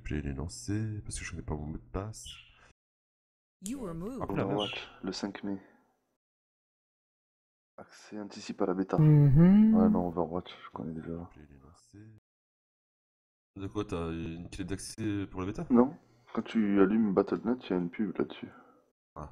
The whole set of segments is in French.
Play les lancer, parce que je connais pas mon mot de passe. You were moved. Ah, la vache. Overwatch, le 5 mai. Accès anticipé à la bêta. Mhm. Ouais, non, Overwatch, je connais déjà. Play les lancer. De quoi, t'as une clé d'accès pour la bêta? Non, quand tu allumes Battle.net, il y a une pub là-dessus. Ah.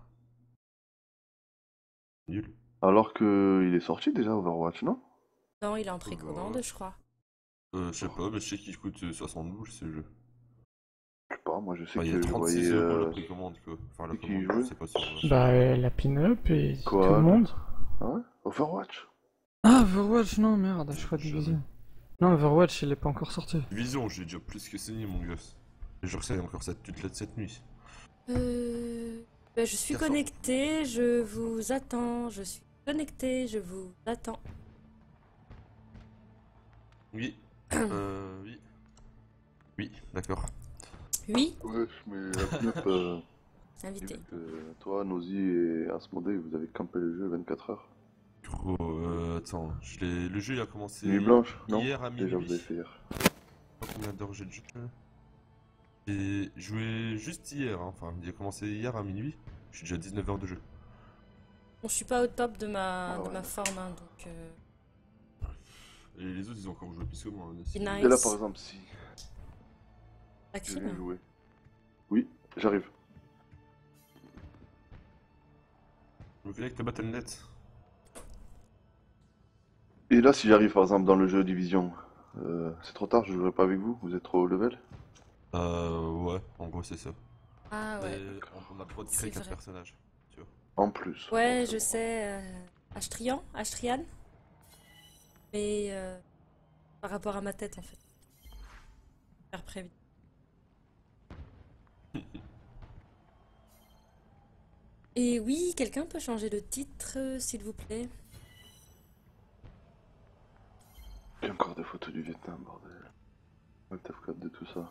Nul. Alors que il est sorti déjà Overwatch, non? Non, il est en précommande, je crois. Je sais pas, mais je sais qu'il coûte 60 boules ce jeu. Je sais pas, moi je sais Enfin, il y a que je 36 voyais. € la précommande quoi. Enfin, la c'est qui commande, jouait je sais pas sur. Bah, la pin-up et Quoi, tout le là monde. Ah ouais? Overwatch? Ah, Overwatch, non, merde, je crois Jamais. Division. Non, Overwatch, il est pas encore sorti. Vision, j'ai déjà plus que saigné mon gosse. Et je ressaigne encore cette nuit. Bah, je suis D'accord. connectée, je vous attends. Je suis connectée, je vous attends. Oui. Oui. Oui, d'accord. Oui, Ouais, mais la pin-up, invité. toi, Nosy et Asmodee, vous avez campé le jeu 24 heures. Gros, attends, le jeu il a commencé Nuit blanche, non? hier à Déjà, vous avez minuit. fait hier. Je sais pas combien d'heures j'ai de jeu. J'ai joué juste hier, hein. Enfin, il a commencé hier à minuit. Je suis déjà à 19 heures de jeu. Bon, je suis pas au top de ma, Ah de ouais. ma forme, hein, donc... Et les autres ils ont encore joué plus que moi. Hein, C'est si- nice. Et là, par exemple, si La je viens crime. jouer. Oui, j'arrive. Je me connecte à Battle.net. Et là, si j'arrive par exemple dans le jeu Division, c'est trop tard, je jouerai pas avec vous, vous êtes trop haut level. Ouais, en gros c'est ça. Ah ouais. Mais on a le droit de C'est créer 4 vrai. personnages. Tu vois. En plus. Ouais, Donc, je c'est sais. Ashtrian. Mais par rapport à ma tête, en fait. Faire prévu. Et oui, quelqu'un peut changer le titre, s'il vous plaît? bon. J'ai encore des photos du Vietnam, bordel. Ouais, t'as fait de tout ça.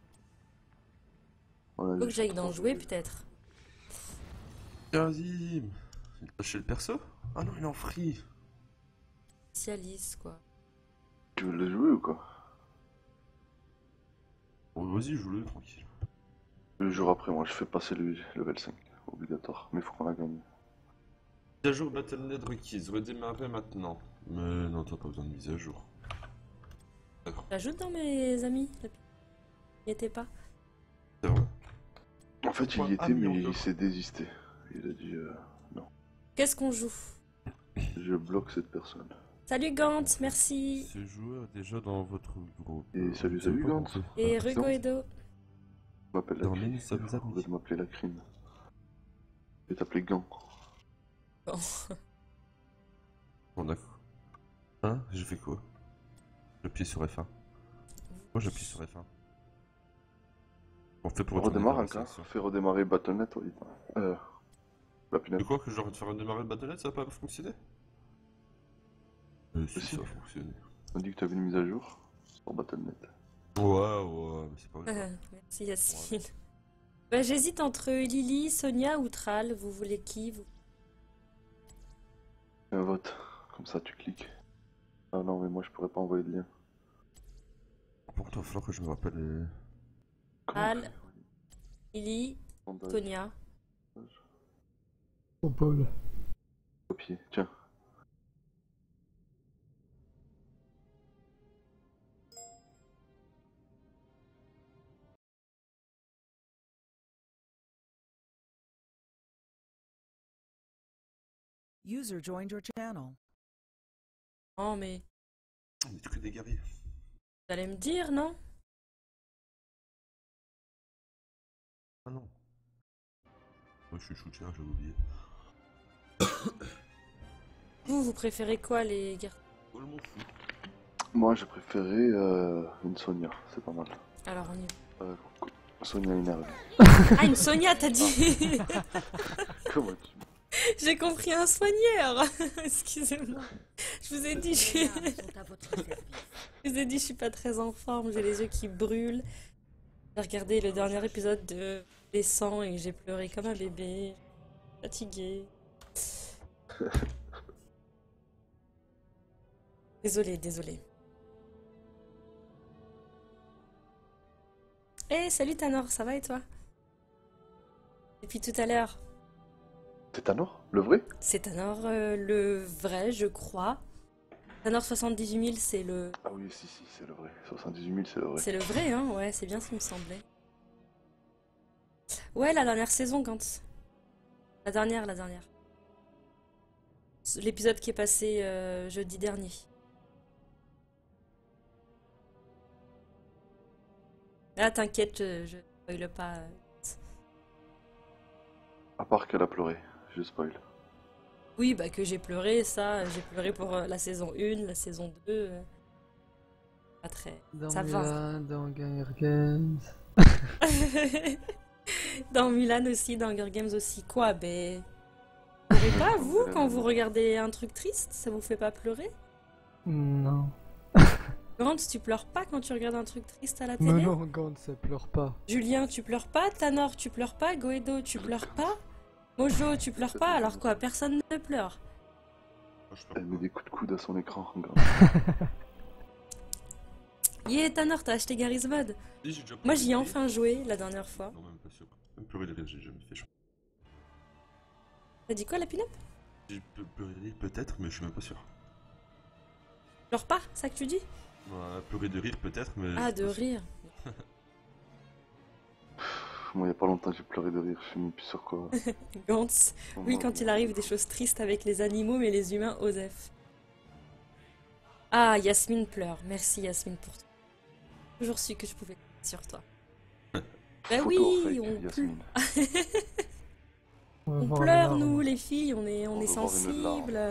Voilà, Faut que j'ai j'aille trop dans de jouer, vues. peut-être. Kazim, il a lâché le perso? Ah non, il est en free. Cialis, quoi. Tu veux le jouer ou quoi? Bon, vas-y, joue-le tranquille. Le jour après, moi je fais passer le level 5, obligatoire, mais faut qu'on la gagne. Mise à jour Battle.net requise, redémarrer maintenant. Mais non, t'as pas besoin de mise à jour. D'accord, J'ajoute dans mes amis. N'y était pas. c'est vrai. En fait, il y Ouais, était, mais encore. il s'est désisté. Il a dit non, Qu'est-ce qu'on joue? je bloque cette personne. Salut Gantz, merci. Ce joueur est déjà dans votre groupe. Et salut, Vous savez salut, pas Gantz. compter. Et Ah, Rugo c'est Edo. Je m'appelle la Dans crine. nous sommes Vous amis. pouvez m'appeler la crine. Je vais t'appeler Gant. Bon. Bon, d'accord. Hein? J'ai fait quoi? J'appuie sur F1. Moi j'appuie sur F1. On fait pour retourner Redémarre vers un la cas. sélection. Fais redémarrer Battle.net, oui. La De pinette. quoi que je dois faire redémarrer le Battle.net, ça va pas fonctionner? Si, Si. ça va fonctionner. On dit que t'as vu une mise à jour sur Battle.net. Ouais, mais c'est pas grave. Merci Yasmine. Bah, j'hésite entre Lily, Sonia ou Tral. Vous voulez qui vous... Fais un vote. Comme ça, tu cliques. Ah non, mais moi je pourrais pas envoyer de lien. Pourquoi il va falloir que je me rappelle Comment on Al. fait Lily, Sondage. Sonia. Au bol. Copier, tiens. User joined your channel. Oh, mais On est que des guerriers. vous allez me dire, non? Ah non. Moi je suis shooter, j'avais oublié. Vous préférez quoi, les gars? Oh le m'en fout. Moi j'ai préféré une Sonia, c'est pas mal. Alors, on y va. Sonia énervée. Ah, une Sonia, t'as dit? Comment tu... J'ai compris un soigneur. Excusez-moi. Je vous ai dit, je vous ai dit, je suis pas très en forme. J'ai les yeux qui brûlent. J'ai regardé le dernier épisode de Les 100 et j'ai pleuré comme un bébé. Fatiguée. Désolée. Eh, salut Tanor, ça va et toi? Depuis tout à l'heure. C'est Tanor, le vrai? C'est Tanor le vrai, je crois. Tanor 78 000, c'est le... Ah oui, si, c'est le vrai. 78 000, c'est le vrai. C'est le vrai, hein? Ouais, c'est bien ce qui me semblait. Ouais, la dernière saison, quand... La dernière. L'épisode qui est passé jeudi dernier. Ah, t'inquiète, je spoil pas. À part qu'elle a pleuré, je spoil. Oui, bah que j'ai pleuré, ça, j'ai pleuré pour la saison 1, la saison 2. Pas très... Dans Ça va. Milan, dans Hunger Games. Dans Mulan aussi, dans Hunger Games aussi. Quoi, ben... Vous pleurez pas, vous, quand vous regardez un truc triste? Ça vous fait pas pleurer? Non. Grant, tu pleures pas quand tu regardes un truc triste à la Mais télé? non, Gant, ça pleure pas. Julien, tu pleures pas? Tanor, tu pleures pas? Goedo, tu pleures pas? Mojo, tu pleures pas? Alors quoi, personne ne pleure. Moi, je Elle met des coups de coude à son écran. Regarde. Yeah, Tanor, t'as acheté Garry's Mod? Et j'ai déjà Moi, pleuré j'y ai de rire. enfin joué la dernière fois. Non, même pas sûr. Même pleurer de rire, j'ai jamais fait. T'as dit quoi, la pin-up? J'ai pleuré de rire peut-être, mais je suis même pas sûr. Pleure pas, ça que tu dis? Ouais, pleurer de rire peut-être, mais... Ah, je suis de pas sûr. rire. Moi, il y a pas longtemps, j'ai pleuré de rire. Je sais même plus sur quoi. Gantz. Oui, quand il arrive des choses tristes avec les animaux, mais les humains, Osef. Ah, Yasmine pleure. Merci Yasmine pour tout. J'ai toujours su que je pouvais compter sur toi. Bah Photo oui, fake, on, Yasmine. On va on voir pleure, les larmes. nous, les filles, on est On veut voir une larme. sensibles.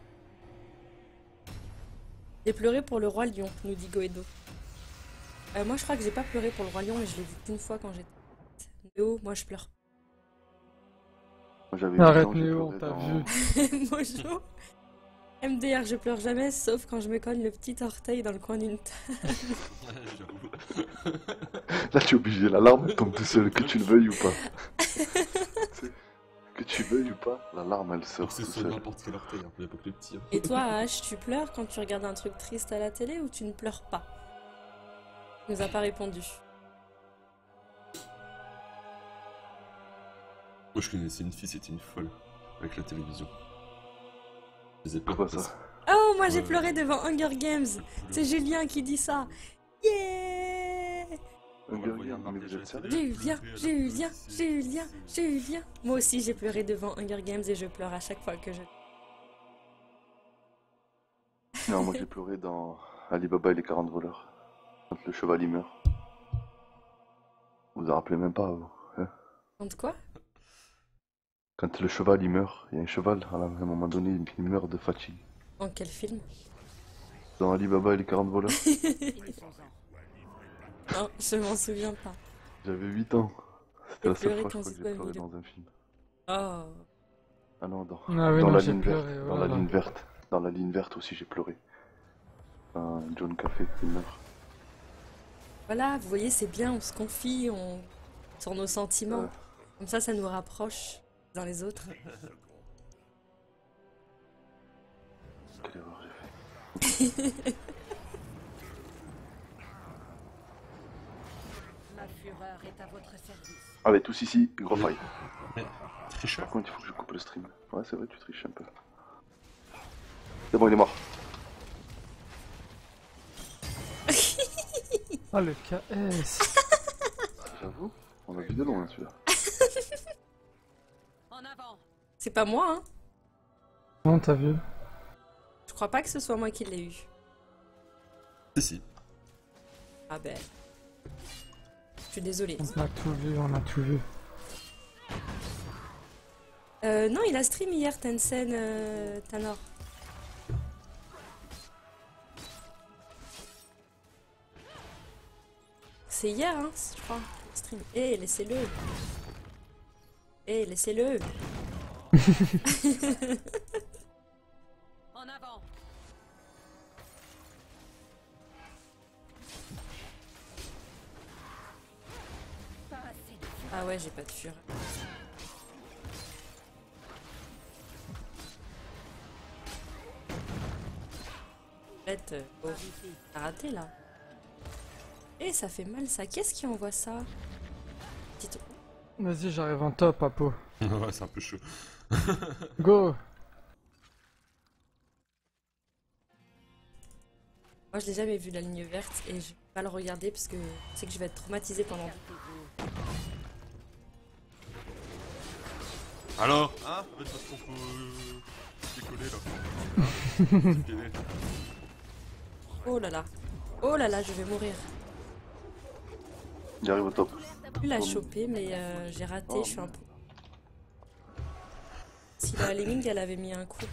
J'ai pleuré pour le roi lion, nous dit Goedo. Moi, je crois que j'ai pas pleuré pour le roi lion et je l'ai vu qu'une fois quand j'étais petite. Néo, moi, je pleure. Moi, j'avais 8 Arrête ans, j'ai Néo, on pleuré t'a dans... vu. Mojo. MDR, je pleure jamais, sauf quand je me cogne le petit orteil dans le coin d'une table. J'avoue. Là, tu es obligé, la larme tombe tout seul, que tu le veuilles ou pas. Que tu veuilles ou pas, la larme, elle sort Donc c'est tout sur seul. n'importe quel orteil, hein. Il n'y a pas que les petits. Hein. Et toi, H, tu pleures quand tu regardes un truc triste à la télé ou tu ne pleures pas? Il nous a pas répondu. Moi, je connaissais une fille, c'était une folle. Avec la télévision. Je faisais peur. Quoi, ça? Oh, moi j'ai Ouais. pleuré devant Hunger Games. C'est Julien qui dit ça. Yeah! Mais vous êtes sérieux? Julien. Moi aussi j'ai pleuré devant Hunger Games et je pleure à chaque fois que je... Non, moi j'ai pleuré dans Alibaba et les 40 voleurs. Quand le cheval il meurt. Vous vous en rappelez même pas, vous, hein? Quand quoi? Quand le cheval il meurt, il y a un cheval, à un moment donné, il meurt de fatigue. En quel film? Dans Alibaba et les 40 voleurs. Non, je m'en souviens pas. J'avais 8 ans. C'était la J'ai seule pleuré fois, je quand crois, que c'est j'ai pleuré Milo. dans un film. Oh. Ah non, dans, Ah oui, dans non, la j'ai ligne pleuré, verte. ouais, Dans la voilà. ligne verte. Dans la ligne verte aussi, j'ai pleuré. John Café qui meurt. Voilà, vous voyez, c'est bien, on se confie, on... sur nos sentiments. Ouais. Comme ça nous rapproche les uns les autres. Quelle erreur j'ai fait. Ma fureur est à votre service. Allez, tous ici, gros fight. Tricheur. Par contre, il faut que je coupe le stream. Ouais, c'est vrai, tu triches un peu. C'est bon, il est mort. Ah, le KS. J'avoue, on a vu de loin celui-là. En avant. C'est pas moi, hein. Non, t'as vu. Je crois pas que ce soit moi qui l'ai eu. Si. Ah ben... Je suis désolée. On a tout vu, on a tout vu. Non, il a stream hier, Tencent, Tanor. C'est hier, hein, je crois, le stream. Eh, laissez-le. Eh, laissez-le. En avant. Pas assez de Ah ouais, j'ai pas de fureur. En fait, oh, t'as raté là. Et ça fait mal ça. Qu'est-ce qui envoie ça? Petite- Vas-y, j'arrive en top, Apo. Ouais, c'est un peu chaud. Go! Moi je l'ai jamais vu la ligne verte et je vais pas le regarder parce que je sais que je vais être traumatisée pendant. Alors hein? Faites votre qu'on peut décoller là. Oh là là. Oh là là, je vais mourir. Il arrive au top. Je l'ai chopé mais j'ai raté, je suis un peu. Si la Lemming elle avait mis un coup.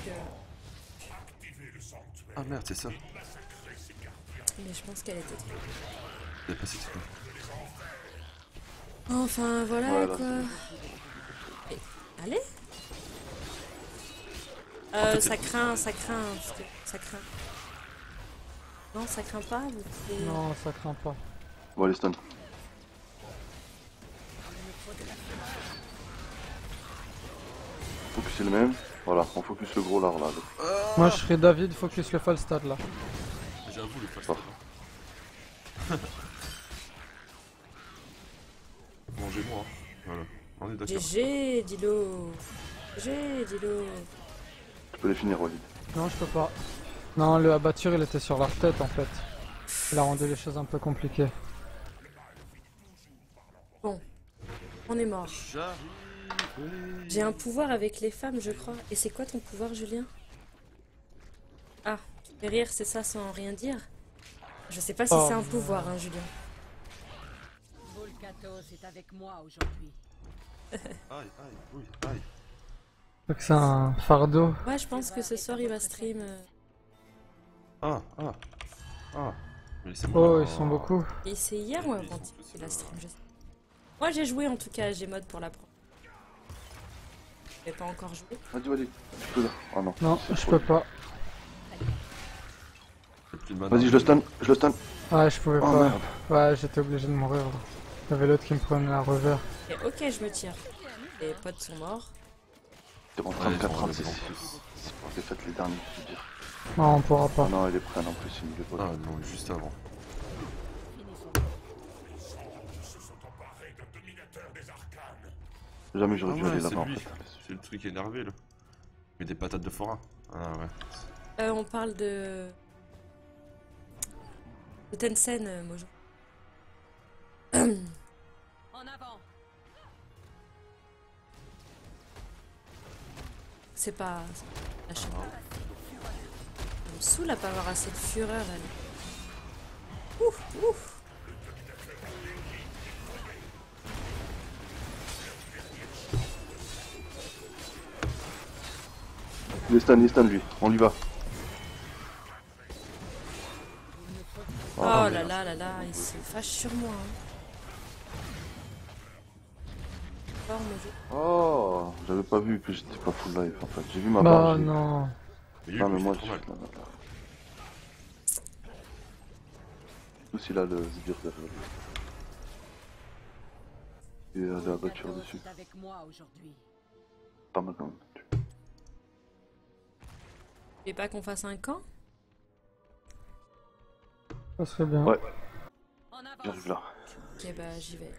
Ah merde, c'est ça. Mais je pense qu'elle était trop. J'ai pas cette fois. Enfin voilà Voilà, quoi. Et- allez. fait, Ça craint, parce que ça craint. Non, ça craint pas, vous pouvez... Non, ça craint pas. Bon, allez, stun. Focus c'est le même. Voilà, on focus le gros là. Moi, je serais David, focus le Falstad là. J'avoue, le fast. Mangez-moi. Hein. Voilà, on est d'accord. GG, Dilo. GG, Dilo. Tu peux les finir, Walid. Non, je peux pas. Non, le abatture, il était sur leur tête en fait. Il a rendu les choses un peu compliquées. Bon, on est mort. J'arrive. J'ai un pouvoir avec les femmes, je crois. Et c'est quoi ton pouvoir, Julien? Ah, tu fais rire, c'est ça sans rien dire? Je sais pas si Oh. c'est un pouvoir, hein, Julien. Volkatos est avec moi aujourd'hui. Aïe, oui, aïe. Donc c'est un fardeau. Ouais, je pense que ce soir, il va stream... Ah. Mais c'est Oh, moi. ils sont beaucoup. Et c'est hier ou avant qu'il a stream, je sais. Moi, j'ai joué, en tout cas, j'ai mode pour la pro. J'ai pas encore joué. Vas-y, Walid. Tu peux là. Ah non. Non, c'est je trop. peux pas. J'ai plus de mana. Vas-y, je le stun. Ouais, je pouvais Oh pas. merde. Ouais, j'étais obligé de mourir. Là. Il y avait l'autre qui me prenait la revers. Et ok, je me tire. Les potes sont morts. T'es en Ouais, 34 ils 36. vont en plus. C'est pour les fêtes les derniers, je veux dire. Non, on pourra pas. Ah non, ils les prennent en plus, ils nous les Ah volent. non, juste avant. Jamais j'aurais dû Ah ouais, aller c'est là-bas en lui. fait. C'est le truc énervé là. Mais des patates de forain. Ah ouais. On parle de... Tencent, Mojo. En avant. C'est pas... La chaîne. Elle me saoule à pas avoir assez de fureur, elle. Ouf, ouf. Il est stun lui, on y va. Oh là là là là, il se fâche sur moi. Hein. Fort, Mojo. Oh, j'avais pas vu que j'étais pas full life en fait. J'ai vu ma Bah barre. non. Mais lui, Non mais il moi fait je trop suis mal. là. Aussi là le sbire derrière lui. Et la voiture Volkatos dessus. est avec moi aujourd'hui. Pas mal quand même. Tu veux pas qu'on fasse un camp? Ça serait bien. Ouais, En avant. j'arrive là. Ok, bah j'y vais.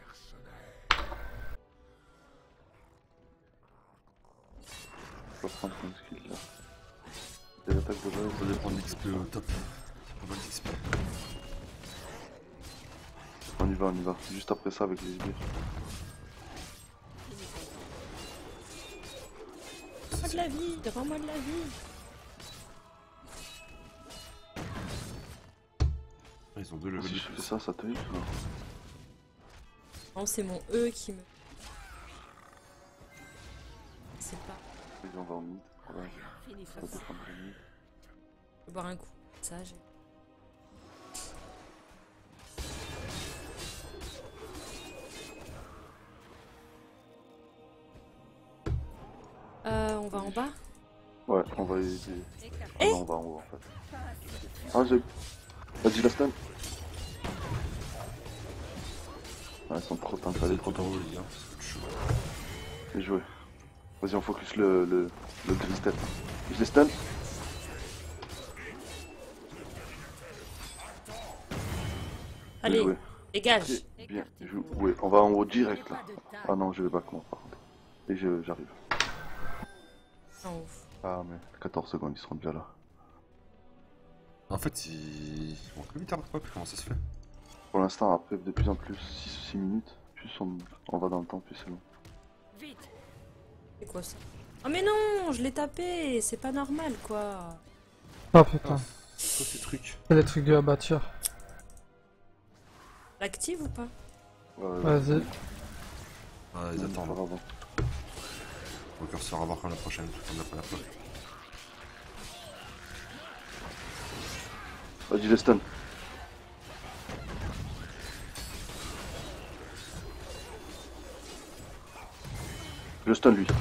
Je vais prendre une skill là. C'est l'attaque de base. Ça dépend de l'XP au top. C'est pas mal d'XP. On y va. Juste après ça avec les sbires. Rends-moi de la vie, rends-moi de la vie. Ah, ils ont deux levels Si de je plus. fais ça, ça te hit ou non? Non, c'est mon E qui me... C'est pas... Vas-y, on va au mid. Ouais, Finissons on va ça. défendre le mid. Je vais boire un coup. Ça, j'ai... on va en bas? Ouais, on va aider. Écarte. Ah non, on va en haut en fait. Ah, j'ai. Vas-y, la stun. Ah, ils sont trop teintes, elle est trop trop tôt. tôt, les gars. C'est chaud. Bien joué. Vas-y, on focus le gris tête. Je les stun. Allez, joué. dégage. Bien joué. On va en haut direct là. Ah non, je vais back moi par contre. Et j'arrive. En ouf. Ah mais 14 secondes, ils seront déjà là. En fait, ils vont plus vite à rattraper, comment ça se fait? Pour l'instant, après de plus en plus, 6 minutes, plus on va dans le temps, plus c'est long. Vite. C'est quoi ça? Oh mais non, je l'ai tapé, c'est pas normal quoi. Oh putain, C'est quoi ces trucs? c'est les trucs de abatture. L'active ou pas? Vas-y. Ah, ils on attendent. fera avant. Le curseur à voir comme la prochaine, comme la première fois. Vas-y, les stun. Je stun lui.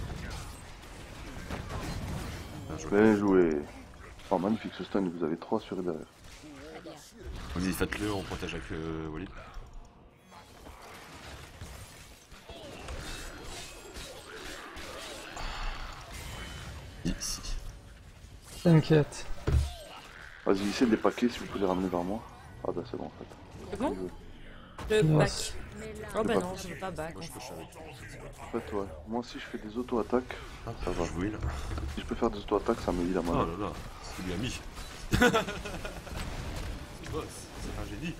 Bien joué. Bien joué. Oh, magnifique ce stun, vous avez 3 sur et derrière. Vas-y, faites-le, on protège avec Walid. Ici. T'inquiète. Vas-y, essayez de les paquer si vous pouvez les ramener vers moi. Ah bah c'est bon en fait. C'est bon? Bien joué. Le back. Yes. Oh bah non, je veux pas back. Moi je push avec. En fait ouais, moi si je fais des auto-attaques, Ah, ça va. jouer là. Si je peux faire des auto-attaques, ça me lit la Oh main. là là, il lui a mis. C'est boss, c'est un génie.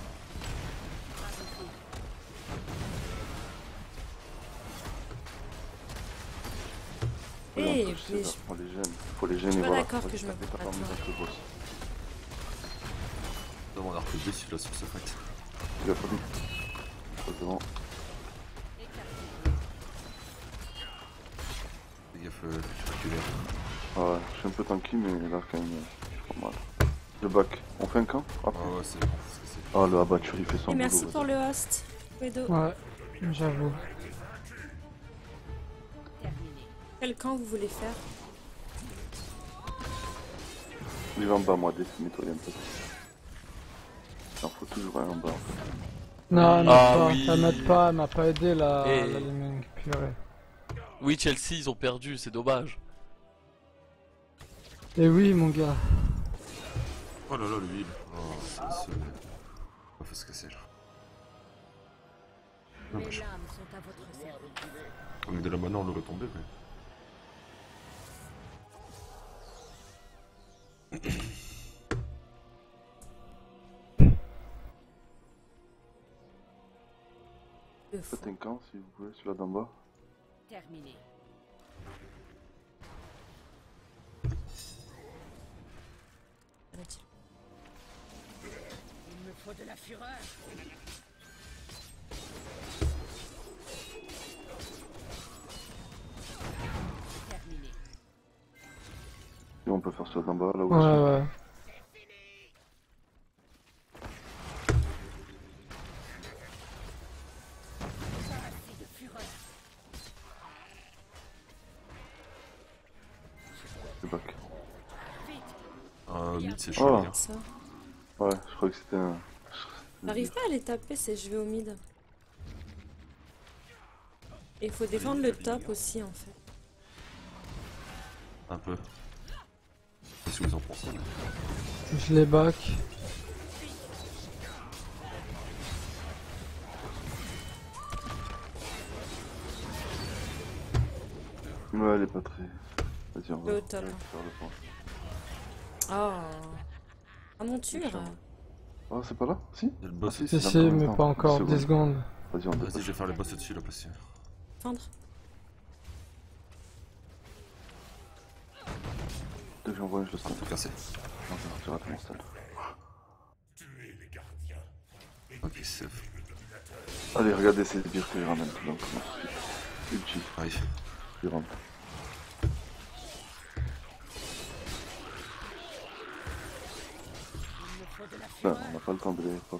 Eh, Ouais, mais on les gêne. Faut les gêner, pas voilà. d'accord que Vas-y, je me tapez, bats tapez en même pas. temps que le boss. Non, on a refait celui-là sur ce fight. Il a fallu. Pas devant. Fais gaffe, tu recules. Ah ouais, je suis un peu tanky, mais là quand même, je suis pas mal. Je back. On fait un camp après. Ah ouais, c'est bon, c'est ce que c'est. Ah le abatture il fait son Et boulot. merci ouais. pour le host. Wedo. Ouais, j'avoue. Terminé. Quel camp vous voulez faire? Il va en bas moi, mets-toi un peu. Il en faut toujours un en bas en fait. Non, elle m'aide Ah pas, oui. elle m'aide pas, elle m'a pas aidé la Et- Liming, purée. Oui, Chelsea, ils ont perdu, c'est dommage. Et oui, mon gars. Oh là là, le heal. Oh, c'est ce. On va faire ce que c'est là. Les Dommage. lames sont à votre service. On est de la mana, on l'aurait tombé, mais. Le fou. Faites un camp si vous pouvez, celui-là d'en bas. Terminé. Il me faut de la fureur. Terminé. Et on peut faire celui-là d'en bas, là où Ouais, je suis. ouais. Assez de fureur. Je back. Mid, c'est Oh. chaud, les gars. Ça. Ouais, je crois que c'était un... J'arrive pas à les taper, c'est je vais au mid. Et il faut défendre le top aussi en fait. Un peu. Qu'est-ce que vous en pensez là? Je les back. Ouais, elle est pas très... Vas-y, on va Le top. faire le point. Oh. Aventure. Ah, c'est pas là? Si? Il y a le boss. Ah, si, Si, c'est si, dans le mais temps. pas encore, 10 10 secondes. Vas-y, on Vas-y, dépasse. je vais faire les boss au-dessus là, parce que. Défendre. Dès que j'envoie un, je le Ah, stun. tout cassé. Non, tu rates mon stun. Ok, safe. Allez, regardez ces sbires que je ramène. Donc, ulti, Arrive. il rentre. Il me faut de la Putain, fureur. on n'a pas le temps de les pop.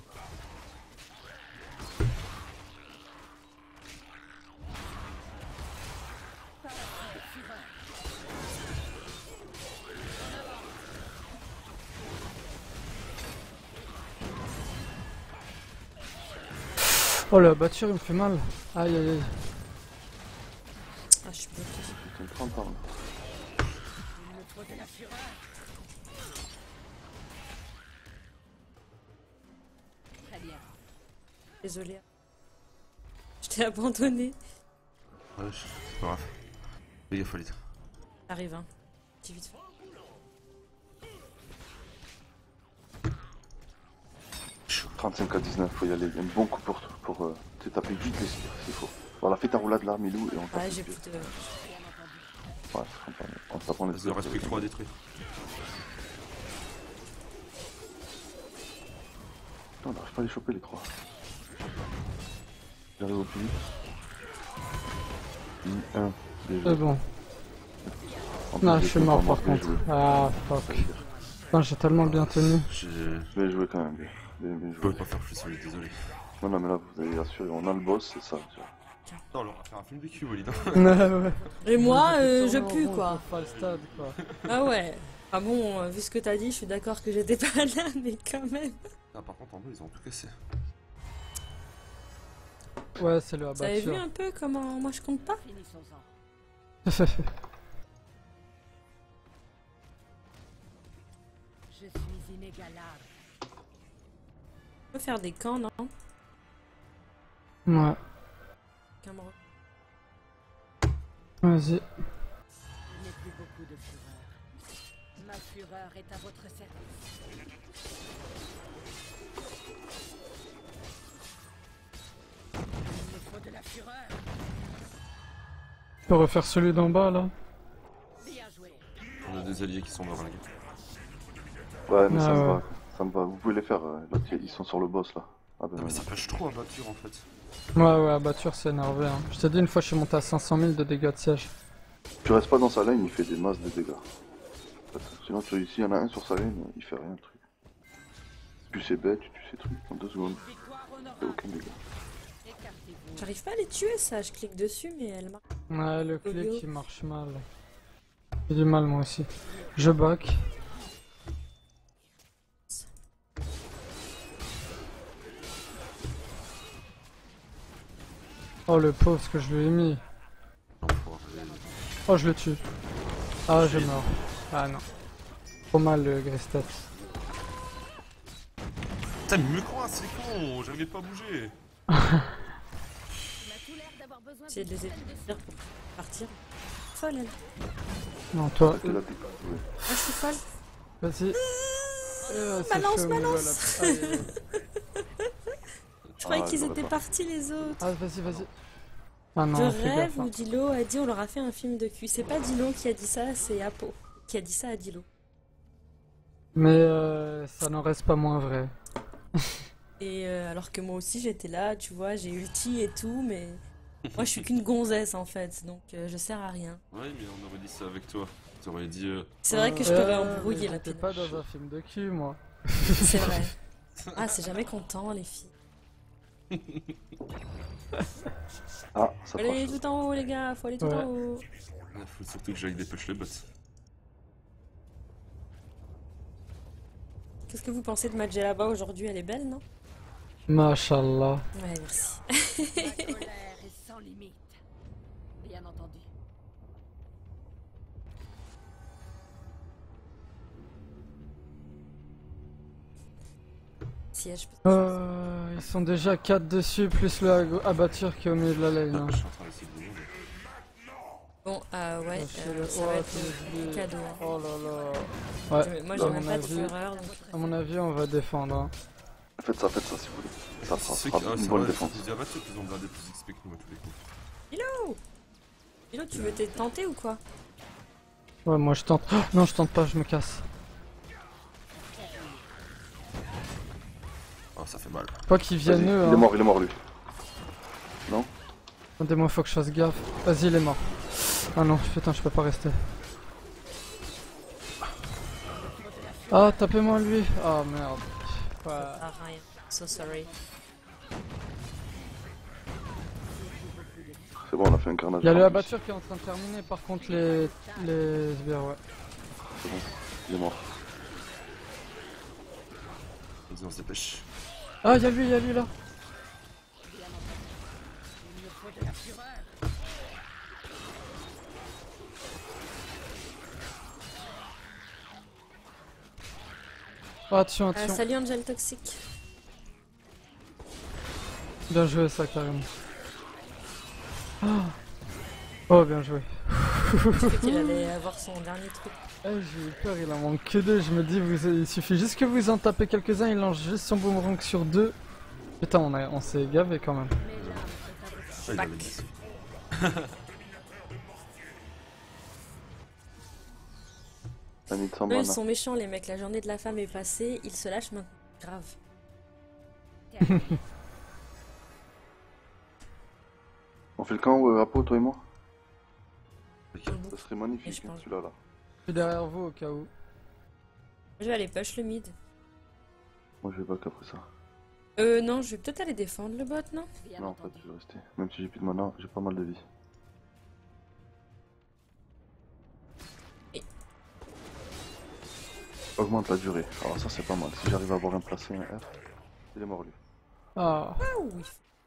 Oh, la batture, il me fait mal. Aïe, aïe, aïe. Ah, je suis bloqué. Putain, 30 ans. Là. Il me faut de la fureur. Très Désolée. Je t'ai abandonné. Ouais, c'est pas grave. Fais gaffe, Walid. Arrive, hein. Petit vite fait. Chaud. 35 à 19, faut y aller. Il y a un bon coup pour te taper vite les spires s'il faut. Voilà, fais ta roulade là, Milou, et on tape Ouais, les j'ai spires. plus de... Ouais, c'est sympa. On se tapant les Vas-y, spires. respect 3 à détruire. Putain, on n'arrive pas à les choper les 3. J'arrive au plus vite. 1, C'est bon. Non, je suis mort par contre. Ah, fuck. Putain, j'ai tellement bien tenu. Bien joué quand même, bien Je joué. peux pas faire plus, Walid, désolé. Non, non, mais là, vous avez assuré, on a le boss, c'est ça. Tu vois. Non, on leur a fait un film de cul, Walid. Ouais. Et moi, je Tourner en pue, rond quoi. pour pas le stade, quoi. Ah ouais. Ah bon, vu ce que t'as dit, je suis d'accord que j'étais pas là, mais quand même. Ah, par contre, en bas, ils ont tout cassé. Ouais, c'est le Vous avez vu abatture. un peu comment moi je compte pas? Finissons-en. Je suis inégalable. On peut faire des camps, non? Ouais, Cameroun. vas-y. Je n'ai plus beaucoup de fureur. Ma fureur est à votre service. Il me faut de la fureur. Tu peux refaire celui d'en bas, là? Bien joué. On a des alliés qui sont morts, les gars. Ouais, mais Ah ça me ouais. va. Ça me va. Vous pouvez les faire. Là, ils sont sur le boss là. Ah ben, Ah, mais ça pêche trop à batture en fait. Ouais, abatture, c'est énervé. Hein. Je t'ai dit, une fois, je suis monté à 500 000 de dégâts de siège. tu restes pas dans sa lane, il fait des masses de dégâts. En fait, sinon, ici, il y en a un sur sa lane, il fait rien le truc. Tu sais bête, tu tues ses trucs en 2 secondes. Victoire Il fait honorable. aucun dégât. Écartez-vous. J'arrive pas à les tuer, ça. Je clique dessus, mais elle marche. Ouais, le Audio. clic, il marche mal. J'ai du mal, moi aussi. Je back. Oh, le pauvre, ce que je lui ai mis. L'enfoiré. Oh, je le tue. Ah, je meurs. Ah non. Trop mal, le Grestet. Putain, mais me coin, c'est con, j'arrivais pas à bouger. J'essaie de les épurer pour partir. Folle, elle. Non, toi, T'es là, t'es pas. Ouais. Ah, je suis folle. vas-y. C'est balance, fait au niveau balance. là. Aïe. Je croyais Ah, qu'ils j'aurais étaient pas. partis, les autres. Ah, vas-y. Ah non, Je fais rêve gaffe. où Dilo a dit on leur a fait un film de cul. C'est pas Dilo qui a dit ça, c'est Apo qui a dit ça à Dilo. Mais ça n'en reste pas moins vrai. Et alors que moi aussi j'étais là, tu vois, j'ai ulti et tout, mais moi je suis qu'une gonzesse en fait, donc je sers à rien. Ouais, mais on aurait dit ça avec toi. Tu aurais dit. C'est vrai que je pourrais embrouiller la J'étais pine. pas dans un film de cul, moi. C'est vrai. Ah, c'est jamais content les filles. Ah, ça Faut aller passe. tout en haut les gars, faut aller tout Ouais. en haut. Faut surtout que j'aille dépêcher les bots. Qu'est-ce que vous pensez de ma là-bas aujourd'hui? Elle est belle, non? Mashallah. Ouais, merci. Ma colère est sans limite. Bien entendu. Siège. Ils sont déjà 4 dessus, plus le abatture qui est au milieu de la lane. hein. Je suis en train d'essayer de bouger. Bon, ouais, ça Ouais, va être c'est le le- cadeau. Hein. Oh là là. Ouais, Moi à j'ai même mon pas de avis- fureur, donc... À mon avis, on va défendre. hein. Faites ça si vous voulez. Ça C'est fera une bonne défense. C'est des abattus qui ont blindé plus XP que nous à tous les coups. Dilo, tu veux te tenter ou quoi? Ouais, moi je tente. Oh, non, je tente pas, je me casse. Oh, ça fait mal. Pas qu'ils Vas-y, viennent eux. il Hein. est mort lui. Non? Attendez-moi, faut que je fasse gaffe. Vas-y, il est mort. Ah non, putain, je peux pas rester. Ah, tapez-moi lui. Ah merde. Ouais. Ah, rien. So sorry. C'est bon, on a fait un carnage. Il y a le en plus. abatture qui est en train de terminer, par contre, les sbires, ouais. C'est bon, il est mort. Vas-y, on se dépêche. Ah, il y a lui là. Il me faut de la fureur. Oh, attention. Salut Angel Toxic. Bien joué ça, Karim. Oh, bien joué. Je croyais qu'il allait avoir son dernier truc. J'ai eu peur, il en manque que 2. Je me dis, il suffit juste que vous en tapez quelques-uns, il lance juste son boomerang sur 2. Putain, on s'est gavé quand même. Ah, il avait dit. Annie de 100 Eux, mana. ils sont méchants, les mecs. La journée de la femme est passée, ils se lâchent maintenant. Grave. On fait le camp Apo, toi et moi? Ok. Ça serait Et magnifique, je pense. celui-là là. Je suis derrière vous au cas où. Je vais aller push le mid. Moi je vais back après ça. Non, je vais peut-être aller défendre le bot, non? Bien Non, en fait, entendu. je vais rester. Même si j'ai plus de mana, j'ai pas mal de vie. Et- Augmente la durée. Alors ça c'est pas mal. Si j'arrive à avoir un placé, un F, il est mort lui. Ah, Ah oui.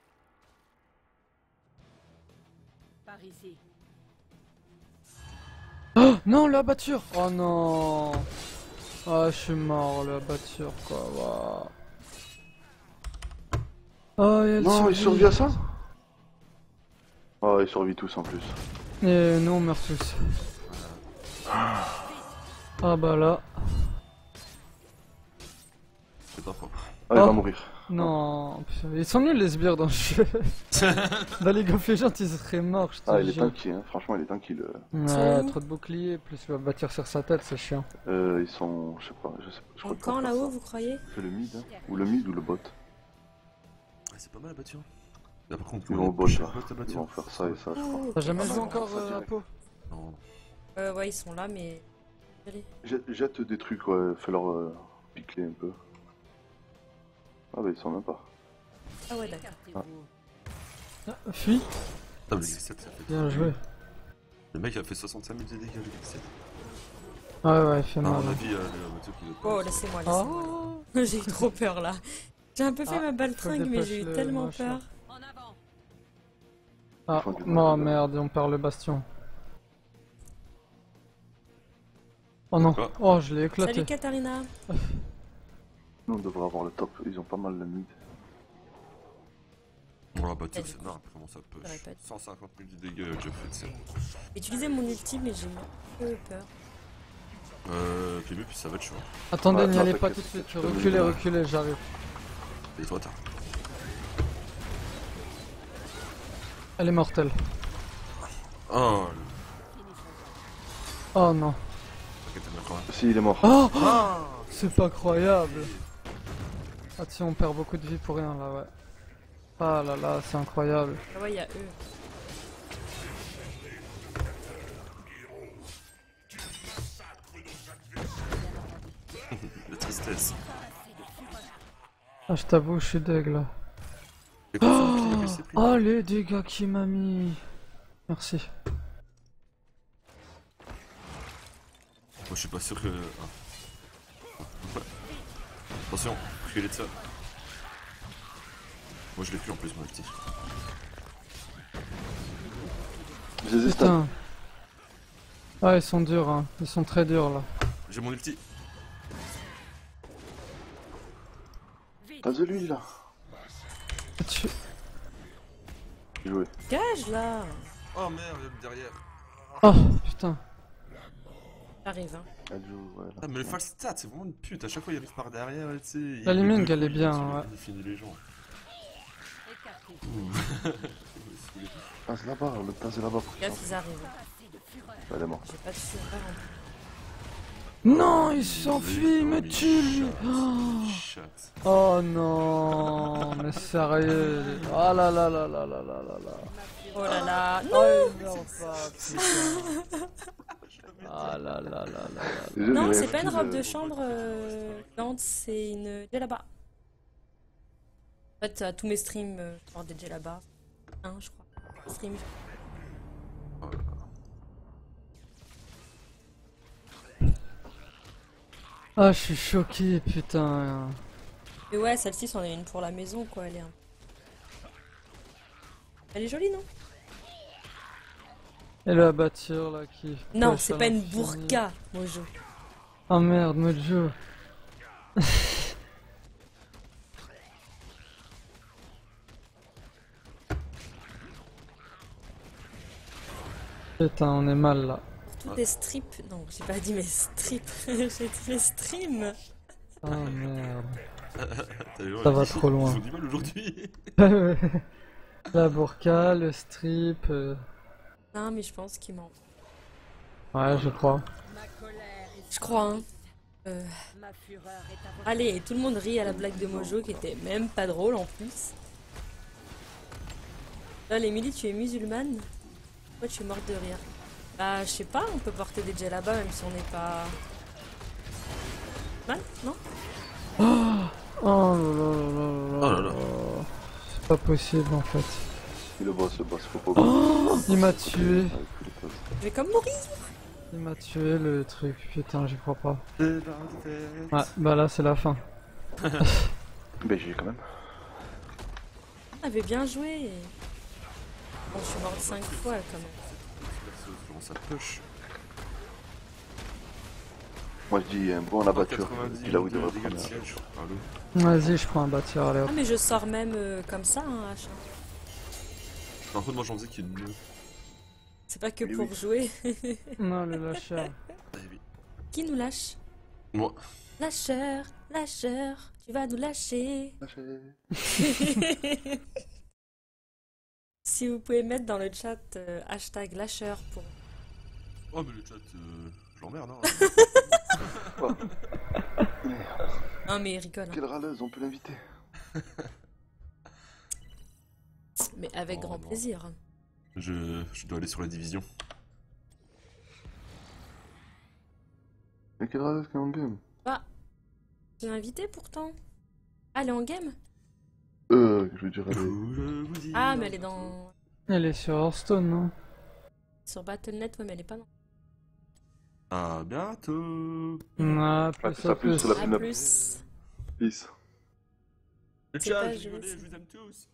Par ici. non, la batture. Oh non. Ah, je suis mort, la batture, quoi. Waouh. Oh, et elle Non, il survit à ça? Ah, il survit tous en plus. Et nous, on meurt tous. Ah bah là. C'est pas faux. Ah, il Oh. va mourir. Non, putain, ils sont nuls les sbires dans le jeu. Dans League of Legends, ils seraient morts, je te Ah, il est jure. tanky, hein. Franchement, il est tanky. Ouais, trop de boucliers, plus il va bâtir sur sa tête, c'est chiant. Ils sont, je sais pas, je crois En que camp ça va faire là-haut, ça. vous croyez? C'est le mid, hein. Ou le mid ou le bot. Ah, c'est pas mal la batture. Là, par contre, Ils on vont est au bot push là. la botte, la Ils batture. vont faire ça et ça, je crois. T'as jamais Ah, vu non, encore ça direct. Apo? Non. Ouais, ils sont là, mais... Allez. Jette des trucs, ouais, fais-leur piquer un peu. Ah, bah ils sont même pas. Ah ouais, d'accord. Écartez-vous. Fuis. Ah, mais ça fait Bien joué. Le mec a fait 65 000 de dégâts, le X7. Ouais, ouais, il fait À mal. mon avis, la batture qui va Oh, laissez-moi, laissez-moi. Oh, J'ai eu trop peur là. J'ai un peu fait Ah, ma balle faut tringue, mais j'ai eu dépêcher le tellement machin. peur. En avant. ah, Ils font du oh mal, merde, on perd le bastion. Oh non, Quoi oh je l'ai éclaté. Salut Katharina. Nous, on devrait avoir le top. Ils ont pas mal le mid. Bon, la batture, c'est énorme, comment ça J'aurais push. pas dit. 150 000 de dégâts, déjà fait, c'est. Utilisez mon ulti, mais j'ai eu un peu peur. Puis mieux, puis ça va être chaud. Attendez, Ouais, n'y non, allez pas t'inquiète, tout de suite. je peux Reculez, venir. reculez, j'arrive. Il est trop tard. Elle est mortelle. Oh, Oh non. ok, t'es bien quand même. Si, il est mort. Oh, Ah c'est pas croyable. Ah tiens, on perd beaucoup de vie pour rien là, ouais. Ah là là, c'est incroyable. Ah ouais, il y a eux. La tristesse. Ah, je t'avoue, je suis deg là. Et quoi, faut bouclier, blessé, plus. Oh les dégâts qu'il m'a mis. Merci. Moi, je suis pas sûr que. Ah. Ouais. Attention, reculez de ça. Moi, je l'ai plus en plus, mon petit. Je les ai stun. Putain. Ah, ils sont durs, hein. Ils sont très durs là. J'ai mon ulti. T'as de lui là. Tu- Bien joué. Gage là. Oh merde, derrière. Oh putain. J'arrive, hein. Elle joue, ouais, là. Ah, mais le false stat, c'est vraiment une pute. À chaque fois, il arrive par derrière, tu sais. La il Liming, met deux elle est coups, bien, il ouais. Il finit les gens. Écartez-vous. Passe là-bas, le passe là-bas pour qu'il Gaffe, ils arrivent. Assez de fureur. Elle est morte. J'ai pas de fureur en plus. Non, il s'enfuit, il me tue lui. Chat. Oh non, mais sérieux. Oh là là là là là là là là. Oh là là. Oh, il meurt pas, putain. Ah là là là là là. Désolé, Non, j'avais c'est pas une pris robe le- de chambre, Dante, c'est une djellaba. En fait, à tous mes streams, je porte des djellabas. Un, je crois. Stream. Ah, je suis choqué, putain. Mais ouais, celle-ci, c'en est une pour la maison, quoi. Elle est jolie, non? Et la batture là qui. Non, pêche c'est à pas une l'infini. burqa, Mojo. Oh merde, Mojo. Putain, on est mal là. Pour tous les strips. Non, j'ai pas dit mes strips. J'ai dit mes streams. Ah merde. Ça Ça va trop loin. Ils ont du mal aujourd'hui. La burqa, le strip. Non, mais je pense qu'il m'en. Ouais, je crois. Ma colère est Je crois, hein. Ma fureur est à votre Allez, tout le monde rit à la blague de Mojo qui était même pas drôle en plus. Là, Émilie, tu es musulmane? Pourquoi tu es morte de rire? Bah, je sais pas, on peut porter des djellabas même si on n'est pas. Mal, non? Oh là là là là là Oh là là. C'est pas possible en fait. Et le boss, faut pas. Il m'a tué. Avec tous les postes. Je vais comme mourir! Il m'a tué le truc. Putain, j'y crois pas. Ouais, bah là c'est la fin. BG quand même. On avait bien joué. Bon, je suis morte 5 fois quand même. Comment ça push? Moi je dis un bon abatture. 90 Il a où il de devrait dégâts de prendre. siège. Allô. Vas-y, je prends un bâtiment, allez hop. Ah, mais je sors même comme ça, hein, H. Par contre, moi j'en faisais qu'il y ait mieux. C'est pas que Oui, pour oui. jouer. Non, le lâcheur. Eh oui. Qui nous lâche? Moi. Lâcheur, lâcheur, tu vas nous lâcher. Lâchez. Si vous pouvez mettre dans le chat hashtag lâcheur pour. Oh, mais le chat, je l'emmerde, hein. Non, mais il rigole. Hein. Quelle râleuse, on peut l'inviter. Mais avec Oh, grand non. plaisir. Je dois aller sur la division. Mais quelle râleuse qui est en game. Bah, tu l'as invité pourtant. Ah, elle est en game? Je veux dire, allez. Ah, mais elle est dans. Elle est sur Hearthstone, non? Sur Battle.net, ouais, mais elle est pas dans. À bientôt. Ah, Ah, plus ça, à plus, plus. c'est la À pin-up. plus. Peace. Le C'est chat, pas je joué, rigolais, ça. je vous aime tous.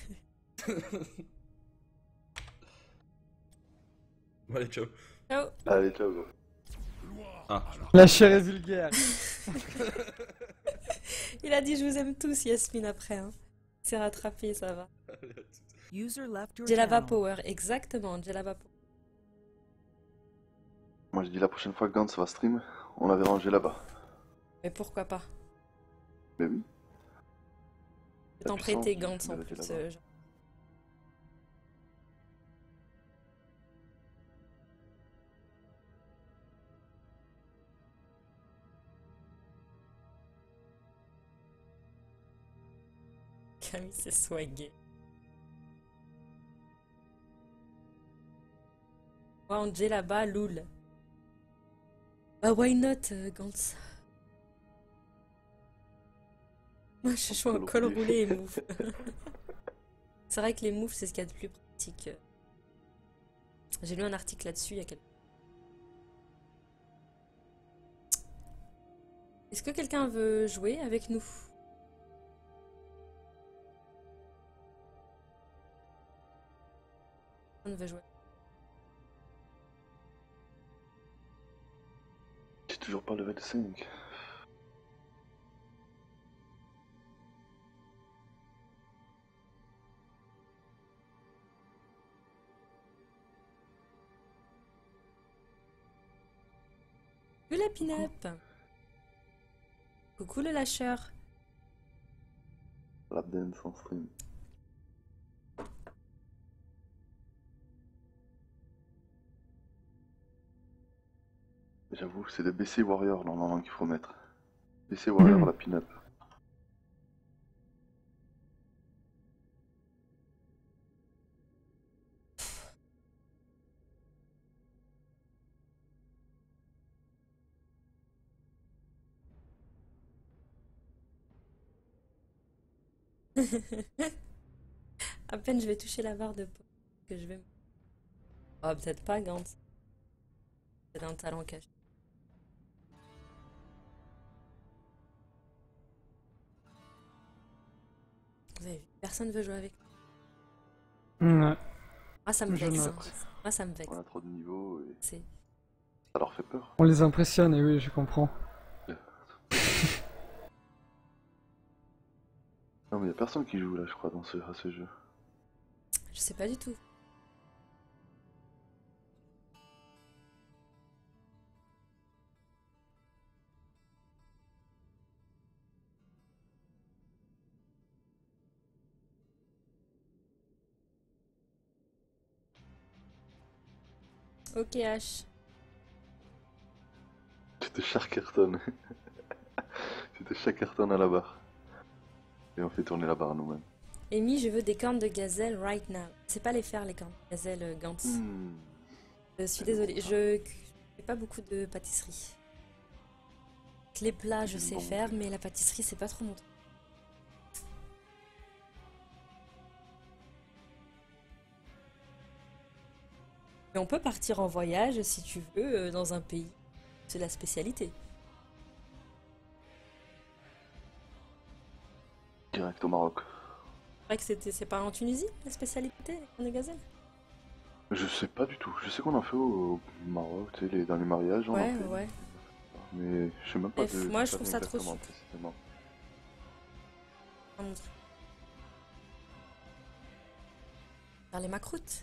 Bon, allez, ciao. Ciao. Allez, ciao. Gros. Ah, La chair est vulgaire. Il a dit je vous aime tous, Yasmine, après. Hein. Il s'est rattrapé, ça va. User left your Djellaba channel. Power, exactement, Djellaba Power. Moi je dis la prochaine fois que Gantz va stream, on l'avait rangé là-bas. Mais pourquoi pas? Mais oui. Je vais t'en La puissance prêter du Gantz en Djellaba plus. là-bas. Genre. Camille s'est swagué. Moi en Djellaba, Loul. Bah why not, Gantz? Moi je joue en col roulé et move. C'est vrai que les moves c'est ce qu'il y a de plus pratique. J'ai lu un article là-dessus il y a quelques... Est-ce que quelqu'un veut jouer avec nous? On veut jouer. J'ai toujours pas level 5. Coucou la pin-up. Coucou le lâcheur. Lap dance en stream. J'avoue, c'est le BC Warrior normalement qu'il faut mettre. BC Warrior, la pin-up. À peine je vais toucher la barre de peau que je vais... Oh, peut-être pas, Gantz. C'est un talent caché. Vous avez vu, personne veut jouer avec moi. Ouais. Moi, ça me Je vexe. note. Hein. Moi, ça me vexe. On a trop de niveaux et C'est... ça leur fait peur. On les impressionne, et oui, je comprends. Non mais y'a personne qui joue là je crois à ce jeu. Je sais pas du tout. Ok, H. Tu te chacartonnes. Tu te chacartonnes à la barre. Et on fait tourner la barre nous-mêmes. Amy, je veux des cornes de gazelle right now. C'est pas les faire, les cornes de gazelle, Gantz. Je suis désolée, je fais pas beaucoup de pâtisserie. Les plats, je sais faire, mais la pâtisserie, c'est pas trop mon truc. Mais on peut partir en voyage, si tu veux, dans un pays. C'est la spécialité. Direct au Maroc. C'est vrai que c'est pas en Tunisie, la spécialité, les cornes de gazelle? Je sais pas du tout. Je sais qu'on en fait au Maroc, tu sais, dans les mariages. On en Ouais, fait. ouais. Mais je sais même pas de. Moi, je trouve ça trop exactement, sucré. précisément. Pas mon truc. Faire les macroutes.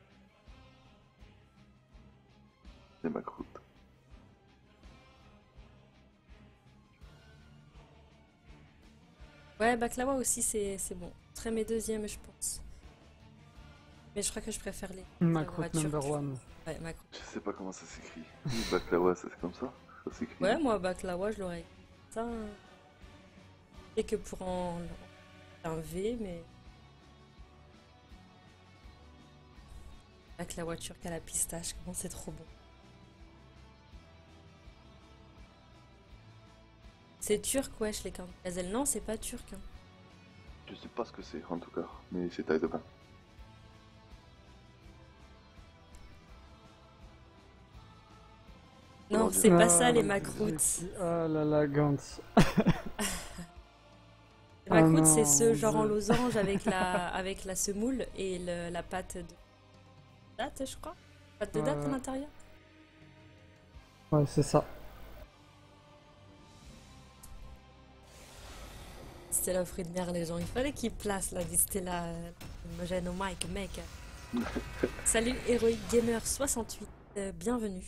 Les macroutes. Ouais, baklawa aussi, c'est bon. Très mes deuxièmes, je pense. Mais je crois que je préfère les Macroute turques. number one. Ouais, macroute. Je sais pas comment ça s'écrit. Baklawa, c'est comme ça? Ça s'écrit. Ouais, moi, baklawa, je l'aurais. Ça. Et que pour un V, mais. Baklawa turque à la pistache, comment c'est trop bon. C'est turc, wesh, les cornes de gazelle. Non, c'est pas turc. Hein. Je sais pas ce que c'est en tout cas, mais c'est taille de bain. Non, c'est pas ça, les macroutes. Ah là là, Gantz. Les macroutes, non, c'est ce genre en je- losange avec la semoule et la pâte de date, je crois. Pâte de date à Ouais. l'intérieur. Ouais, c'est ça. C'était la fruit de mer, les gens. Il fallait qu'ils placent la c'était la homogène au mic, mec. Salut, Heroic Gamer 68. Bienvenue.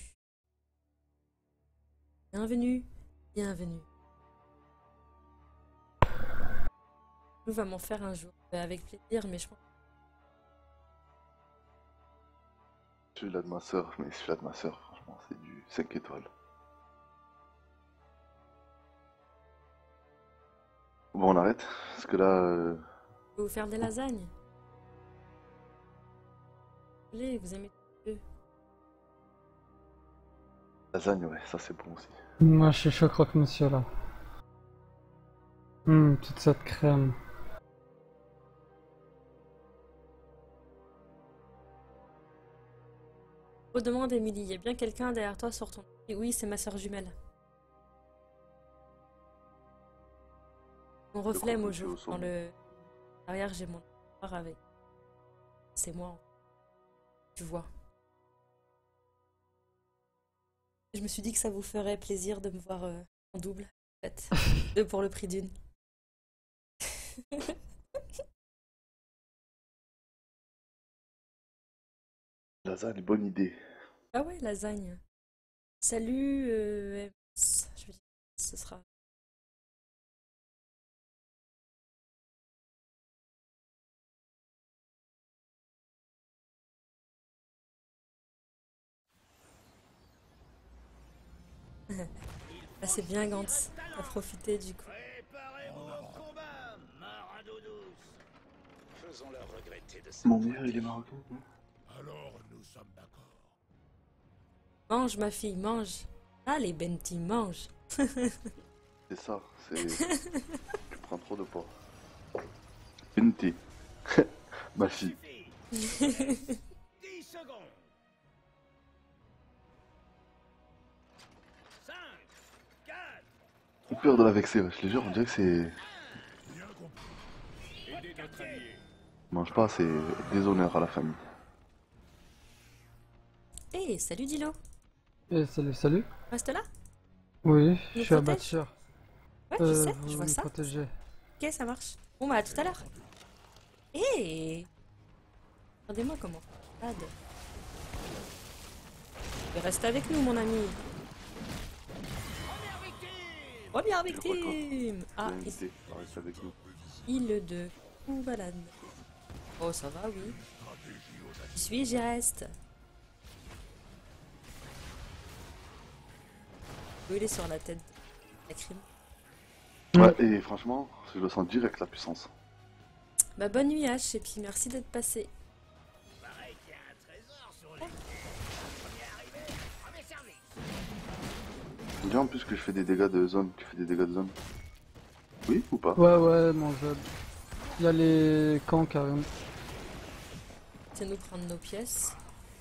Bienvenue. Bienvenue. Nous va m'en faire un jour. Avec plaisir, mais je pense. Celui-là de ma soeur, mais celui-là de ma soeur, franchement, c'est du 5 étoiles. Bon, on arrête, parce que là, Je vais vous faire des lasagnes. Vous voulez, vous aimez les deux. lasagne, ouais, ça c'est bon aussi. Moi, je suis chaud croque-monsieur là. Toute cette crème. Redemande, Émilie, il y a bien quelqu'un derrière toi sur ton... Oui, c'est ma soeur jumelle. Mon reflet, croque-monsieur Mojo. au saumon. Dans le... Derrière, j'ai mon miroir avec... C'est moi. En fait. Tu vois. Je me suis dit que ça vous ferait plaisir de me voir en double, en fait. Deux pour le prix d'une. Lasagne, bonne idée. Ah ouais, lasagne. Salut, je vais dire, ce sera... Ah, c'est bien, Gantz. T'as profité, du coup. Préparez-vous au combat, marado douce. Faisons-leur regretter de Mon meilleur, il est marocain. Alors nous sommes d'accord. Mange, ma fille, mange. Allez, Benti, mange. C'est ça, c'est... Tu prends trop de poids. Binti. Ma fille. Suffit. 10 secondes. 5, 4, J'ai peur de la vexer, wesh. Les gens, on dirait que c'est... Bien compris. aidez notre allié. Mange pas, c'est déshonneur à la famille. Hey, salut, Dilo. Et salut, salut. Reste là? Oui, je nous suis à protège Batture. Ouais, je sais, Vous je vois me ça. protégez. Ok, ça marche. Bon, bah, à tout à l'heure. Hey! Regardez-moi comment. Bad. Reste avec nous, mon ami. Première victime! Ah, Bien invité, reste avec nous. île de Kouvalan. Oh, ça va, oui. J'y suis, j'y reste. Oui, il est sur la tête. La crime. Ouais, et franchement, je le sens direct la puissance. Bah bonne nuit H et puis merci d'être passé. Pareil qu'il y a un trésor sur les... Premier arrivé, premier servi. On dirait en plus que je fais des dégâts de zone, tu fais des dégâts de zone. Oui ou pas? Ouais, ouais, mon Zod. Il y a les camps carrément. C'est nous prendre nos pièces.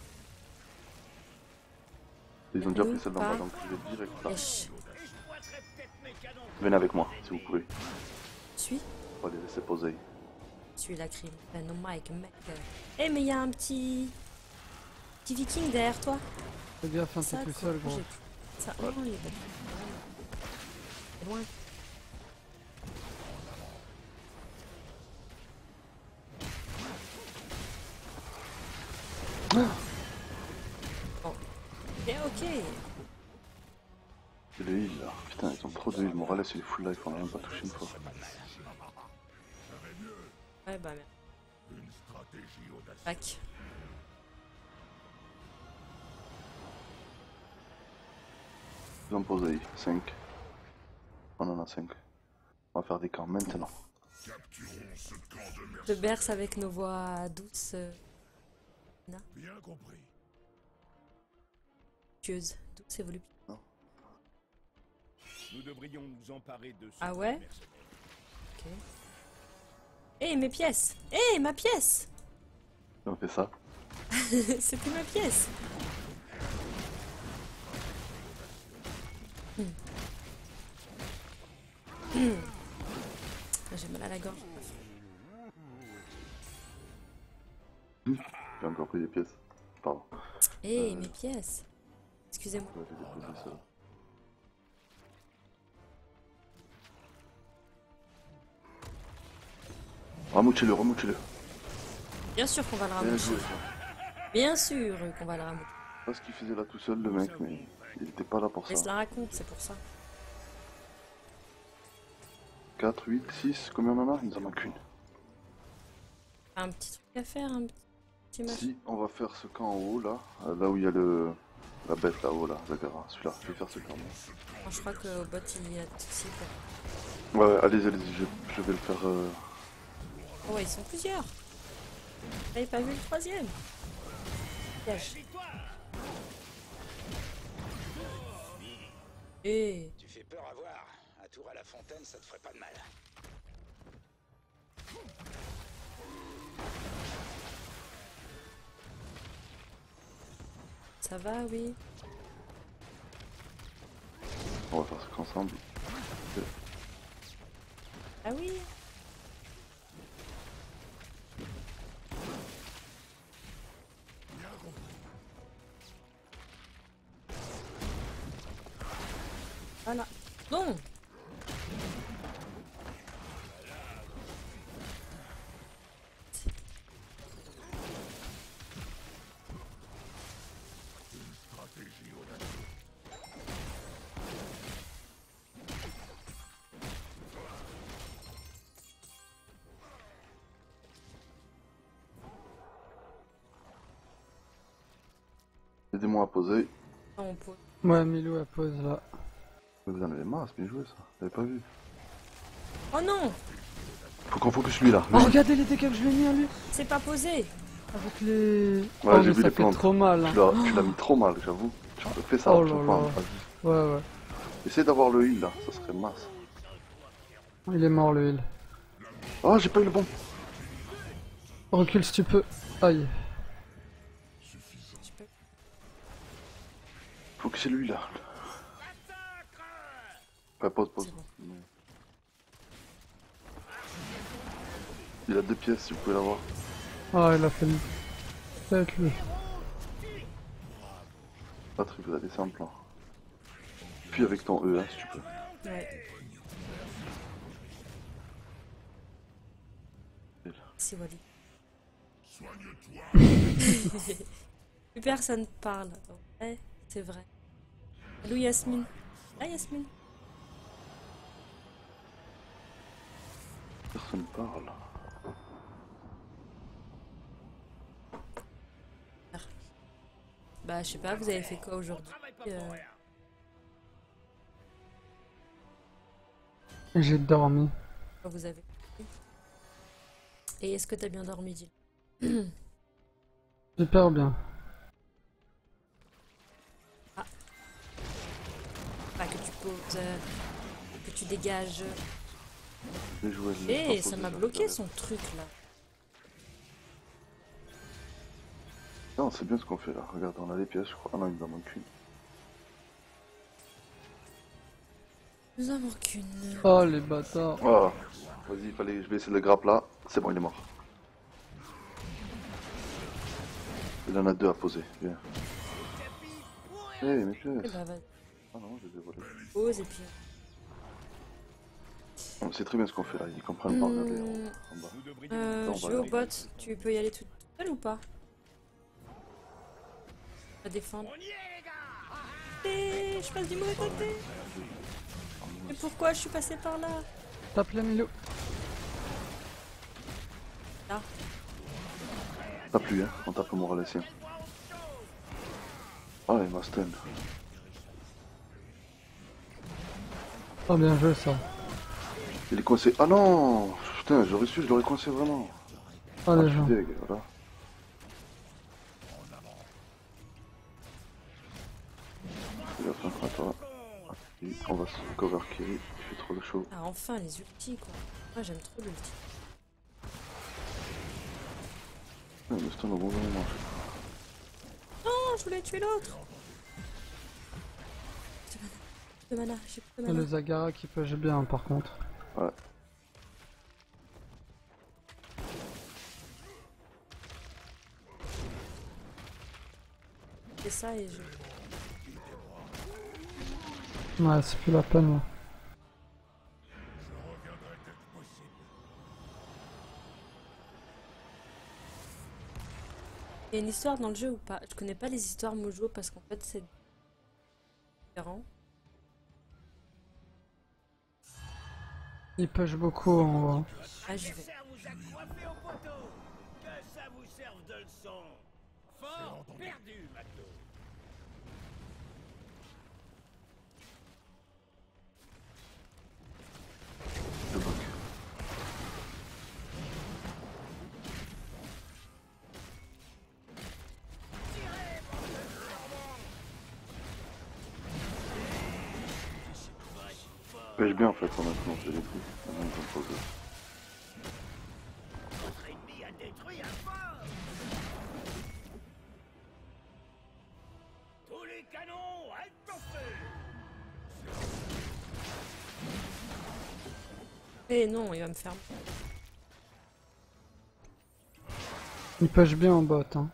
Ils ont déjà Nous, pris celle d'en bas, pas. donc je vais direct là. Esh. Et je pointerai peut-être mes canons. Venez avec moi, si vous pouvez. Suis. On va les laisser poser. Suis la crime. Non Mike, mec. Eh mais il y a un petit viking derrière toi. Fais gaffe, hein, Ça, t'es tout quoi. seul, gros. Ça, non, il est pas c'est loin. Bon. Et ok. Et le heal là, putain, ils ont trop de heal. Morales il est full life, on l'a même pas touché une fois. Ouais bah merde. Une stratégie audacieuse. Back. Ils ont posé 5. On en a 5. On va faire des camps maintenant. Capturons ce camp de mercenaires. Je berce avec nos voix douces, Bien compris. tueuses. Douces et voluptueuses. Nous devrions nous emparer de ce Ah ouais? mercenaire. Ok. Eh mes pièces! Eh ma pièce! On fait ça. C'était ma pièce! J'ai mal à la gorge. J'ai encore pris des pièces. Pardon. Eh mes pièces! Excusez-moi. Je vais les déposer ça. Ramouchez-le, ramouchez-le. Bien sûr qu'on va le Bien ramoucher. joué. Ça. Bien sûr qu'on va le ramoucher. Je sais pas ce qu'il faisait là tout seul le mec, mais il était pas là pour Mais ça. cela raconte, c'est pour ça. 4, 8, 6, combien on en a? Il nous en manque une. Un petit truc à faire, un petit machin. Si, on va faire ce camp en haut là, là où il y a la bête là-haut là, Zagara, celui-là, je vais faire ce camp. Bon, je crois qu'au bot il y a tout aussi. Ouais, ouais, allez-y, allez-y, je vais le faire. Oh ouais, ils sont plusieurs. J'avais pas vu le troisième. Piège. Eh, Tu fais peur à voir. Un tour à la fontaine, ça te ferait pas de mal. ça va, oui. On va faire ce camp ensemble. Ah oui. Voilà. Non. Aidez-moi à poser. Non, on pose. Ouais, Milou elle pose là. Vous en avez masse, bien joué ça. Vous avez pas vu. Oh non, Faut qu'on focus lui là. Oh, regardez les dégâts que je lui ai mis à lui. c'est pas posé. Avec les. Ouais, Oh, j'ai mais vu ça les fait plantes. trop mal. Hein. Tu l'as mis trop mal, j'avoue. Tu fais ça, Oh je là crois. là. Vas-y. Ouais, ouais. Essaye d'avoir le heal là, ça serait masse. Il est mort le heal. Oh, j'ai pas eu le bon. Recule si tu peux. Aïe. Faut que c'est lui là. Ouais, pause, pause. C'est bon. Il a 2 pièces si vous pouvez l'avoir. Ah, il a fait une tête lui. Patrick, vous allez simple là. Puis avec ton E, hein, si tu peux. Ouais. Si, Wally. Plus personne parle. Ouais, c'est vrai. Allô, Yasmine. Ah, Yasmine. Personne parle. Bah, je sais pas, vous avez fait quoi aujourd'hui J'ai dormi. Vous avez. Et est-ce que t'as bien dormi, dis? Super bien. Pas que tu poses, que tu dégages. Je vais jouer Eh, ça m'a bloqué son truc là. Non, c'est bien ce qu'on fait là. Regarde, on a des pièces, je crois. Ah non, il nous en manque une. Nous en manque une. Oh les bâtards. Oh, vas-y, je vais essayer de le grappe là. C'est bon, il est mort. Il en a deux à poser. Viens. Eh, mais Eh bah, vas-y. Ah non, je les ai volés. Pose et puis. On sait très bien ce qu'on fait là. Ils comprennent pas. Regardez en bas. Je vais au bot. Tu peux y aller toute seule ou pas? À défendre. Eh, je passe du mauvais côté. Mais pourquoi je suis passé par là? Tape le milieu. Là. Tape lui, hein. On tape le Moralessien. Ah, il m'a stun. Oh bien joué ça. Il est coincé. Ah non. Putain, j'aurais su, je l'aurais coincé vraiment. Oh les je gens. suis deg, voilà. Il va faire à toi. Et on va se cover Kiri, il fait trop de chaud. Ah, enfin les ultis quoi. Moi j'aime trop l'ulti. Il me stun au bon moment. Non, je voulais tuer l'autre. J'ai plus de mana, j'ai plus de Et mana. le Zagara qui push bien par contre. Ouais. C'est ça et je. Ouais, c'est plus la peine. Ouais. Il y a une histoire dans le jeu ou pas? Je connais pas les histoires Mojo parce qu'en fait c'est différent. Il push beaucoup en haut. Ah, je vais. Ça vous a coiffé au poteau. Que ça vous serve de leçon. Fort perdu, Mato. Le bug. Pêche bien en fait, honnêtement, je l'ai pris. Maintenant, ils ont posé. Votre ennemi a détruit un fort. Tous les canons, halte au feu. Eh non, il va me faire. Il push bien en bot. Hein.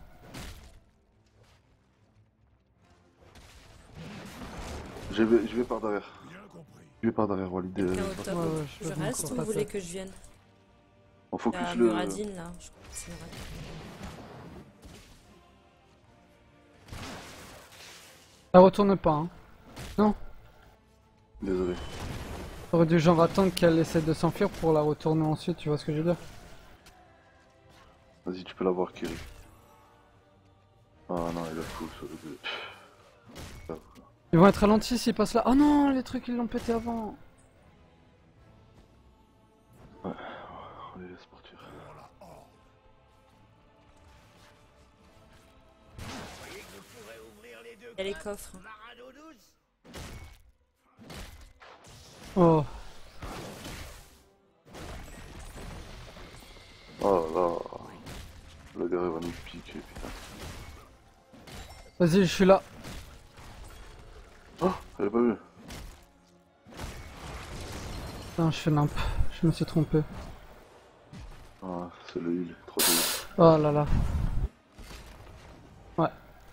Je vais par derrière. Je vais par derrière, Walid. Quelqu'un au top. ouais, Je veux bien reste qu'on ou vous fasse voulez ça. que je vienne? On Il y focus a le. Muradin là, je crois que c'est Muradin. Elle retourne pas. Hein. Non. Désolé. J'aurais dû genre attendre qu'elle essaie de s'enfuir pour la retourner ensuite, tu vois ce que je veux dire? Vas-y, tu peux l'avoir, Kiri. Ah non, il a full sur le 2. Ils vont être ralentis s'ils passent là. Oh non, les trucs ils l'ont pété avant. Ouais, on les laisse partir. Voyez que vous pourrez ouvrir les deux Il y a les coffres. coffres. Marado 12. Oh. Oh là là. Le gars il va nous piquer, putain. Vas-y, je suis là. Oh, j'avais pas vu. Putain, je fais nimp. Je me suis trompé. Ah, c'est le heal, trop dur. Oh là là. Ouais.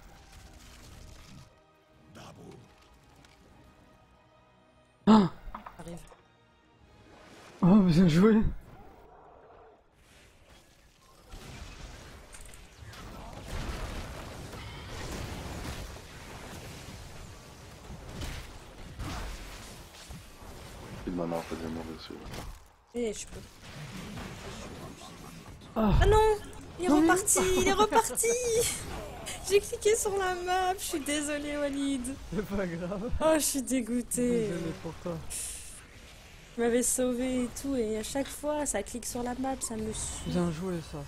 Ah Arrive. oh, bien joué. Il m'en a fait des mauvais celui-là. Eh, je peux. Ah. Ah non! Il est reparti! Il est reparti! J'ai cliqué sur la map, je suis désolée Walid. C'est pas grave. Oh, je suis dégoûtée. Désolé pour toi. Tu m'avais sauvé et tout, et à chaque fois, ça clique sur la map, ça me suit. Bien joué ça.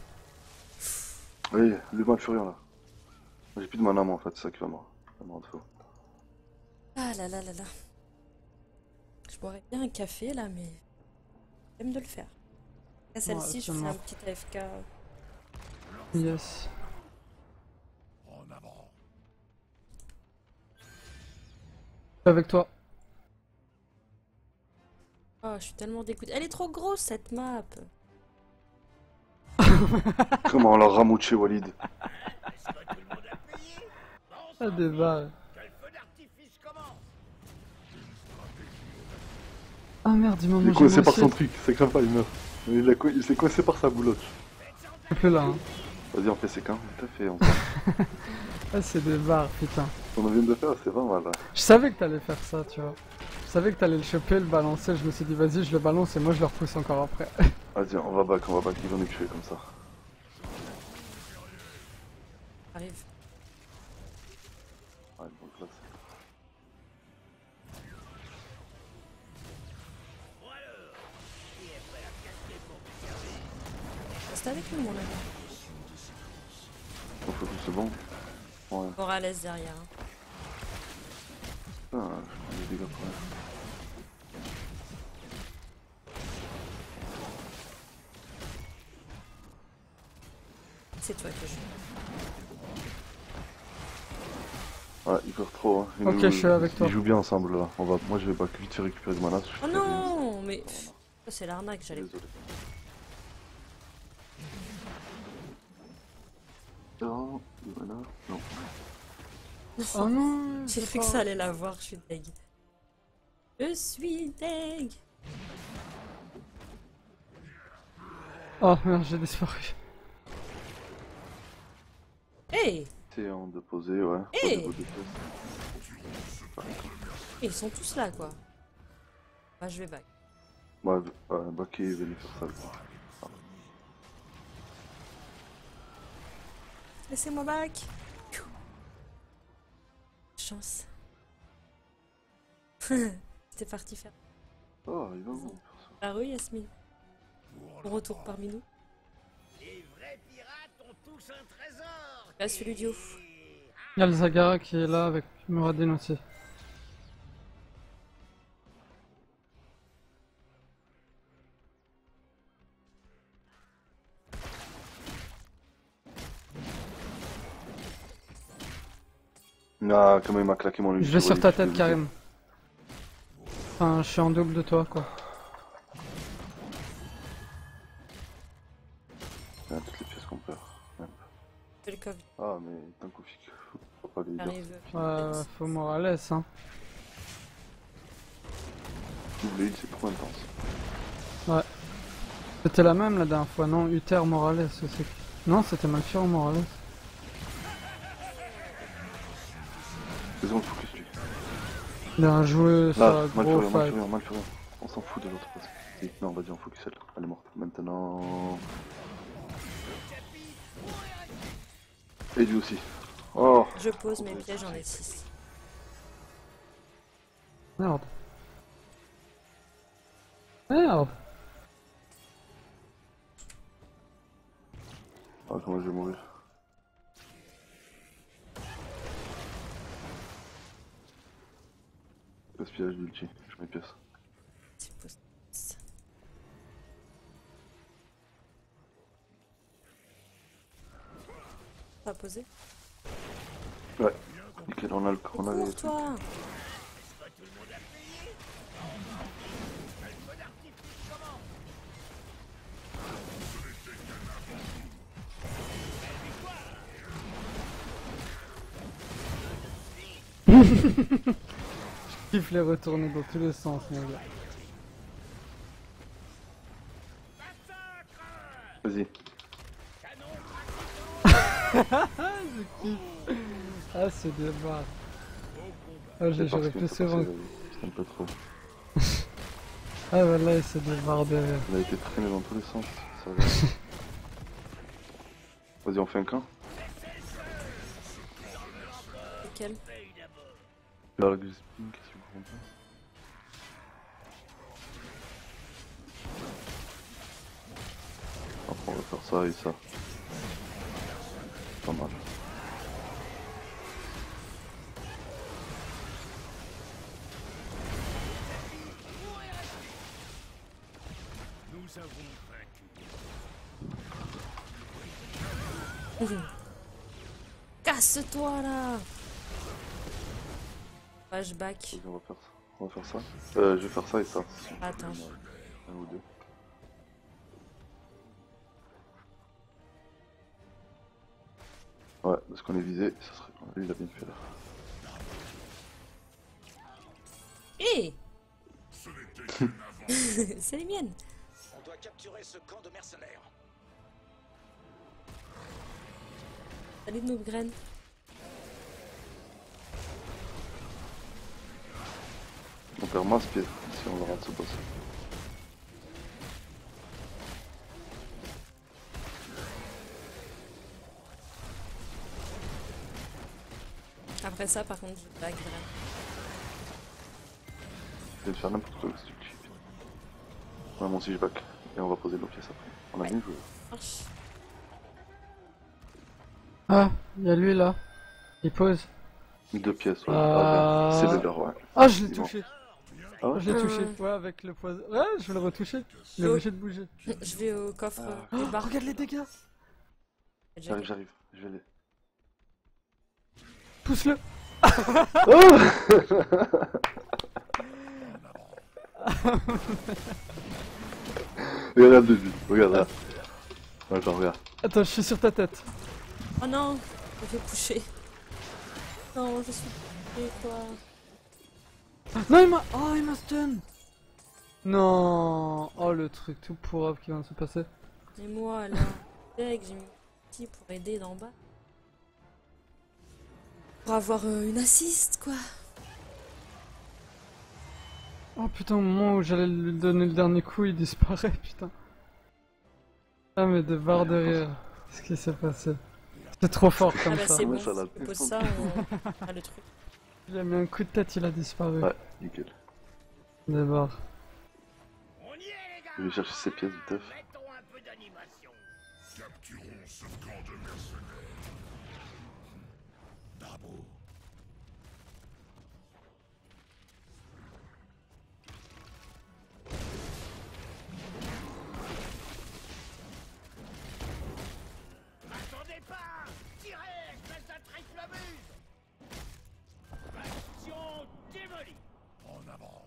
Oui, le mal furieux là. J'ai plus de mana moi en fait, c'est ça qui va me rendre fou. Ah là là là là. Je boirais bien un café là, mais j'aime de le faire. À celle-ci, Ouais, je c'est fais un mort. petit AFK. Yes. En avant. Avec toi. Oh, je suis tellement dégoûtée. Elle est trop grosse cette map. Comment on l'a ramouché Walid. Est-ce que tout le monde a payé? Bon, Ah, sang, débat. que le feu d'artifice commence. Ah merde, dis-moi, Il est moi coincé par son truc, c'est grave pas, il meurt. Il s'est coincé par sa boulotte. un peu là. Hein. Vas-y, on fait séquin, tout à fait. Ah, c'est des barres, putain. Ce qu'on vient de faire, c'est pas mal. Là. Je savais que t'allais faire ça, tu vois. Je savais que t'allais le choper, le balancer. Je me suis dit, vas-y, je le balance et moi je le repousse encore après. Vas-y, on va back, ils vont nous tuer comme ça. Arrive. Ouais, bon, classe. Reste avec nous, mon ami. On fait tout, c'est bon. Ouais, Morales derrière. Hein. putain, je prends des dégâts pour elle. C'est toi que je. Ouais, ils peuvent trop. Hein. Ok, je suis avec toi. Ils jouent bien ensemble là. Moi je vais pas vite fait récupérer du mana. parce que je Oh suis très bien. non, mais ça, c'est l'arnaque, j'allais. Désolé. Non, du mana. Non. Oh non. J'ai cru que ça allait l'avoir, je suis deg. Je suis deg. Oh merde, j'ai disparu. Hey, C'est en de poser, ouais. Hey. Au niveau des pièces. ils sont tous là, quoi. Bah, je vais back. Ouais, Baké, il va lui faire ça. Quoi. Laissez-moi back. Chance. C'était parti faire. Oh, il va où Ah oui, Yasmine. Au retour parmi nous. Les vrais pirates ont tous un trésor. Là, celui du haut. Il y a le Zagara qui est là avec Muradin aussi. Ah, comment il m'a claqué mon Je vais sur ta tête, Karim. Enfin, je suis en double de toi, quoi. Il y a toutes les pièces qu'on perd. Merde. C'est le coffre. Ah, mais d'un coup, faut pas les dire. J'arrive. Faut Morales, hein. Double heal, c'est trop intense. Ouais. C'était la même la dernière fois, non? Uther Morales aussi. Non, c'était Malfurion Morales. C'est bon, focus lui. Bien joué, Là, ça, gros fight. Malfurion. On s'en fout de l'autre parce que. Non, vas-y, on focus elle. Elle est morte. Maintenant. Et lui aussi. Oh! Je pose mes pièges, j'en ai 6. Merde. Merde. Ah, comment je vais mourir? Gaspillage d'ulti, je mets pièce. C'est pose. Pas posé. Ouais, nickel, on a Cours, les toi. Je kiffe les retourner dans tous les sens, mon gars. Vas-y. Je kiffe. Ah, c'est des barres. Ah, j'aurais pu souvent. C'est un peu trop. Ah, bah là, c'est des barres derrière. On a été traîné dans tous les sens. Ça va. Vas-y, on fait un camp. Lequel? Là, le Grispin, qu'est-ce que vous comprenez On va faire ça et ça. Pas mal. Nous avons vaincu. Casse-toi là. Flashback. On va faire ça. On va faire ça. Je vais faire ça et ça. Attends. Un ou deux. Ouais, parce qu'on est visé, ça serait. Lui, il a bien fait là. Hé. C'est les miennes. On doit capturer ce camp de mercenaires. Salut de nos graines. On perd masse pied si on le rate ce boss. Après ça, par contre, je bague vraiment. Je vais te faire n'importe quoi si tu le chies. Ouais, moi aussi je back. Et on va poser nos pièces après. On a Ouais. bien joué. Marche. Ah, il y a lui là. Il pose. 2 pièces, ouais. Ah. Ah, ben, c'est le leur, ouais. Ah, je l'ai Dis-moi. touché. Ah ouais? Je l'ai touché. Ouais, avec le poison. Ouais, je vais le retoucher. Il est obligé de bouger. Je vais au coffre Ah. des barres. Regarde les dégâts. J'arrive. Je vais aller. Pousse-le. Regarde la début. Regarde là. Attends, regarde. Attends, je suis sur ta tête. Oh non, je me fais coucher. Non, je suis couché, quoi. Non, il m'a. Oh, il m'a stun. Non. Oh, le truc tout pourrave qui vient de se passer. Et moi, là, j'ai mis un petit pour aider d'en bas. Pour avoir une assist, quoi. Oh putain, au moment où j'allais lui donner le dernier coup, il disparaît, putain. Ah, mais de barre de rire. Qu'est-ce qui s'est passé? C'est trop fort Ah comme bah ça. c'est bon, ça l'a je pose fait. ça, on a le truc. Il a mis un coup de tête, il a disparu. Ouais, nickel. Des barres. On y est, les gars. Je vais chercher ses pièces du teuf. Mettons un peu d'animation. Capturons ce camp de mercenaires. D'abord. Attendez pas. Tirez, espèce de triflamuse. Action démolie. En avant.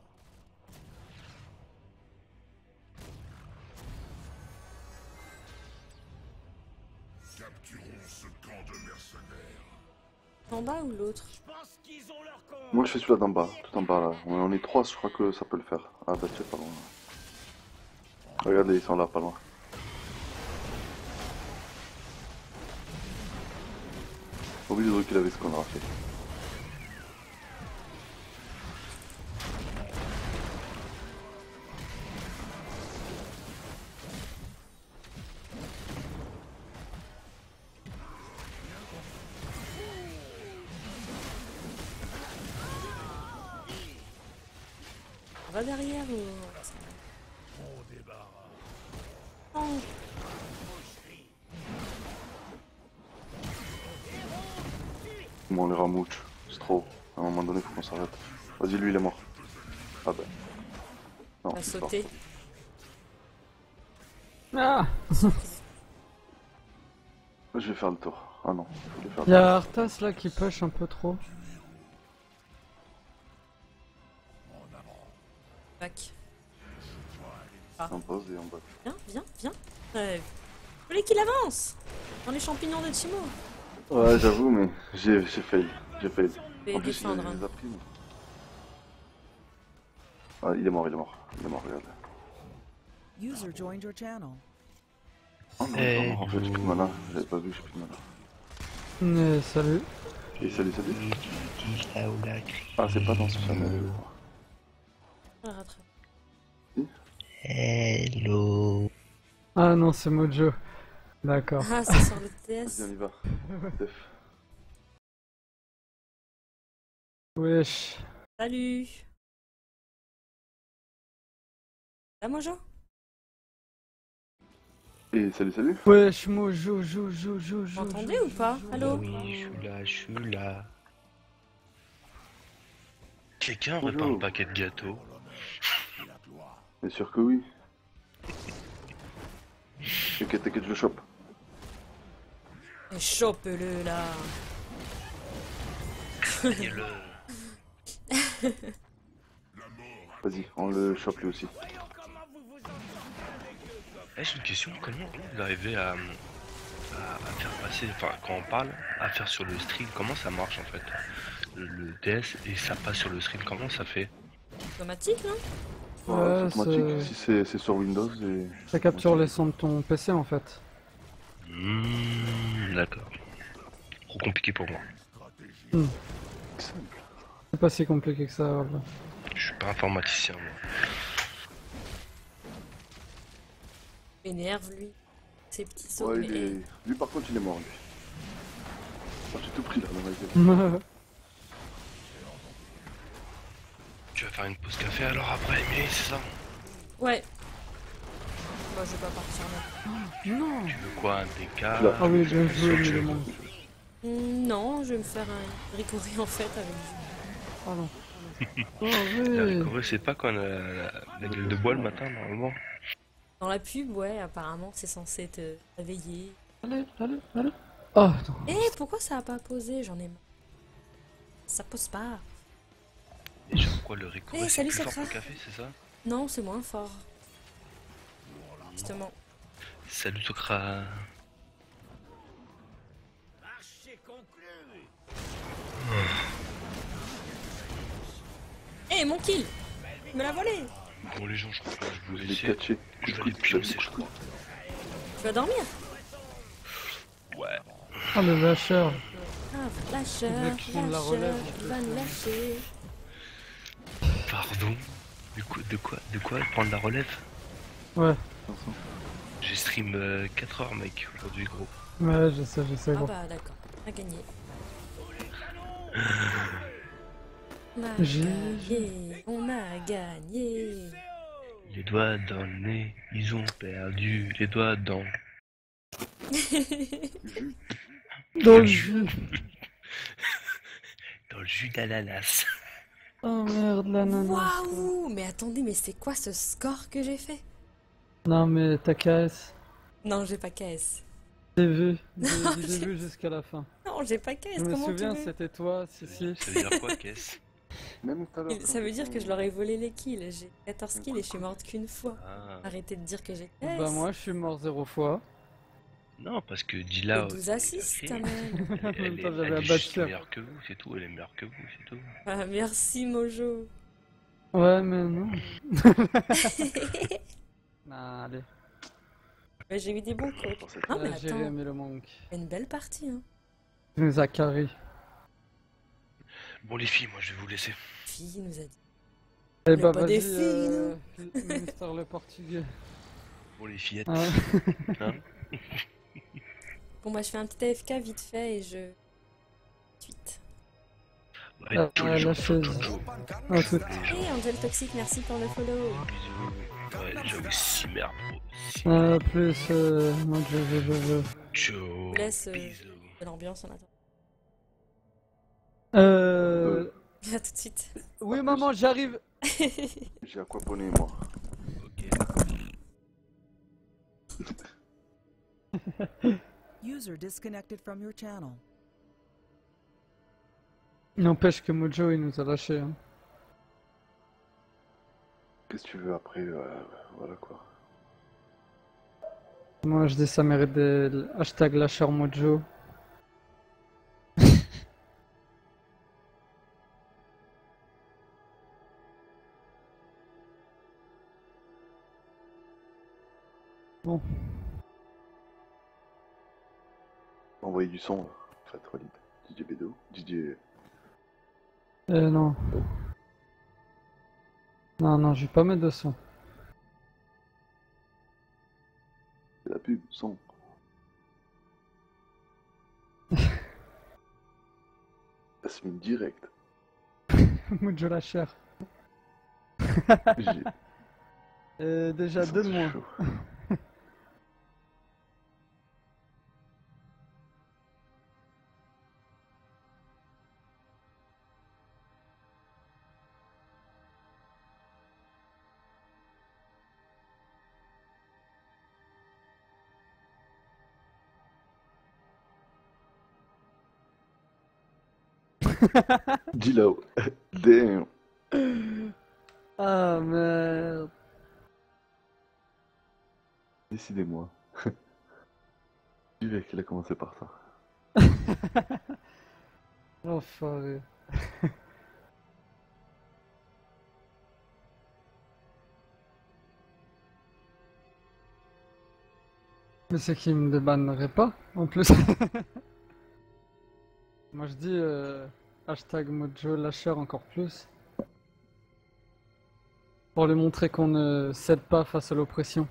Capturons ce camp de mercenaires. En bas ou l'autre? Je pense qu'ils ont leur compte. Moi je fais celui-là d'en bas, tout en bas là. On est 3, je crois que ça peut le faire. Ah bah tiens, pas loin. Regardez, ils sont là, pas loin. Oublie de reculer avec ce qu'on aura fait. On va derrière ou... On débarrasse. Non. Bon, on les ramouche. C'est trop. À un moment donné, faut qu'on s'arrête. Vas-y, lui il est mort. Ah bah. Non, On va c'est pas. sauter. Ah. Je vais faire le tour. Ah non, je vais faire Il y a Arthas là qui push un peu trop. Back. un pause et on bat. Viens. Vous voulez qu'il avance dans les champignons de Timo? Ouais, j'avoue, mais j'ai fail. J'ai fail. Je vais En plus, il défendre. les a pris. Ah, il est mort, regarde. User joined your channel. Oh non, en fait, j'ai plus de mana. J'avais pas vu, j'ai plus de mana. Salut. Et salut. Ah, c'est pas dans ce channel. On la rattrape. Hello. Ah non, c'est Mojo. D'accord. Ah, c'est sur le Vas-y, TS. on y va. Def. Wesh. Salut. Ça, Mojo? Et salut. Wesh, Mojo, Vous m'entendez ou pas? Allô? Oui, je suis là. Quelqu'un Bonjour. répare un paquet de gâteaux? Bien sûr que oui. T'inquiète, je le chope. Et chope-le là. Soignez-le. Vas-y, on le chope lui aussi. Eh, j'ai une question, comment vous arrivez à faire passer, enfin quand on parle, à faire sur le stream, comment ça marche en fait? Le DS et ça passe sur le stream, comment ça fait? Automatique, non? Ouais, c'est Ouais, automatique, si c'est sur Windows et... ça capture les sons de ton PC en fait. D'accord. Trop compliqué pour moi. Simple. C'est pas si compliqué que ça. Voilà. Je suis pas informaticien moi. Énerve lui. Ces petits sauts. Ouais, mais- lui par contre il est mort lui. Oh, j'ai tout pris là dans ma gueule. Tu vas faire une pause café alors après, Emily, c'est ça? Ouais. Moi je vais pas partir là. Non. Tu veux quoi, un DK? Là. Ah oui, bien joué, Sûr que- évidemment. Non, je vais me faire un ricoré en fait avec du... Pardon. Oh La oui. ricorée, c'est pas quand la gueule de bois le matin normalement. Dans la pub, ouais, apparemment c'est censé te réveiller. Allez. Oh, non. Eh, pourquoi ça a pas posé? J'en ai marre. Ça pose pas. Et genre quoi, le ricoré, Eh, c'est salut, plus fort que Sakra. le café, c'est ça? Non, c'est moins fort. Justement. Salut Sokra. Marché conclu. Eh, mon kill! Il me l'a volé! Bon les gens, je crois que je vais Je l'ai laisser. catché. Je vais aller pioncer, je crois. Tu vas dormir? Ouais. Oh, le lâcheur. Ah, lâcheur, Il veut qu'il me la relève, en fait. va me lâcher. Pardon. De quoi prendre la relève? Ouais. J'ai stream 4 heures mec aujourd'hui gros. Ouais, je sais, Ah gros. bah d'accord, on a gagné. On a gagné. Les doigts dans le nez, ils ont perdu les doigts dans... Dans le jus. Dans le jus d'ananas. Oh merde, l'ananas. Waouh! Mais attendez, mais c'est quoi ce score que j'ai fait? Non, mais ta KS. Non, j'ai pas KS. J'ai vu. J'ai vu jusqu'à la fin. Non, j'ai pas KS, Je me comment souviens, tu veux? c'était toi, si. Ça veut dire quoi, qu'est-ce? Même tout à l'heure. Ça veut dire que je leur ai volé les kills. J'ai 14 kills et je suis morte qu'une fois. Ah. Arrêtez de dire que j'ai KS. Bah, moi, je suis mort 0 fois. Non, parce que Et Dila... 12 assists quand même. Elle, En même temps, j'avais elle un est juste bachelor. meilleure que vous, c'est tout. Elle est meilleure que vous, c'est tout. Ah, merci Mojo. Ouais, mais non. Non, allez. Ouais, j'ai eu des bons coachs. Non mais attends, Jérémy le manque. une belle partie hein. Il nous a carré. Bon les filles, moi je vais vous laisser. Fille nous a dit. Eh Le bah, pas des vas-y, Mister le portugais. Bon les fillettes. Hein. Hein? Bon bah je fais un petit AFK vite fait et je... Suite. Ouais, Ah, tous la les jours, chaise. Jojo. Ah, tout. Hey Angel Toxic, merci pour le follow. Bisous. Ouais, j'avoue, si merde, bro. Si Ah, plus, moi, je. Ciao. Je vous laisse Bisous. de l'ambiance en attendant. À tout de suite. Oui, maman, j'arrive. J'ai aquaponé moi. Ok. User disconnected from your channel. N'empêche que Mojo, il nous a lâché. Hein. Qu'est-ce que tu veux après voilà quoi. Moi, je dis ça mérite des hashtag lâcheur Mojo. Bon. Envoyer du son, très Walid. DJ Bedo, DJ... Non. Non, je vais pas mettre de son. C'est la pub, son. Yasmine direct. Mojo lâcheur. J'ai- Déjà Ils sont 2 de moins. chauds. Dis-là. Damn. Ah merde. Décidez-moi. Du mec, il a commencé par ça. Enfoiré. Mais c'est qu'il me débannerait pas, en plus. Moi je dis hashtag Mojo lâcheur encore plus. Pour lui montrer qu'on ne cède pas face à l'oppression.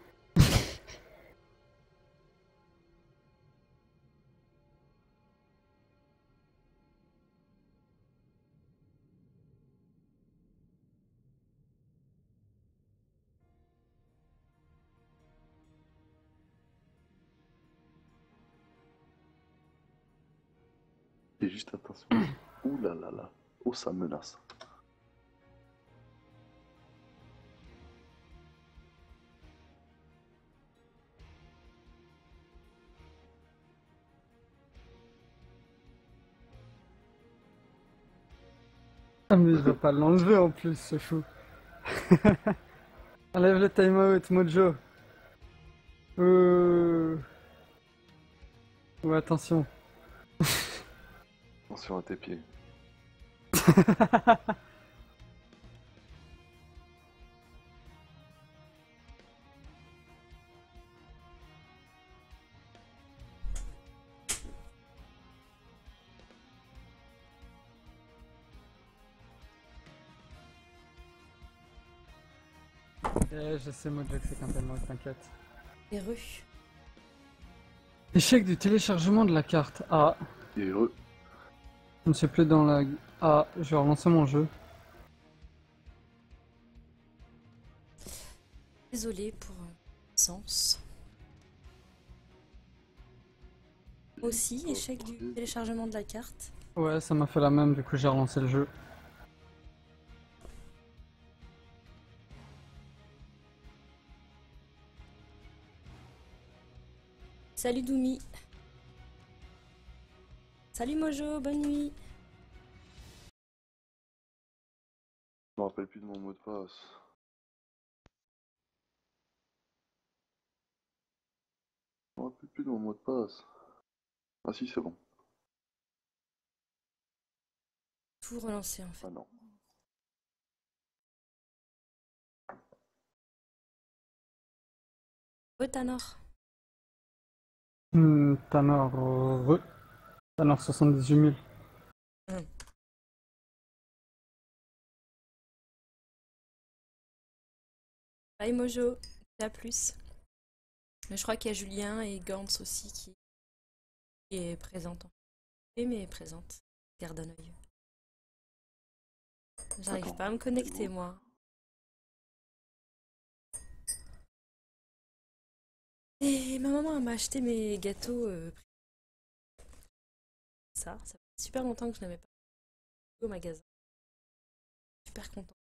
Et juste attention. Ouh là là là. Oh, ça menace. Ah mais il va pas l'enlever en plus, c'est fou. Enlève le timeout, Mojo. Ouais, attention. Attention à tes pieds. Je sais Mojo que c'est qu'un timeout, t'inquiète. Heureux. Échec du téléchargement de la carte. Ah. Et heureux. Je ne suis plus dans la... Ah, je vais relancer mon jeu. Désolée pour sens. Aussi, échec du téléchargement de la carte. Ouais, ça m'a fait la même, du coup j'ai relancé le jeu. Salut Doumi. Salut Mojo, bonne nuit. Je me rappelle plus de mon mot de passe. Je me rappelle plus de mon mot de passe. Ah si, c'est bon. Tout relancer en fait. Ah non. Tanor. Tanor... Tanor 78 000. Bye Mojo, à plus. Mais je crois qu'il y a Julien et Gantz aussi qui est présente. Mais présente. Garde un œil. J'arrive pas à me connecter moi. Et ma maman m'a acheté mes gâteaux. Ça fait super longtemps que je n'avais pas au magasin. Super content.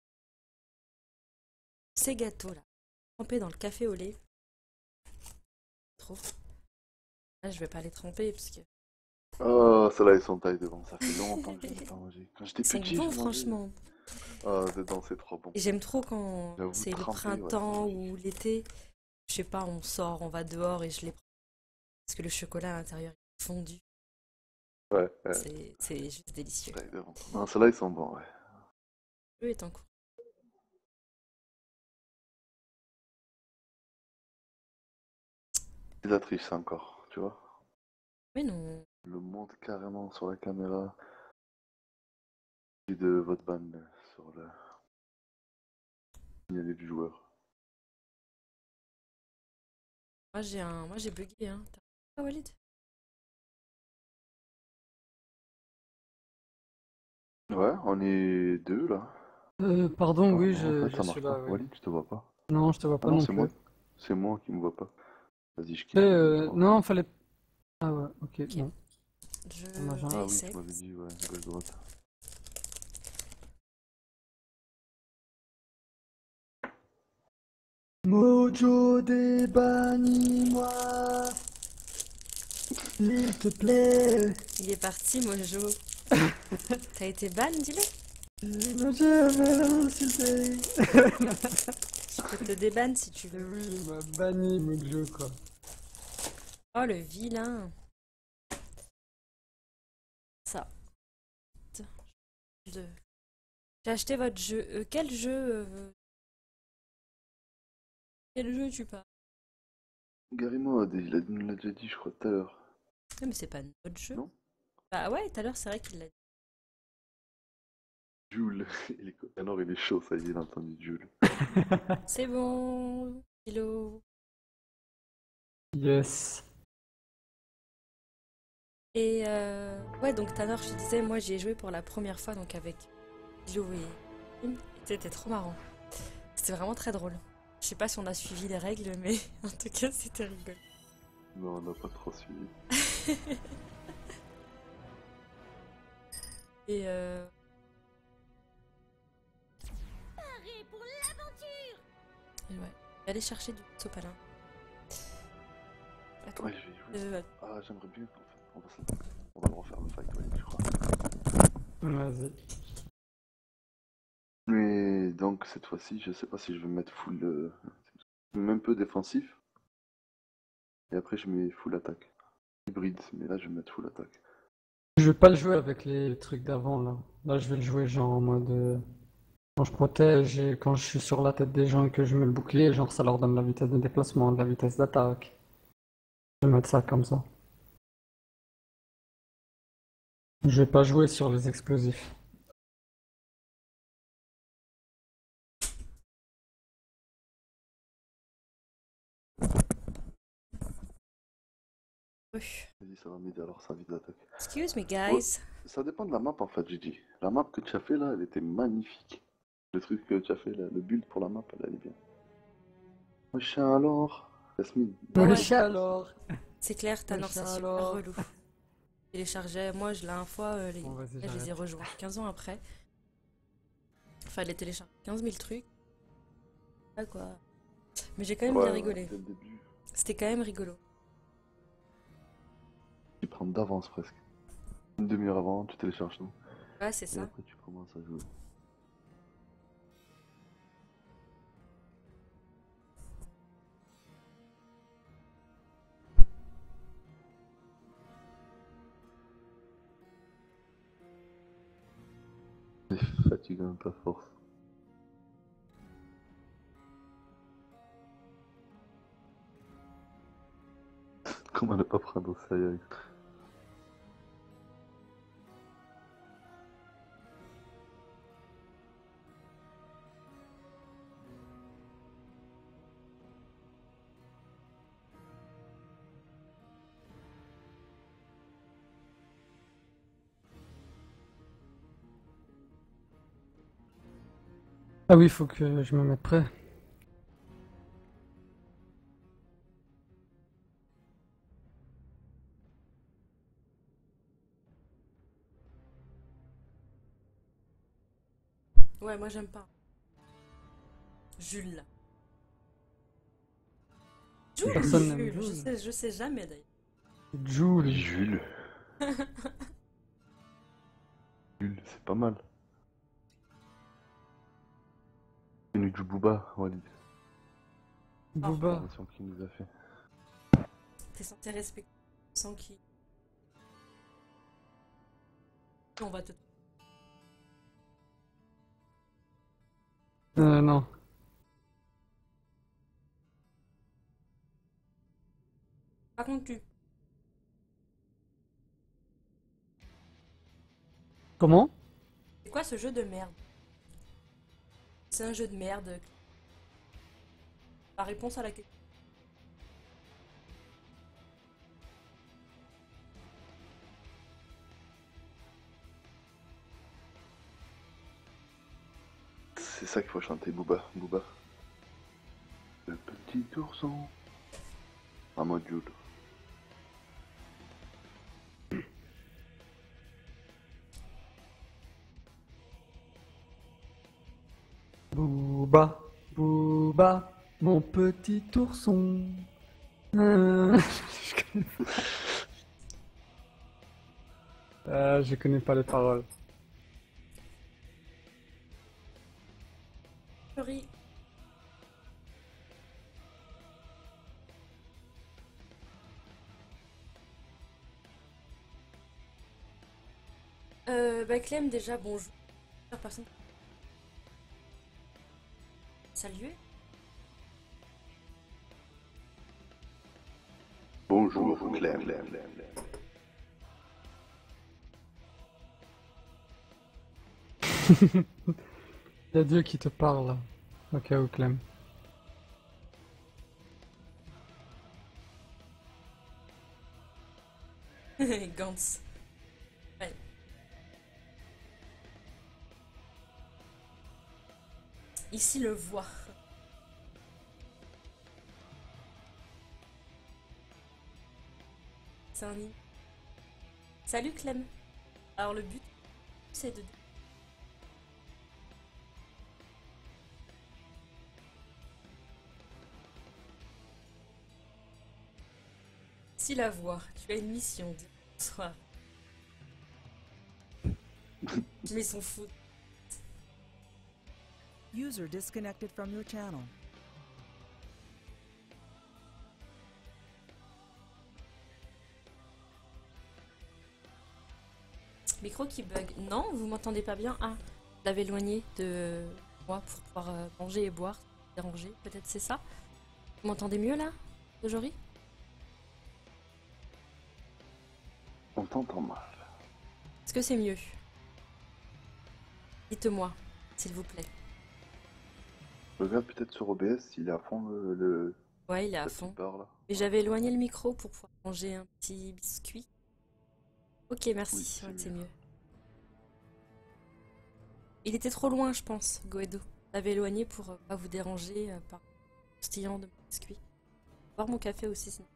Ces gâteaux là, trempés dans le café au lait. Trop. Là, je vais pas les tremper parce que. Oh, ceux-là ils sont taille devant, ça fait longtemps que je n'ai pas mangé. Quand j'étais C'est petit, bon je mangeais. franchement. Ah, dedans c'est trop bon. Et j'aime trop quand J'avoue, c'est le trempé, printemps ouais, ou l'été. Je sais pas, on sort, on va dehors et je les prends. Parce que le chocolat à l'intérieur est fondu. Ouais, C'est juste délicieux. taille devant. Non, ceux-là ils sont bons, ouais. Le jeu est en cours. Utilisatrice encore, tu vois. Mais non. Je le montre carrément sur la caméra. Et de votre ban sur le signaler du joueur. Moi j'ai bugué hein. Ah Walid. Ouais, on est deux là. Pardon, Ah, oui, non, en fait, je ça suis marche là, pas. oui. Walid, je te vois pas. Non, je te vois pas Ah non, non c'est plus. moi. C'est moi qui me vois pas. Vas-y, je quitte. Non, fallait... Ah ouais, ok, Ok. bon. Je Ah oui, tu réessaye. m'avais dit, ouais, gauche-droite. Mojo, débannis-moi, s'il te plaît. Il est parti Mojo. T'as été ban, dis-le. Je peux te déban si tu veux. Oui, il m'a banni, Mojo, quoi. Oh, le vilain. Ça. J'ai acheté votre jeu. Quel jeu Quel jeu tu parles? Gary Mode, nous l'a déjà dit, je crois, tout à l'heure. Non, mais c'est pas notre jeu. Non? Bah ouais, tout à l'heure, c'est vrai qu'il l'a dit. Jules, alors il est chaud, ça y est, il a entendu Jules. C'est bon, Philo. Yes. Et ouais, donc Tanor, je te disais, moi j'y ai joué pour la première fois, donc avec Philo et Kim. C'était trop marrant. C'était vraiment très drôle. Je sais pas si on a suivi les règles, mais en tout cas, c'était rigolo. Non, on n'a pas trop suivi. Et Paré pour l'aventure. et ouais, je vais aller chercher du sopalin. Attends. Ouais, je vais jouer. Ah, j'aimerais bien, en fait. On va le refaire le fight, ouais, je crois. Vas-y. Mais donc, cette fois-ci, je sais pas si je vais mettre full. Je mets un peu défensif. Et après, je mets full attaque. Hybride, mais là, je vais mettre full attaque. Je vais pas le jouer avec les trucs d'avant, là. Là, je vais le jouer genre en mode... Quand je protège et quand je suis sur la tête des gens et que je mets le bouclier, genre ça leur donne la vitesse de déplacement, de la vitesse d'attaque. Je vais mettre ça comme ça. Je vais pas jouer sur les explosifs. Vas-y, ça va m'aider alors, sa vie d'attaque. Excuse me, guys. Ça dépend de la map en fait, j'ai dit. La map que tu as fait là, elle était magnifique. Le truc que tu as fait là, le build pour la map, elle est bien. Wesh alors, Yasmine. Wesh alors. C'est clair, Tanor, Wesh c'est super alors. relou. Je téléchargeais, moi je l'ai un fois, Bon, vas-y, là, je les ai j'arrête. rejoints 15 ans après. Fallait télécharger 15 000 trucs. Ah quoi. Mais j'ai quand même bien rigolé. dès le début, C'était quand même rigolo. tu prends d'avance presque. Une demi-heure avant, tu télécharges tout. Ouais, c'est Et ça. après, tu commences à jouer. C'est fatigant, ta force. Comment ne pas prendre au sérieux? Ah oui, faut que je me mette prêt. Ouais, moi j'aime pas. Jules. Jules, Personne n'aime Jules. Jules. Je sais jamais d'ailleurs. Jules. Jules. Jules, c'est pas mal. C'est du Booba, Walid. Booba. L'information qu'il nous a fait. T'es censé respecter sans qui. On va te. Non. Par contre, tu. Comment? C'est quoi ce jeu de merde? C'est un jeu de merde. La réponse à la question. C'est ça qu'il faut chanter, Booba. Booba. Le petit ourson. À mode Jules. Booba. Booba. Mon petit ourson. Je connais pas. Je connais pas les paroles. Sorry. Bah Clem, déjà, bonjour. Personne. Salut. Bonjour, Clem. Il y a Dieu qui te parle. Ok, ou Clem. Gantz. Ouais. Ici le voit. C'est un nid. Salut Clem. Alors le but, c'est de... Si la voix, tu as une mission bonsoir. Mais ils sont fous. User disconnected from your channel. Micro qui bug. Non, vous m'entendez pas bien. Ah, je l'avais éloigné de moi pour pouvoir manger et boire. Déranger, peut-être c'est ça. Vous m'entendez mieux là, aujourd'hui? On t'entend mal. Est-ce que c'est mieux? Dites-moi, s'il vous plaît. Regarde peut-être sur OBS s'il est à fond le... Ouais, il est à la fond. petite barre, là. Et j'avais éloigné le micro pour pouvoir manger un petit biscuit. Ok, merci, Oui, ouais, c'est c'est mieux. Il était trop loin, je pense, Goedo. J'avais éloigné pour pas vous déranger par le stillant de mon biscuit. Boire mon café aussi, sinon.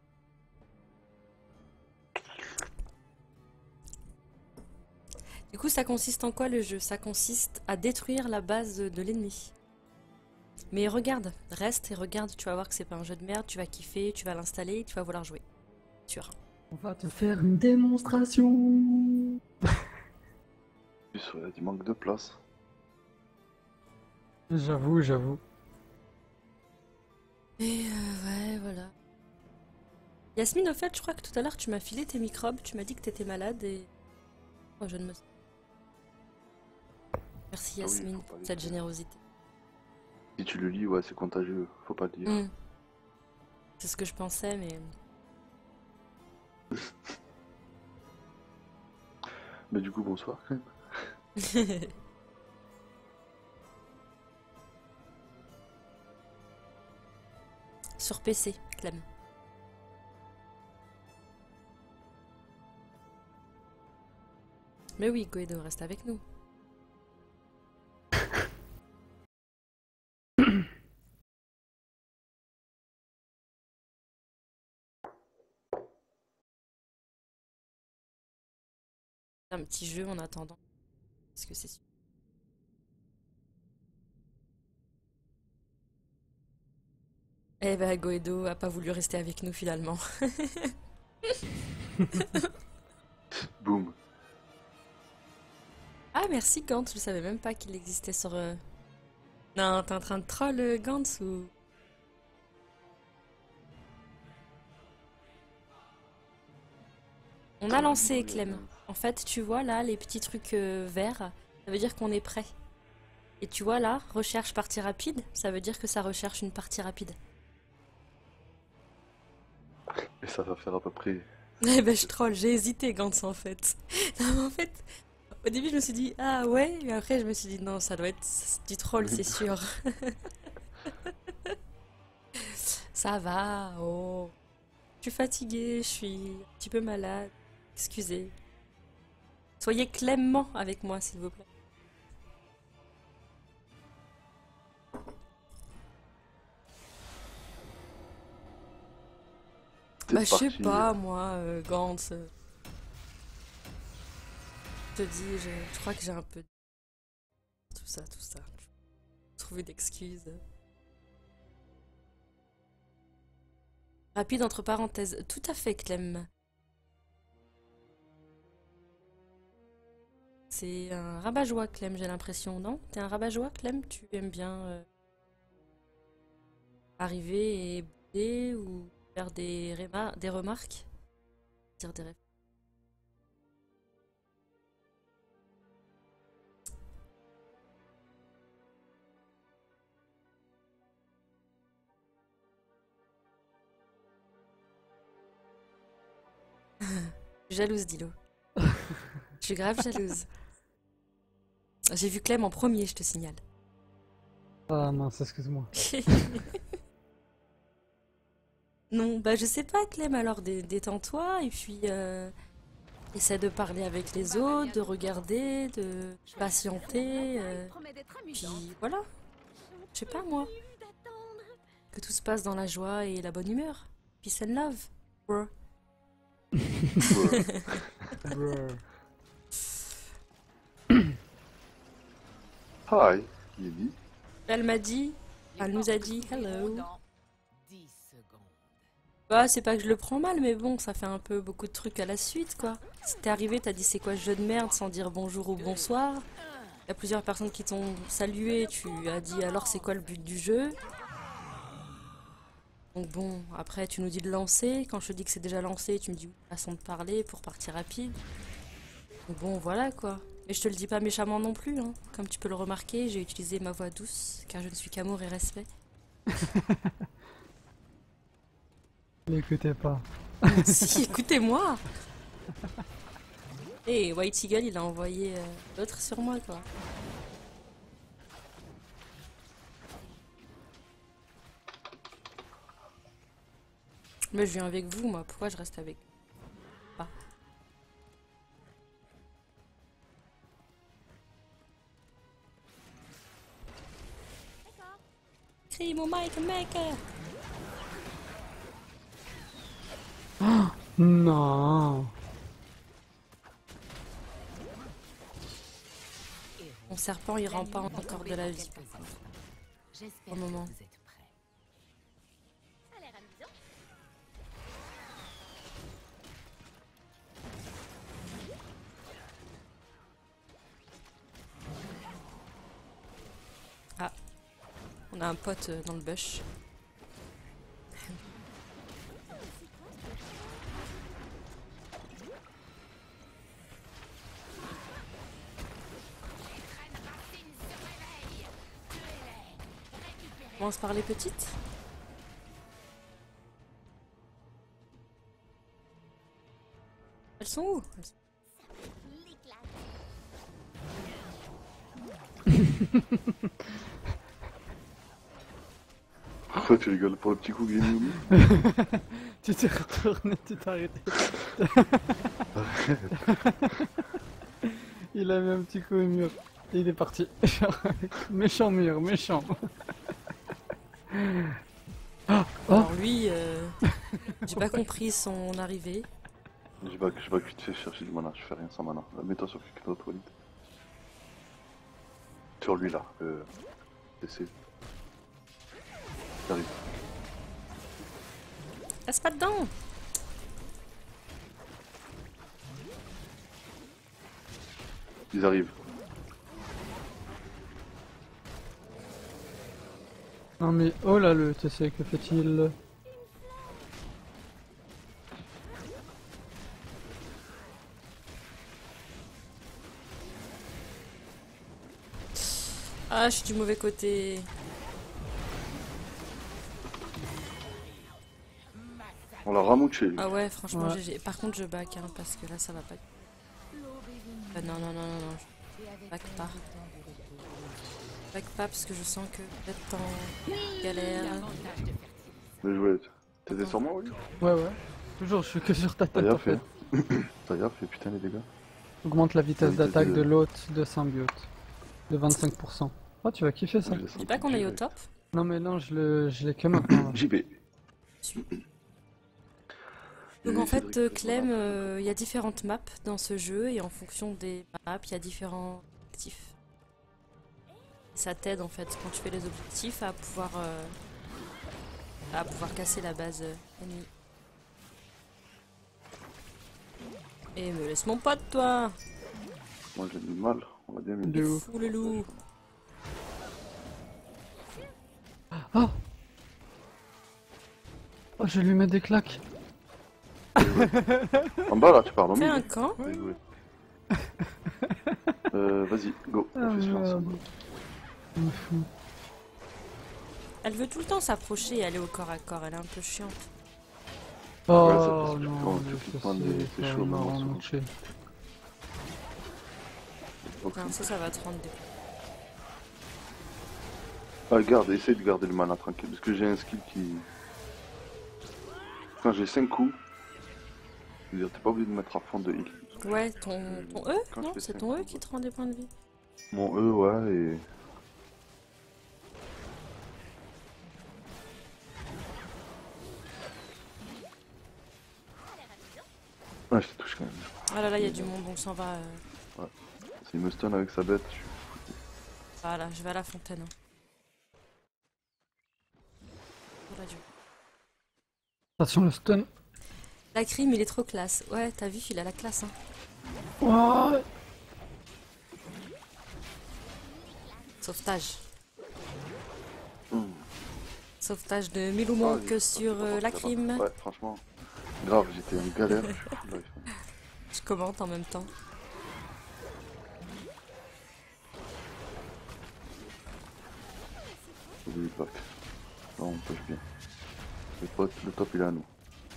Du coup, ça consiste en quoi le jeu? Ça consiste à détruire la base de l'ennemi. Mais regarde, reste et regarde, tu vas voir que c'est pas un jeu de merde, tu vas kiffer, tu vas l'installer et tu vas vouloir jouer. Sûr. On va te faire une démonstration. Plus, il y a du manque de place. J'avoue, j'avoue. Et ouais, voilà. Yasmine, au fait, je crois que tout à l'heure tu m'as filé tes microbes, tu m'as dit que t'étais malade et... Oh, je ne me... Merci Ah oui, Yasmine faut pas pour les cette dire. générosité. Si tu le lis, ouais, c'est contagieux. Faut pas le dire. Hmm. C'est ce que je pensais, mais... Mais du coup, bonsoir, quand même. Sur PC, Clem. Mais oui, Guido, reste avec nous. Un petit jeu en attendant. Parce que c'est sûr. Eh ben, Goedo a pas voulu rester avec nous finalement. Boum. Ah, merci Gantz, je savais même pas qu'il existait sur... Non, t'es en train de troll Gantz ou... On a lancé Clem. En fait, tu vois là, les petits trucs verts, ça veut dire qu'on est prêt. Et tu vois là, recherche partie rapide, ça veut dire que ça recherche une partie rapide. Et ça va faire à peu près... Eh ben je troll, j'ai hésité Gantz en fait. Non mais en fait, au début je me suis dit ah ouais, mais après je me suis dit non ça doit être du troll c'est sûr. Ça va, oh. Je suis fatiguée, je suis un petit peu malade, excusez. Soyez clément avec moi s'il vous plaît. C'est Bah je sais parti. pas moi, Gantz. Je te dis, je crois que j'ai un peu... Tout ça. Trouver d'excuses. Rapide entre parenthèses. Tout à fait, Clem. c'est un rabat-joie, Clem, j'ai l'impression, non? T'es un rabat-joie, Clem? Tu aimes bien arriver et bouder ou faire des remarques? Dire des réflexions. Jalouse, Dilo. Je suis grave jalouse. J'ai vu Clem en premier, je te signale. Ah mince, excuse-moi. Non, bah je sais pas, Clem, alors détends-toi et puis essaie de parler avec les autres, de regarder, de patienter. Puis voilà. Je sais pas, moi. Que tout se passe dans la joie et la bonne humeur. Peace and love, bro. Hi, Lily. Elle m'a dit, elle nous a dit hello. Dans 10 secondes. Bah, c'est pas que je le prends mal, mais bon, ça fait un peu beaucoup de trucs à la suite, quoi. Si t'es arrivé, t'as dit c'est quoi ce jeu de merde sans dire bonjour ou bonsoir. Il y a plusieurs personnes qui t'ont salué, tu as dit alors c'est quoi le but du jeu. Donc bon, après tu nous dis de lancer, quand je te dis que c'est déjà lancé, tu me dis façon de parler pour partir rapide. Donc bon, voilà quoi. Et je te le dis pas méchamment non plus, hein. Comme tu peux le remarquer, j'ai utilisé ma voix douce, car je ne suis qu'amour et respect. N'écoutez pas. Si, écoutez-moi. Et White Eagle, il a envoyé l'autre sur moi, quoi. Mais je viens avec vous, moi. Pourquoi je reste avec pas. Crie mon Mike Maker. Oh, non. Mon serpent, il rend pas encore de la vie. Au moment. Ah, on a un pote dans le bush. On commence par les petites. Elles sont où? Pourquoi tu rigoles pour le petit coup Grimmy? Tu t'es retourné, tu t'es arrêté. Il a mis un petit coup au mur. Et il est parti. Méchant mur, méchant. Alors lui, j'ai pas compris son arrivée. Je vais vite fait chercher du mana, je fais rien sans mana. Mets-toi sur quelqu'un d'autre, Walid. Sur lui là, essaie. J'arrive. Passe pas dedans. Ils arrivent. Non mais, oh là le TC, que fait-il? Ah, je suis du mauvais côté. On l'a ramouché. Ah ouais, franchement, Ouais. GG. Par contre, je back, hein, parce que là, ça va pas. Non, non, non, non, non. Je back pas. Back pas parce que je sens que vous êtes en galère. Mais joué. T'étais sur moi, oui? Ouais, ouais. Toujours, je suis que sur ta T'as tête bien en fait. fait. T'as bien fait, putain les dégâts. Augmente la vitesse vitesse d'attaque de- de l'hôte de symbiote. De 25%. Oh, tu vas kiffer ça. Je le Je sens dis pas qu'on aille au top. Non mais non, je l'ai que maintenant. là. JB. Donc en fait, Clem, il y a différentes maps dans ce jeu et en fonction des maps, il y a différents objectifs. Ça t'aide en fait quand tu fais les objectifs à pouvoir casser la base ennemie. Et me laisse mon pote, toi. Moi j'ai du mal, on va bien De mieux. ouf. Fou le loup. Oh Oh, je vais lui mettre des claques. En bas là, tu parles en Fais mid. un camp. Bien joué. Vas-y, go, Ah, on fait ça merde. ensemble. Je me fous. Elle veut tout le temps s'approcher et aller au corps à corps. Elle est un peu chiante. Oh Ouais, ça fait super non, quand mais tu ça, prends des c'est chauds marrant, moments, mon chien. Ok. Non, ça va te rendre des... Ah, garde, essaye de garder le mana tranquille, parce que j'ai un skill qui... Quand j'ai 5 coups, je veux dire, t'es pas obligé de mettre à fond de heal. Ouais, ton E? Quand Non, je fais c'est cinq ton E coups, qui te rend des points de vie. Mon E, ouais, et... Ouais, je te touche quand même. Ah là là, il y a du monde, on s'en va. S'il me stun avec sa bête, je suis... Voilà, je vais à la fontaine. Hein. Oh là Dieu. Attention le stun. La crime, il est trop classe. Ouais, t'as vu, il a la classe. Hein. Ouais. Sauvetage. Hmm. Sauvetage de Milou Monk Ah, sur la crime. Ouais, franchement, grave, j'étais en galère. Je suis full life. Je commente en même temps. J'ai vu le pack. Là, on push bien. Le top, il est à nous.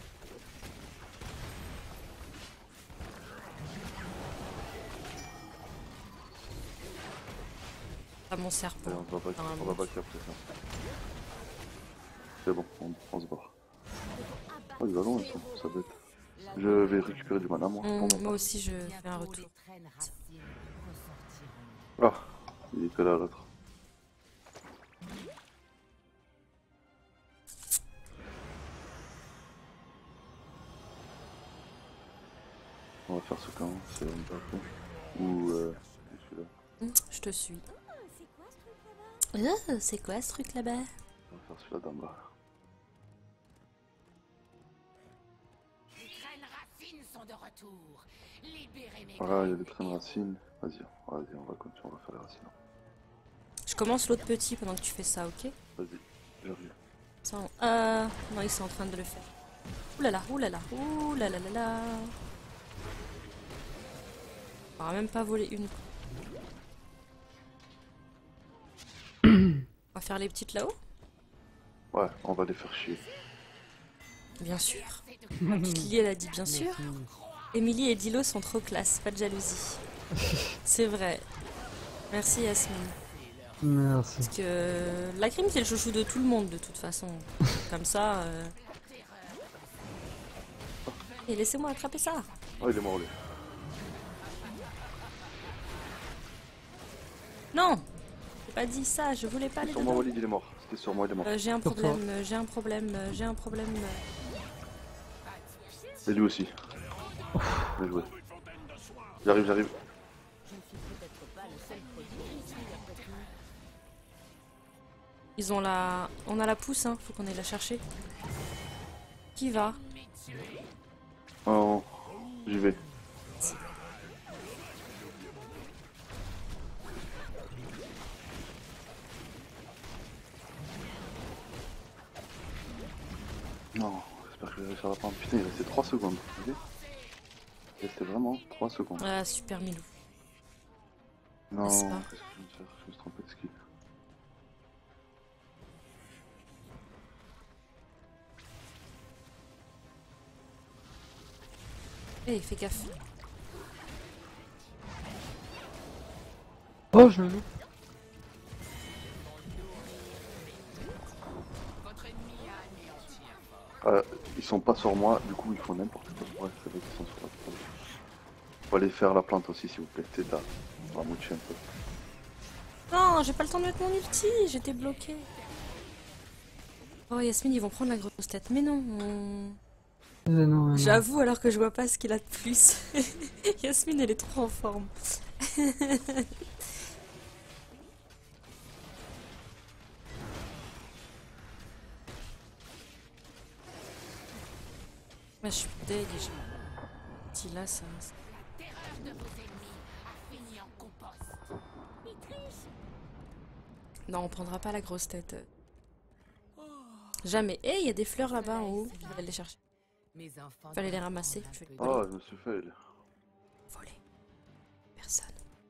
Ah mon serpent. Allez, on va back après ça. C'est bon, on se barre. Oh, il va loin, ça bête. Je vais récupérer du mana, moi. pour ma Moi aussi, je fais un retour. part. Ah, il était là, l'autre. On va faire ce camp, c'est un peu. Ou celui-là. Je te suis. C'est quoi ce truc là-bas? On va faire celui-là d'en bas. Voilà, il y a des trains de racines. Vas-y, on va continuer, on va faire les racines. Je commence l'autre petit pendant que tu fais ça, ok? Vas-y, j'arrive. Non, ils sont en train de le faire. Oulala, oulala, oulala, là là. On va même pas voler une. On va faire les petites là-haut? Ouais, on va les faire chier. Bien sûr. Ma petite Lily, elle a dit bien sûr. Émilie et Dilo sont trop classe, pas de jalousie. C'est vrai. Merci Yasmine. Merci. Parce que la crime c'est le chouchou de tout le monde de toute façon. Comme ça. Et laissez-moi attraper ça. Oh, il est mort lui. Non, j'ai pas dit ça, je voulais pas aller Sur moi, dedans. Walid, il est mort. C'était sur moi, il est mort. J'ai un problème, j'ai un problème, j'ai un problème. Et lui aussi. Bien joué. J'arrive. Ils ont la... On a la pousse, hein, faut qu'on aille la chercher. Qui va? Oh, j'y vais. Non, j'espère que je vais réussir à la prendre. Putain, il restait 3 secondes. Vous voyez ? Il restait vraiment 3 secondes. Ah, super Milou. Non, N'est-ce qu'est-ce pas? que je viens de faire? Je me suis trompé de skill. Eh, fais gaffe. Oh, je le loupe. Ils sont pas sur moi, du coup ils font n'importe quoi. Ouais, c'est vrai qu'ils sont sur la plante. Faut aller faire la plante aussi s'il vous plaît, c'est là. On va moucher un peu. Non, j'ai pas le temps de mettre mon ulti, j'étais bloqué. Oh Yasmine, ils vont prendre la grosse tête. Mais non, Non. j'avoue alors que je vois pas ce qu'il a de plus. Yasmine, elle est trop en forme. Moi je suis deg et j'ai... Petit là, ça... Non, on prendra pas la grosse tête. Jamais. Eh, il y a des fleurs là-bas en haut. Je vais aller les chercher. Fallait les ramasser. Je vais les voler. Ah, je me suis fait. Voler. Personne.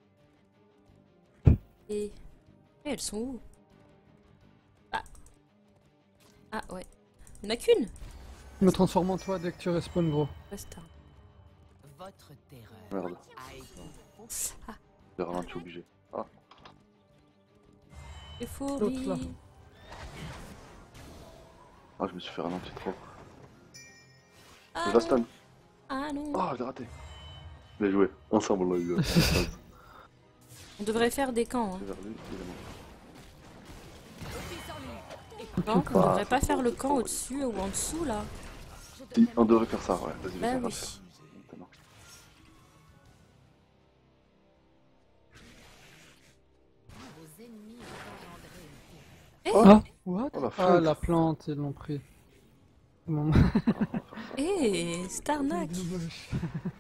Et elles sont où? Ah. Ah ouais. Il n'y en a qu'une. Je me transforme en toi dès que tu respawns, gros. Resta. Votre terreur Merde. a été Ah. J'ai ralenti obligé. Ah, Euphorie. L'autre, là. ah, je me suis fait ralentir trop. Ah, Je la stun. ah non. Ah, je l'ai raté. Bien joué. Ensemble, on l'a eu. On devrait faire des camps. Hein. C'est vers lui, évidemment. Non, on devrait pas faire le camp au-dessus ou en dessous là. Si, on devrait faire ça, ouais. Vas-y, Bah vas-y, on va oui. le faire. Maintenant. vos ennemis ont engendré une terreur. Eh, Ah, what? Oh, la Ah, flûte. la plante, ils l'ont pris. Bon. eh, Starnak. Dommage.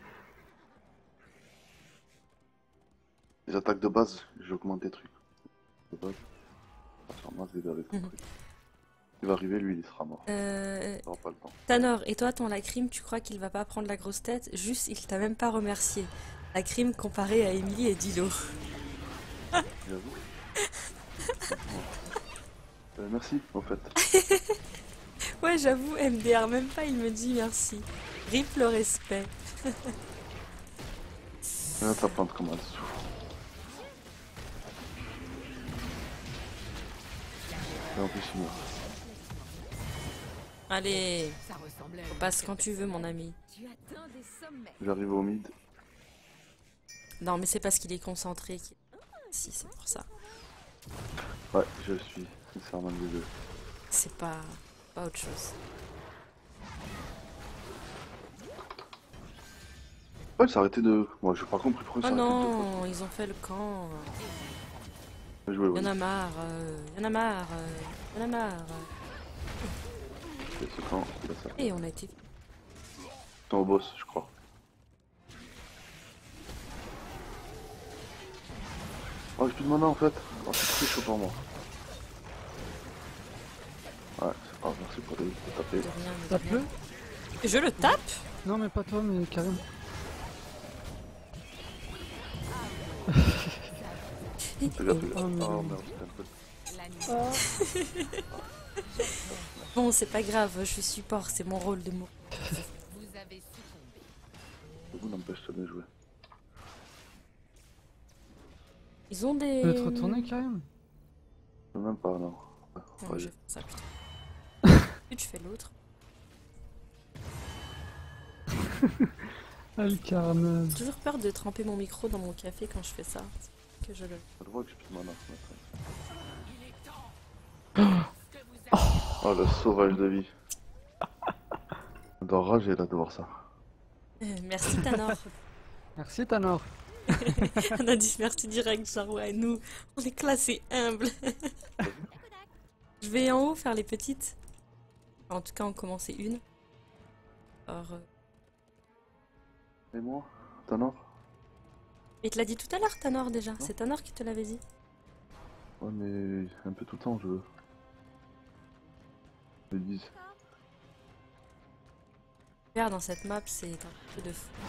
Les attaques de base, j'augmente des trucs. De base. Sur masse, il va avec un Mhm. truc. Il va arriver, lui, il sera mort. Il aura pas le temps. Tanor, et toi, ton lacryme, tu crois qu'il va pas prendre la grosse tête? Juste, il t'a même pas remercié. Lacryme comparé à Emily et Dilo. J'avoue. Merci, en fait. Ouais, j'avoue, MDR, même pas, il me dit merci. Rip le respect. Viens t'apprendre comment elle souffre. Et en plus, il meurt. Allez, Ça ressemblait à on passe quand tu veux, mon ami. Tu atteins des sommets. J'arrive au mid. Non, mais c'est parce qu'il est concentré. Si, c'est pour ça. Ouais, je suis sincèrement désolé. C'est pas autre chose. Ouais, il s'est arrêté de. Moi, j'ai pas compris pourquoi Oh il s'est arrêté de non, ils ont fait le camp. Bien joué, Il y ouais. en a marre, il y en a marre, il y en a marre. C'est ce camp, il a ça. Et on a été... C'est au boss, je crois. Oh, j'ai plus de mana en fait. Oh, c'est très chaud pour moi. Ouais, c'est pas grave, merci pour le taper. de rien, mais de Tape-le. rien. Je le tape? Non, mais pas toi, mais Karim. Fais gaffe, fais gaffe. Oh, mais- Oh merde, c'était un peu. Bon, c'est pas grave, je suis support, c'est mon rôle de mot. Vous avez succombé. Vous n'empêche de bien jouer. Ils ont des... Tu veux te retourner, Karim? Même pas, non. Ouais, Non, ouais. je fais ça plutôt. Et tu fais l'autre. Ah, le carnage. J'ai toujours peur de tremper mon micro dans mon café quand je fais ça. Que je le... Je vois que j'ai plus de mana. Oh, le sauvage de vie. On doit rager là de voir ça. Merci Tanor. Merci, Tanor. On a dit merci direct, genre ouais, nous, on est classés humbles. Je vais en haut faire les petites. En tout cas, en commencer une. Alors, Et moi, Tanor? il te l'a dit tout à l'heure, Tanor, déjà. C'est Tanor qui te l'avait dit. Ouais, mais un peu tout le temps, je veux. Ils disent. Regarde, dans cette map, c'est un peu de fou.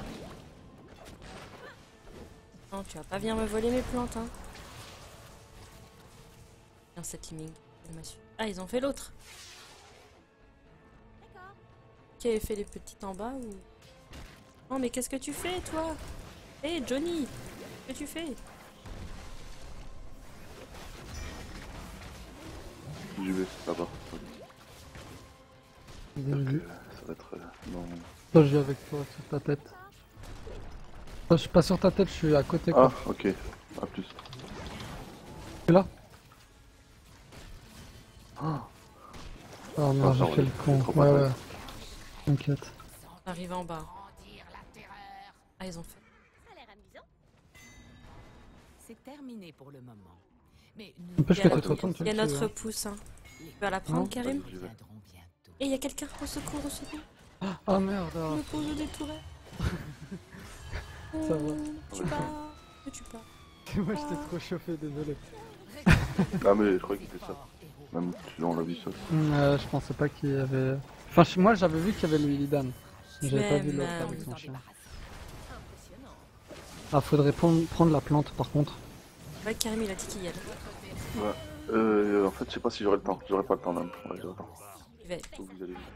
Non, tu vas pas venir me voler mes plantes, hein. Dans cette limite. Ah, ils ont fait l'autre. Qui avait fait les petites en bas ou... Oh, mais qu'est-ce que tu fais, toi? Hé, Johnny! Qu'est-ce que tu fais? J'y vais, là-bas. Bien vu. Ça va être dans... Toi, je vais avec toi sur ta tête. Toi, je suis pas sur ta tête, je suis à côté, quoi. Ah, ok. A plus. Tu es là? Ah, Oh merde, Ah, j'ai ça fait va, le con. trop Ouais, mal. ouais. T'inquiète. Arrive en bas. Grandir la terreur. Ah, ils ont fait. Ça a l'air amusant. C'est terminé pour le moment. Mais nous N'empêche Il y que a, tu te retournes, tu il y a le tues, notre hein. pouce, hein. Tu vas la prendre, Non. Karim? j'y vais. viendront bientôt. Et il y a quelqu'un au secours, au secours. Ah merde, Il ah. me pose des tourelles. Ça va. Tu pas. Tu pas. Moi, j'étais trop chauffé, désolé. Ah mais je crois qu'il était ça. Même on l'a vu ça. Je pensais pas qu'il y avait... Enfin, moi j'avais vu qu'il y avait le Illidan. J'avais pas vu Même, l'autre avec son chien. Impressionnant. Ah, faudrait prendre la plante par contre. Ouais, Karim il a dit qu'il y allait. Ouais. En fait, je sais pas si j'aurai le temps. J'aurai pas le temps même. Ouais, j'aurai le temps. Il va... Faut que vous allez vite.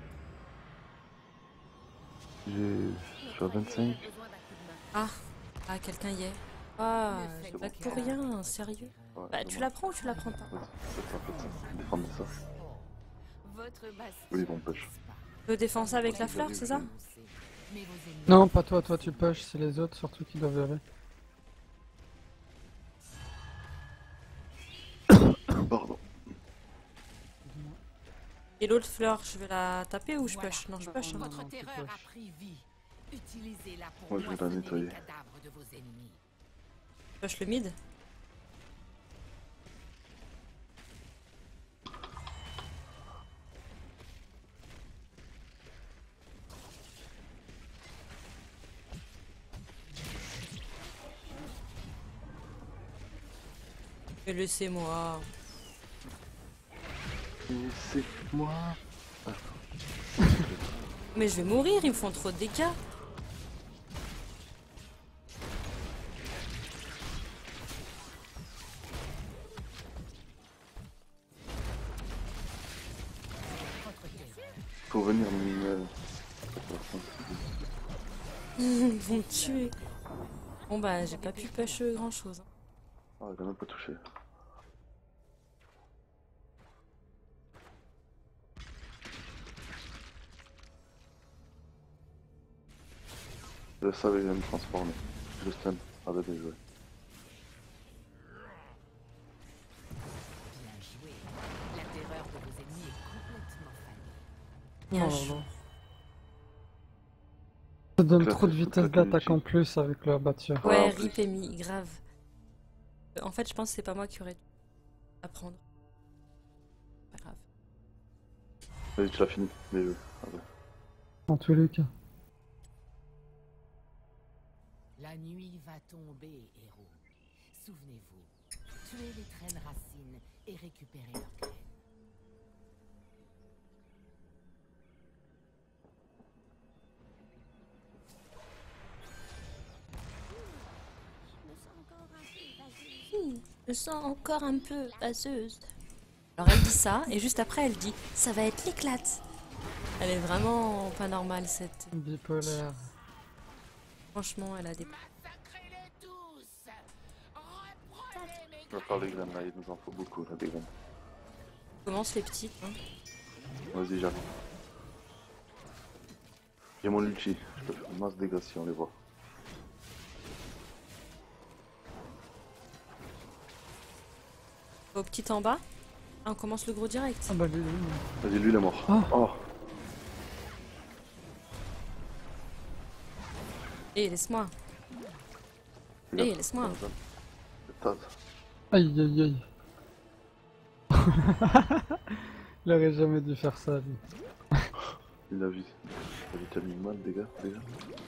Je suis à 25. Ah, quelqu'un y est. Ah, back pour rien, sérieux. Ouais, Bah, c'est tu bon. la prends ou tu la prends pas? Faites ça. Défendez ça. Votre bastion. Oui, ils vont push. Tu peux défendre ça avec la fleur, c'est ça? Mais vos ennemis. Non, pas toi, toi tu push, c'est les autres surtout qui doivent y aller. Pardon. Et l'autre fleur, je vais la taper ou je Voilà. push? Non, je push. Hein. Votre non, tu terreur pushes. a pris vie. Utilisez-la pour Moi, je vais la moissonner nettoyer. les cadavres de vos ennemis. Je push le mid. Mais laissez-moi. Laissez-moi. Mais je vais mourir, ils me font trop de dégâts. Faut venir Ils vont me tuer. Bon bah j'ai pas pu push grand chose. Ah, il a même pas touché. Je savais me transformer. Je stun. Ah bah bien joué. Bien joué. La terreur de vos ennemis est complètement fanée. Il y a un Oh chou. là là. Ça donne Clap, trop de faut vitesse claquer d'attaque dessus. en plus avec le abatture. Ouais, en plus. rip Amy, grave. En fait, je pense que c'est pas moi qui aurais dû apprendre. Pas grave. Vas-y, tu l'as fini. Bien joué. Ah bah. En tous les cas. La nuit va tomber, héros. Souvenez-vous, tuez les traînes racines et récupérez leurs graines. Je sens encore un peu passeuse. Alors elle dit ça, et juste après elle dit ça va être l'éclate. Elle est vraiment pas normale cette. Bipolaire. Franchement, elle a des. Massacrez-les tous. Reprenez mes On va faire les graines là, il nous en faut beaucoup là, des graines. Commence les petites. Hein. Vas-y, j'arrive. J'ai mon ulti. Je peux faire une masse de dégâts si on les voit. Au petit en bas. Ah, on commence le gros direct. Ah bah lui, Vas-y, lui il est mort. Ah. Oh. Eh, laisse-moi. Il a- Eh, laisse-moi. Taz. Aïe aïe aïe. Il aurait jamais dû faire ça lui. Il a vu. Il a tellement mal, les gars, déjà.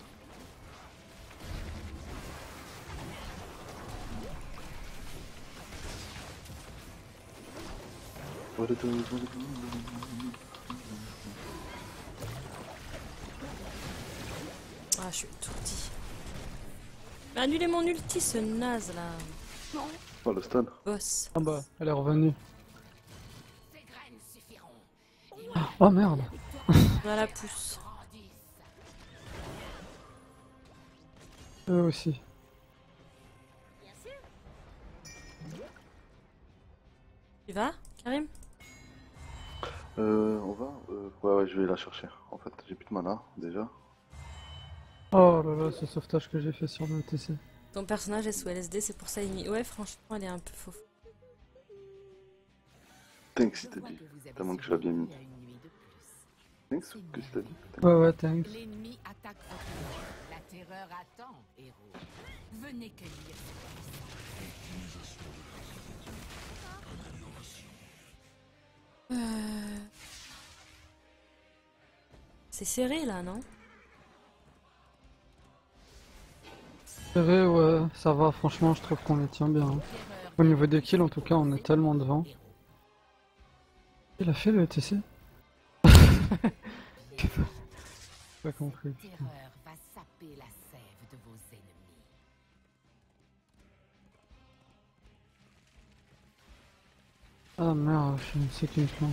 Ah, je suis étourdie. Mais annulez mon ulti, ce naze là. Oh, le stun. Boss. Ah bah, elle est revenue. Ces graines suffiront. Oh merde. On a la pousse. Grandissent. Eux aussi. Tu vas, Karim? On va ouais, je vais la chercher. En fait, j'ai plus de mana, déjà. Oh là là, ce sauvetage que j'ai fait sur le TC. Ton personnage est sous LSD, c'est pour ça il Ouais, franchement, elle est un peu faux. Thanks, Je t'as vois dit. que vous avez Tellement que je l'ai bien mis. survécu à une nuit de plus. Thanks, qu'est-ce que t'as dit? Ouais ouais, thanks. L'ennemi attaque votre tour. La terreur attend, héros. Venez cueillir cette puissance. C'est serré là, non? C'est vrai, ouais, ça va, franchement, je trouve qu'on les tient bien. hein. Au niveau des kills, en tout cas, on est tellement devant. Il a fait le ETC. J'ai pas compris. La terreur va saper la sève de vos ennemis. Ah merde, c'est qu'une plante.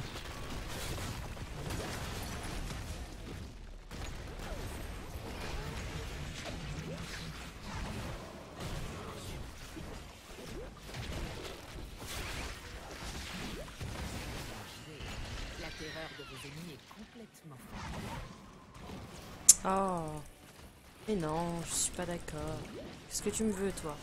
La terreur de vos ennemis est complètement Oh. Mais non, je suis pas d'accord. Qu'est-ce que tu me veux, toi?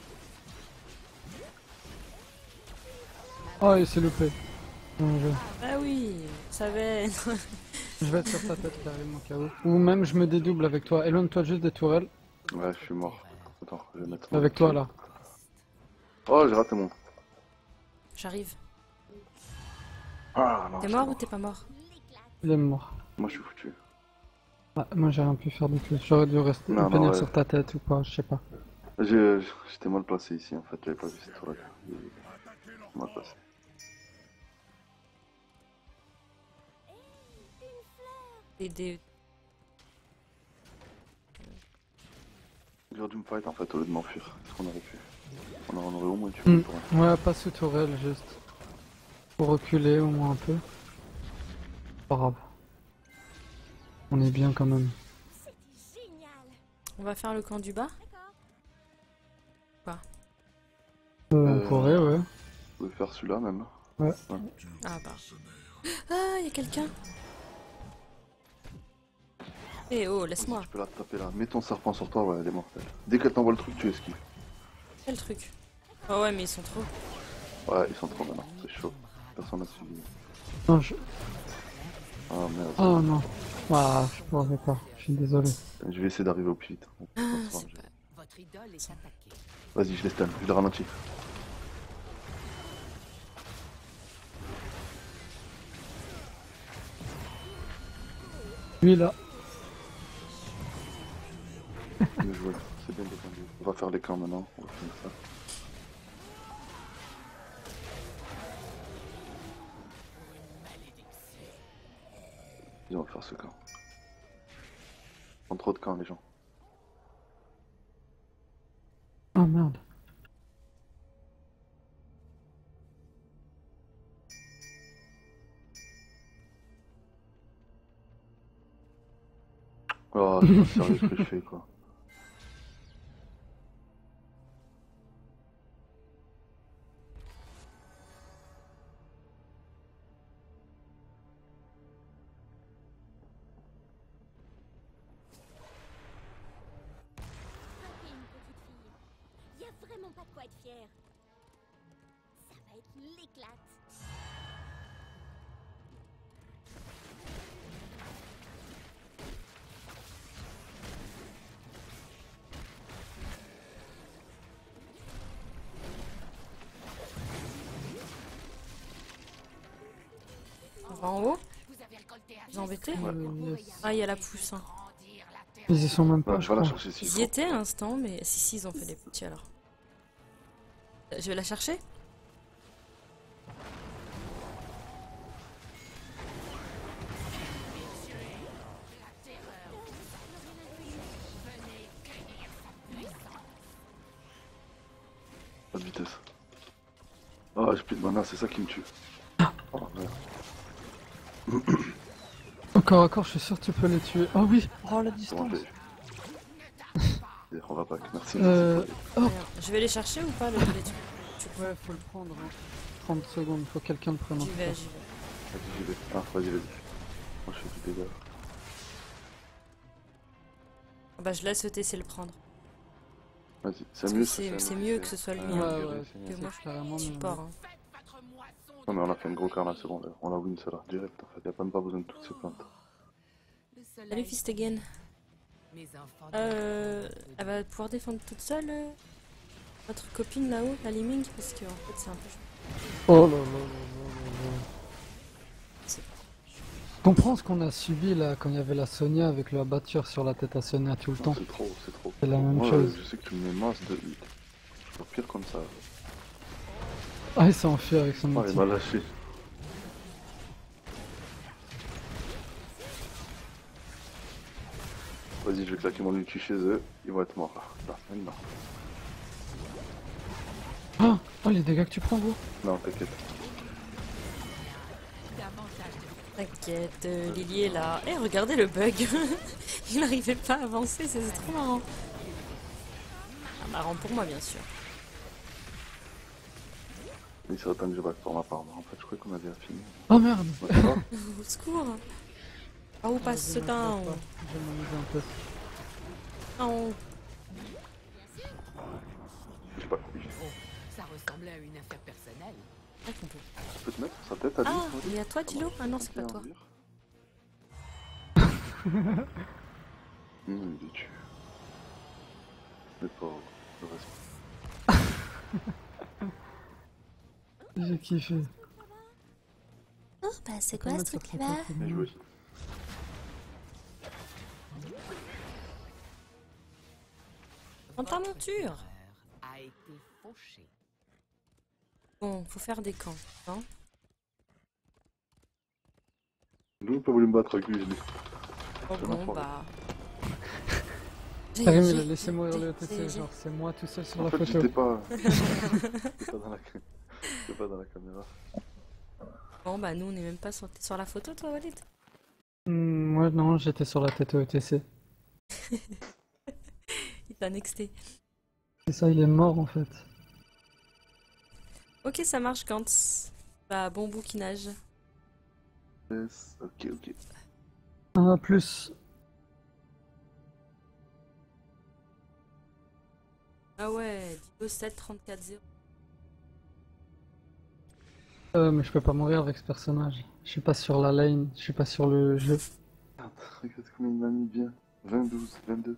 Oh, il s'est loupé. Bon jeu. Ah oui, je savais. Je vais être sur ta tête carrément, KO. Ou même je me dédouble avec toi. Éloigne-toi juste des tourelles. Ouais, je suis mort. Attends, je vais mettre. Avec toi là. Oh, j'ai raté mon. J'arrive. Ah non. T'es je mort suis ou t'es pas mort? Il est mort. Moi, je suis foutu. Ah, moi j'ai rien pu faire du tout. J'aurais dû rester Non, venir ouais. sur ta tête ou pas, je sais pas. J'étais mal placé ici en fait, j'avais pas vu cette tour-là. Mal placé. Des... J'aurais dû me fight en fait au lieu de m'enfuir. Est-ce qu'on aurait pu? On aurait au moins tué Hmm. pour un. Ouais, pas sous tourelle juste. Pour reculer au moins un peu. Pas grave. On est bien quand même. On va faire le camp du bas? Quoi? On pourrait, ouais. Vous pouvez faire celui-là même. Ouais. Ah bah. Ah, y a quelqu'un. Eh oh, laisse-moi. Tu peux la taper là. Mets ton serpent sur toi, ouais, elle est mortelle. Dès qu'elle t'envoie le truc, tu esquives. Quel truc? Oh ouais, mais ils sont trop. Ouais, ils sont trop maintenant, c'est chaud. Personne n'a suivi. Non, je... Ah merde. Oh non. Ah, je pourrais pas. Je suis désolé. Je vais essayer d'arriver au plus vite. Ah, Ça, c'est je- pas... votre idole est attaquée. Vas-y, je les stun, je les ralentis. Lui là. Bien joué, c'est bien défendu. On va faire les camps maintenant, on va finir ça. Vas-y, on va faire ce camp. On trop de camps les gens. Oh merde. Oh, c'est pas sérieux ce que je fais quoi. Une petite fille. Y a vraiment pas de quoi être fier. Ça va être l'éclate. On va en haut? Vous avez récolté Vous embêtez? Yes. Ah, il y a la pousse. Hein. Ils y sont même pas, Ouais, je je vais la crois. chercher si Ils y étaient à l'instant, mais si, ils ont fait des petits alors. Je vais la chercher? Pas de vitesse. Oh, j'ai plus de mana, c'est ça qui me tue. Oh merde. Encore, je suis sûr que tu peux les tuer. Oh oui. Oh la Bon, distance. on va pas. Merci. Oh. Merde. Je vais les chercher ou pas le les tuer? Ouais, faut le prendre. Hein. 30 secondes, faut que quelqu'un le prenne. en J'y tout vais, cas. j'y vais. Vas-y, j'y vais. Ah, vas-y. Moi, je fais du dégât. Ah bah, je laisse ETC le prendre. Vas-y, Parce c'est que mieux. c'est mieux que ce soit lui. Ouais, Hein, ouais, que moi, carrément. je support. Hein. Non, mais on a fait un gros quart là, c'est bon. Là. On a win cela, direct en fait. Y'a même pas besoin de toutes ces plantes. Salut Fist again. Elle va pouvoir défendre toute seule notre copine là-haut, la Liming, parce que en fait c'est un peu chaud. Oh là là là là là. Comprends ce qu'on a subi là quand il y avait la Sonia avec le abatteur sur la tête à Sonia tout le temps. C'est trop, c'est trop. C'est la même Moi, chose. je sais que tu me mets masse de hit. C'est pire comme ça. Ah, il s'est enfui avec son Oh, il outil. m'a lâché. Vas-y, je vais claquer mon ulti chez eux. Ils vont être morts là. Maintenant. Ah, oh, les dégâts que tu prends, gros. Non, t'inquiète. T'inquiète, Lily est là. Eh, regardez le bug. Il n'arrivait pas à avancer, c'est trop marrant. Ah, marrant pour moi, bien sûr. Il serait temps que je back pour ma part. En fait, je crois qu'on avait fini. Oh merde. Ouais, ça va. Au secours. Ah, où passe ce temps? Je vais m'amuser un peu. Non. Je sais pas. Ça ressemblait à une affaire personnelle. Ah, qu'on peut. Tu peux te mettre sa tête à lui? Ah, mais à toi, Dilo? Ah non, c'est pas toi. Il est tué. Le pauvre. Le reste. J'ai kiffé. Oh, bah, c'est quoi ce truc là-bas? Bien joué. Prends ta monture. A été fauché. Bon, faut faire des camps, hein? Je n'ai pas voulu me battre avec lui, je l'ai. Oh C'est bon, n'importe bah... Karim, il a laissé mourir le ETC, genre c'est moi tout seul sur En la fait, photo. j'étais pas... j'étais pas dans la caméra. Bon, bah, nous, on est même pas sur la photo, toi, Walid? Moi non, j'étais sur la tête au ETC. Il t'a nexté. C'est ça, il est mort en fait. Ok, ça marche, Gantz. Bah, bon bouquinage. Yes. Ok, ok. Ah, plus. Ah ouais, Dilo 7, 34, 0. Mais je peux pas mourir avec ce personnage. Je suis pas sur la lane, je suis pas sur le jeu. Merde, regarde comme il m'a mis bien. 20, 12, 22.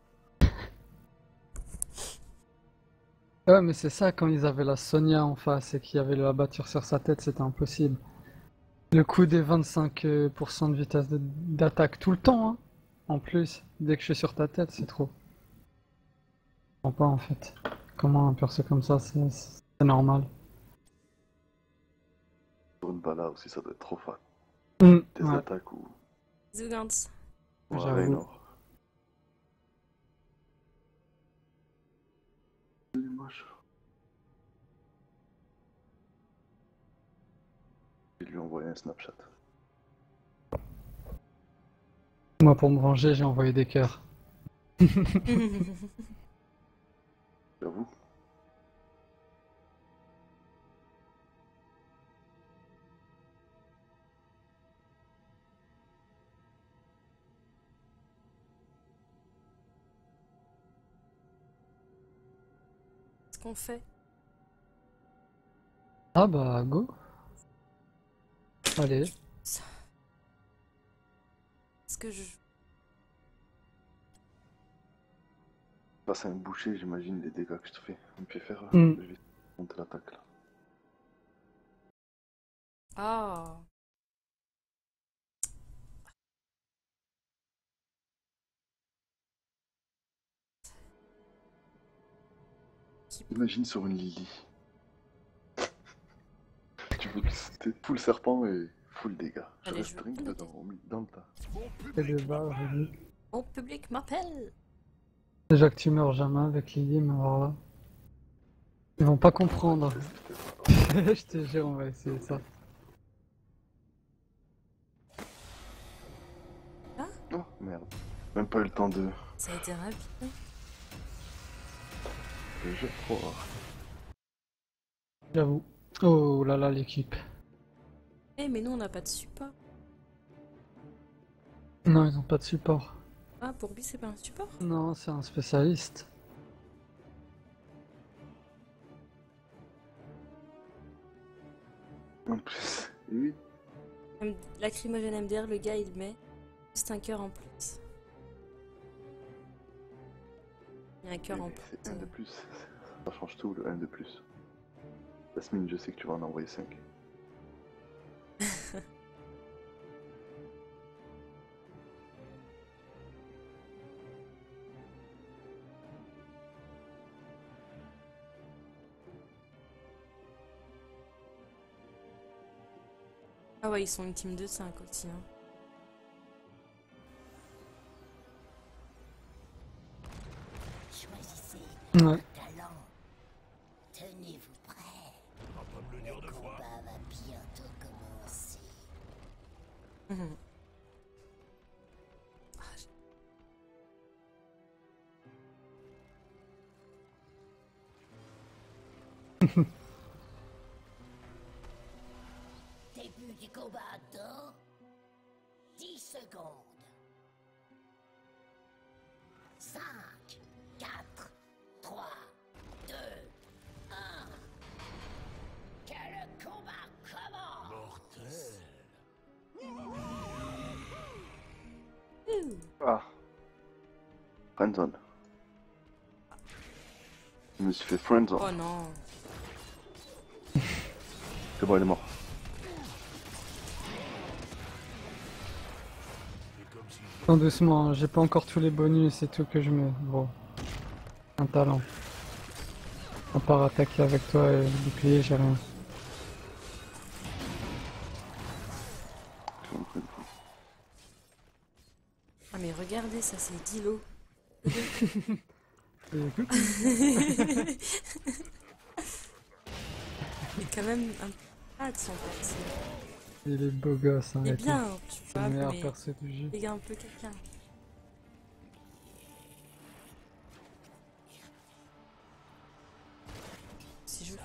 Ouais, mais c'est ça, quand ils avaient la Sonia en face et qu'il y avait le abatture sur sa tête, c'était impossible. Le coup des 25% de vitesse d'attaque tout le temps, hein. En plus, dès que je suis sur ta tête, c'est trop. Je comprends pas en fait. Comment un perso comme ça, c'est normal. Pour une bala aussi, ça doit être trop fat. Ouais. Des attaques ou... Bisous, Gantz. Ouais, J'avoue. Raynor. Il est moche. Je vais lui envoyer un Snapchat. Moi, pour me venger, j'ai envoyé des cœurs. J'avoue. Qu'est-ce qu'on fait? Ah bah, go. Allez. Est-ce que je... Face à un boucher, j'imagine les dégâts que je te fais. On me fait faire... Mm. Je vais monter l'attaque là. Ah. Imagine sur une Lily. Tu veux que c'était full serpent et full dégâts. Je Allez, reste je veux drink pas dedans, dans le tas. Et le bas, vas-y. Mon public m'appelle. Déjà que tu meurs jamais avec Lily, mais alors là. Ils vont pas comprendre. Je te jure, on va essayer ça. Oh merde. Même pas eu le temps de... Ça a été rapide. Je crois. J'avoue. Oh là là, l'équipe. Eh, mais nous, on n'a pas de support. Non, ils ont pas de support. Ah, pour lui, c'est pas un support? Non, c'est un spécialiste. En plus, oui. Lacrymogène MDR, le gars, il met juste un cœur en plus. Il y a un cœur en plus. C'est un de plus. Ça change tout, le 1 de plus. Jasmine, je sais que tu vas en envoyer 5. Ah ouais, ils sont une team de 5 aussi. Hein. Choisissez Ouais. talent. Tenez-vous prêts. On va pas me le dire deux Le fois. combat va bientôt commencer. Mhm. Ah, Début du combat dans 10 secondes. 5, 4, 3, 2, 1. Que le combat commence. Mortel. Ah. Friendzone. Je me suis fait friendzone. oh non. C'est bon, il est mort. Attends doucement, j'ai pas encore tous les bonus et tout que je mets, gros. Un talent. À part attaquer avec toi et le bouclier, j'ai rien. Ah mais regardez, ça c'est Dilo. Et écoute, Il est quand même un peu de son perso. il est beau gosse, hein. Il est et tout. bien, tu C'est vois, le meilleur mais perso du jeu. il y a un peu quelqu'un. Si je...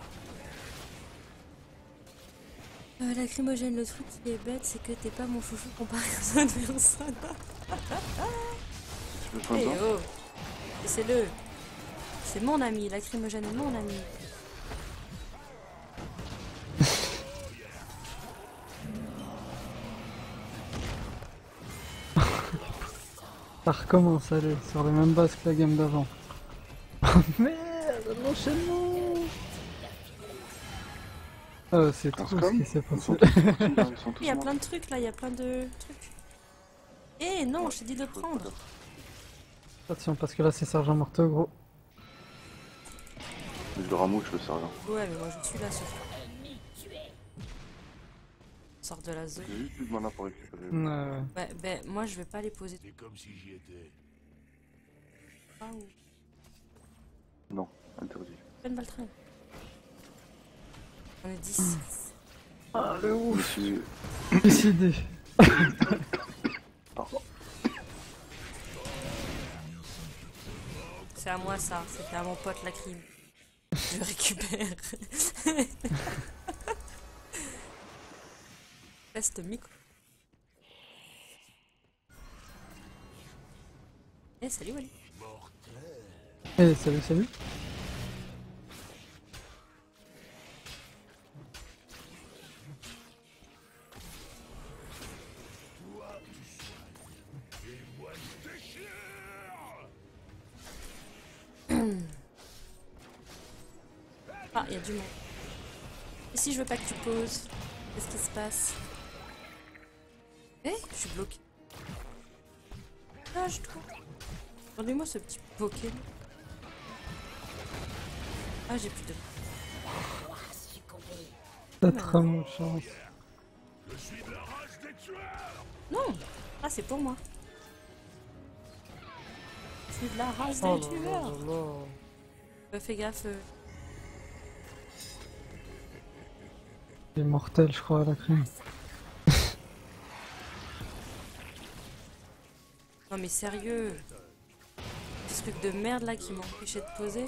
lacrymogène, le truc qui est bête, c'est que t'es pas mon chouchou comparé à personne. Tu veux Eh friendzone? oh, c'est c'est mon ami, lacrymogène est mon ami. Ça recommence, allez, sur les mêmes bases que la game d'avant. Oh merde, l'enchaînement. Oh, c'est trop ce qui s'est passé. Il y a plein de trucs là, il y a plein de trucs. Eh non, je t'ai dit de prendre. Attention, parce que là c'est Sergent Morteau, gros. Mais je le ramouche, le sergent. Ouais, mais moi je suis là sur. Sors de la zone. J'ai juste plus de mana pour récupérer. Ouais, ben moi je vais pas les poser. C'est comme si j'y étais. Ah, ou... Non, interdit. Pleine Baltrin. On est 10. Ah, le Je ouf. me suis... Décidé. Pardon. C'est à moi ça, c'était à mon pote la crime. Je le récupère. Reste micro. Eh salut Wally. Eh, salut, salut. Ah, il y a du monde. Et si je veux pas que tu poses, qu'est-ce qui se passe? Eh, je suis bloqué. Ah, je trouve. Regardez-moi ce petit Pokémon. Ah, j'ai plus de... T'as très bonne chance. Je suis de la race des tueurs. Non. Ah, c'est pour moi. C'est de la race Oh des là tueurs. là là là. Fais gaffe. Il est mortel, je crois, à la crème. Non mais sérieux. Ce truc de merde là qui m'empêchait de poser.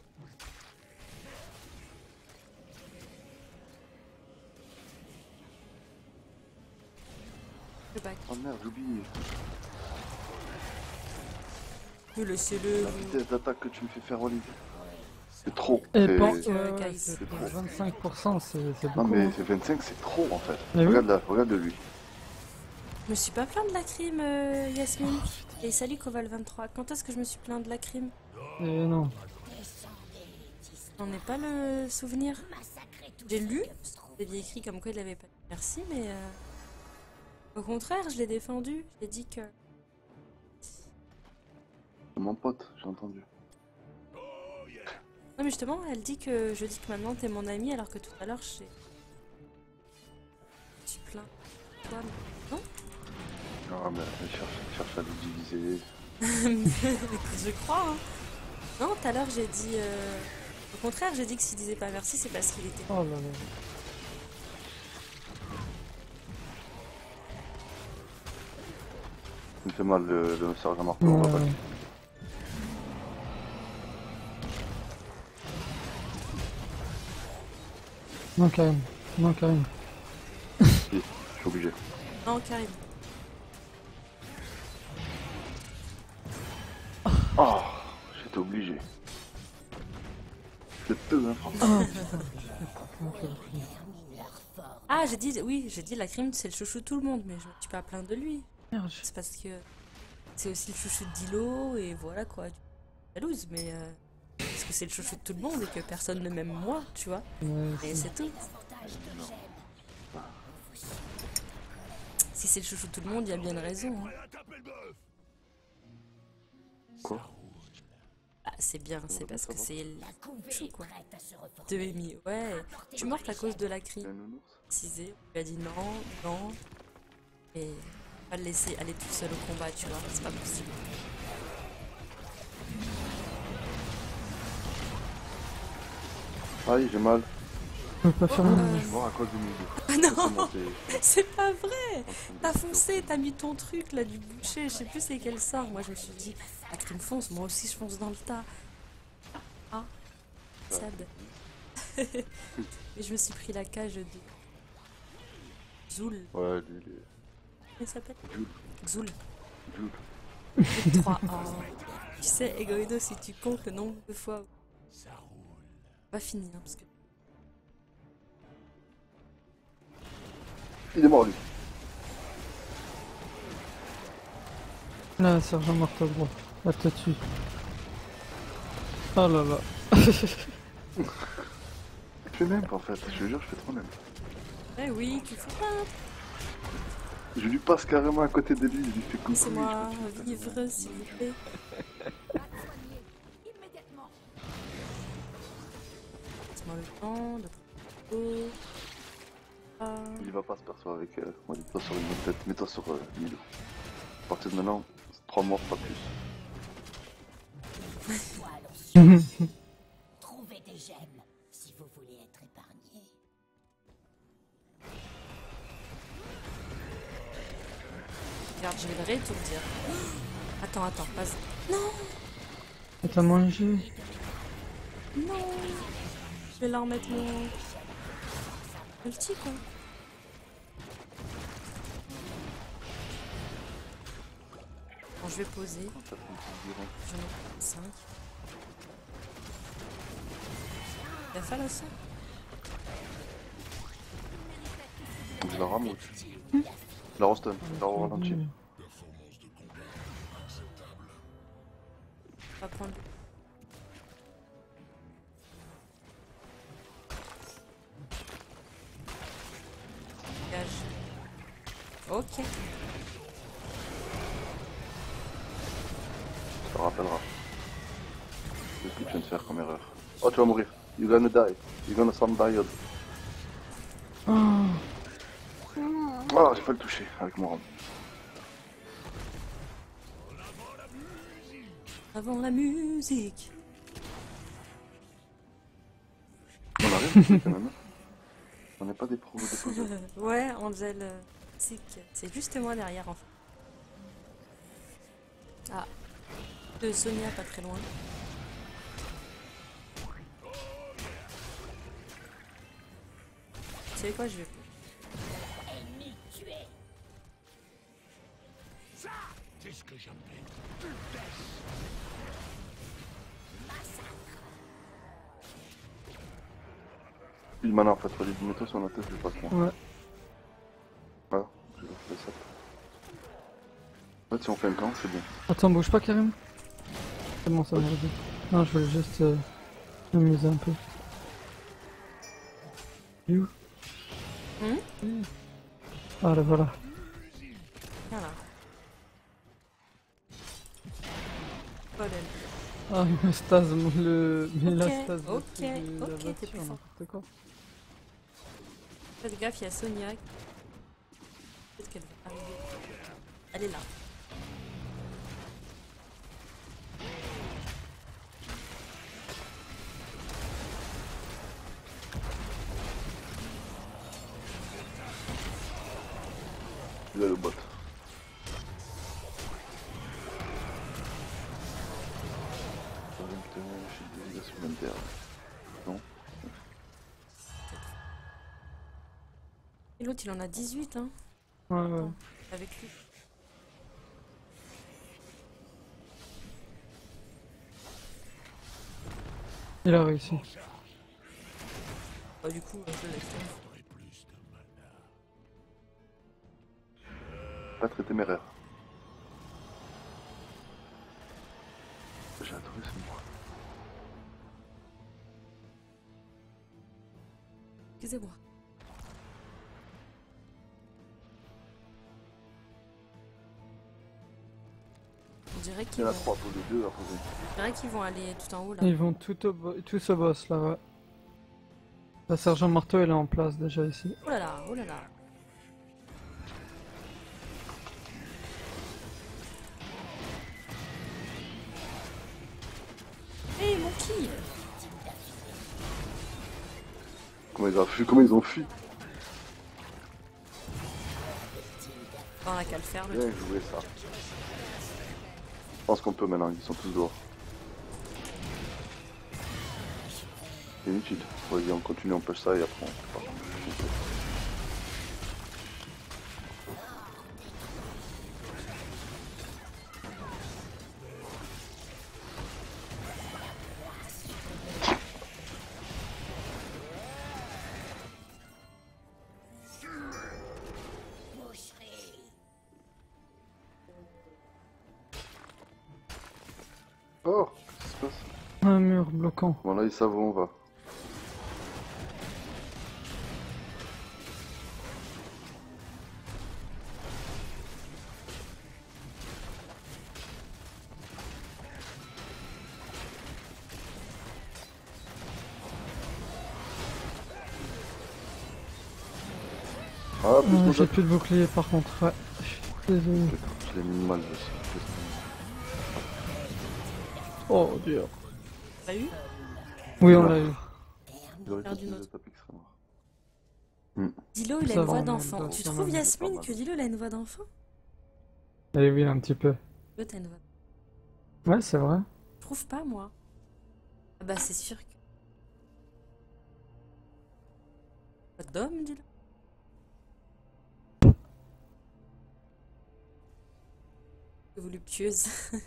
Le bac. Oh merde, j'oublie. Laissez-le. La vitesse d'attaque que tu me fais faire, Olivier. C'est trop. Et C'est- bon, c'est- ouais, guys. c'est c'est trop. 25%, c'est beaucoup. Non mais hein. c'est 25, c'est trop en fait. Mais oui. Regarde là, regarde lui. Je me suis pas plaint de la crime, Yasmine. Et salut Koval23. Quand est-ce que je me suis plaint de la crime? Et non. J'en ai pas le souvenir. J'ai lu, il écrit comme quoi il avait pas dit merci, mais au contraire, je l'ai défendu. J'ai dit que... C'est mon pote, j'ai entendu. Non mais justement, elle dit que je dis que maintenant t'es mon ami alors que tout à l'heure je suis plein. Toi, non? Non, mais elle cherche à nous diviser. Je crois, hein. Non, tout à l'heure j'ai dit... Au contraire, j'ai dit que s'il disait pas merci, c'est parce qu'il était... Oh là là. Il me fait mal le sergent Marteau, on va pas le- Non, Karim. Non, Karim. Si, je suis obligé. Non, Karim. Oh, j'étais obligé. C'est peu, hein, franchement. Ah, j'ai dit... Oui, j'ai dit la crime, c'est le chouchou de tout le monde, mais je me suis pas plaindre de lui. Merde. C'est parce que c'est aussi le chouchou de Dilo, et voilà quoi. Jalouse, mais... Parce que c'est le chouchou de tout le monde et que personne ne m'aime moi, tu vois. Ouais, Et c'est tout. Si c'est le chouchou de tout le monde, il y a bien une raison. Hein. Quoi? Ah, c'est bien, c'est parce que c'est le chouchou, quoi. De Amy, ouais. Je suis morte à cause de la crie. Cisé, on lui a dit non, non. Et pas le laisser aller tout seul au combat, tu vois. C'est pas possible. Aïe, j'ai mal. Je peux pas faire Je suis mort à cause du milieu. Ah non, c'est pas vrai. T'as foncé, t'as mis ton truc là du boucher, je sais plus c'est quel sort. Moi je me suis dit, la crime fonce, moi aussi je fonce dans le tas. Ah, sad. Et je me suis pris la cage de Zoul. Ouais, lui, il est... Comment il s'appelle? Zoul. Zoul. Zoul. 3. Tu sais, Egoïdo, si tu comptes le nombre de fois. Pas fini, hein, parce que. Il est mort, lui. Là, sergent Marteau, gros. La tête tue. Oh là là. Je fais même en fait, je te jure, je fais trop même. Eh oui, tu fais pas. Je lui passe carrément à côté de lui, je lui fais coucou. Laissez-moi vivre, s'il vous plaît. Laisse-moi le temps de prendre. Il va pas se percevoir avec moi, dis-toi sur une autre tête, mets-toi sur Milo. À partir de maintenant, 3 morts, pas plus. Trouvez des gemmes si vous voulez être épargné. Regarde, je vais le réétourdir. Attends, vas-y. Non! T'as mangé? Non! Je vais leur mettre mon ulti, quoi. Bon, je vais poser. J'en ai 5. La fa là ça? Je la rame au-dessus. La rostone, je la ralentis. On va prendre. Gage. Ok. Je te rappellera. Qu'est-ce que tu viens de faire comme erreur? Oh, tu vas mourir. You're gonna die. You're gonna some die. Ah, j'ai pas le toucher avec mon rame. Avant la musique. On arrive quand même. On n'est pas des pros. Ouais, Angel, c'est juste moi derrière en fait. Ah, de Sonia pas très loin. Tu sais quoi, je vais. Ennemi tué. Ça, c'est ce que j'appelle Une mana en fait, faut lui mettre sur la tête, je passe moi. Ouais. Voilà, je vais faire ça. En fait, si on fait un camp, c'est bon. Attends, bouge pas, Karim. C'est bon, ça va. Non, je voulais juste m'amuser un peu. You. Ah là, voilà. Voilà. Golem. Ah, le stasme, la stase. Ok, t'es plus fort. N'importe quoi. Faites gaffe, il y a Sonia. Peut-être qu'elle va arriver. Elle est là. Il a le bot. J'ai des supplémentaires. Non. Et l'autre, il en a 18, hein. Ouais. Attends, avec lui. Il a réussi. Bah, du coup, je le laisse tomber. Pas très téméraire. J'ai adoré ce mot. Excusez-moi. On dirait Il y qu'ils en a vont... 3 pour les deux à poser. on dirait qu'ils vont aller tout en haut là. Ils vont tous au boss là, ouais. La sergent marteau elle est en place déjà ici. Oh là là, oh là là. Hé, mon kill! Comment ils ont fui? Comment ils ont fui? On a qu'à le faire le Bien truc. joué ça. Je pense qu'on peut maintenant, ils sont tous dehors. C'est inutile. Vas-y, on continue, on push ça et après on part. Oh, qu'est-ce qui se passe? Un mur bloquant. Bon là ils savent où on va. Ah, plus mon J'ai jeu. plus de bouclier par contre, ouais. Je suis désolé. Je l'ai mis mal, je sais. Oh dur. T'as eu? Oui, on l'a eu. Il aurait Perdu été notre- tapis qui serait mort. Dilo, il a Ça une va, voix on est d'enfant. dedans, Tu quand trouves, même. Yasmine, que Dilo, il a une voix d'enfant? Eh oui, un petit peu. Toi, t'as une voix. Ouais, c'est vrai. Je trouve pas, moi. Ah bah, c'est sûr que. Pas d'homme, Dilo? Voluptueuse.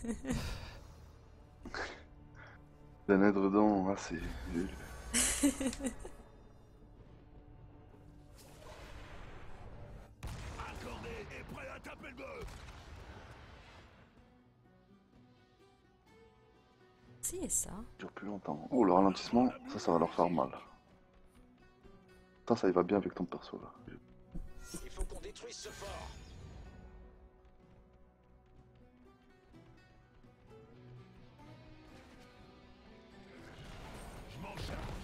La nègre dedans, ah c'est nul. Accordé et prêt à taper le bœuf. Si, et ça. Ça dure plus longtemps. Oh, le ralentissement, ça va leur faire mal. Ça y va bien avec ton perso là. Il faut qu'on détruise ce fort. Je m'en charge.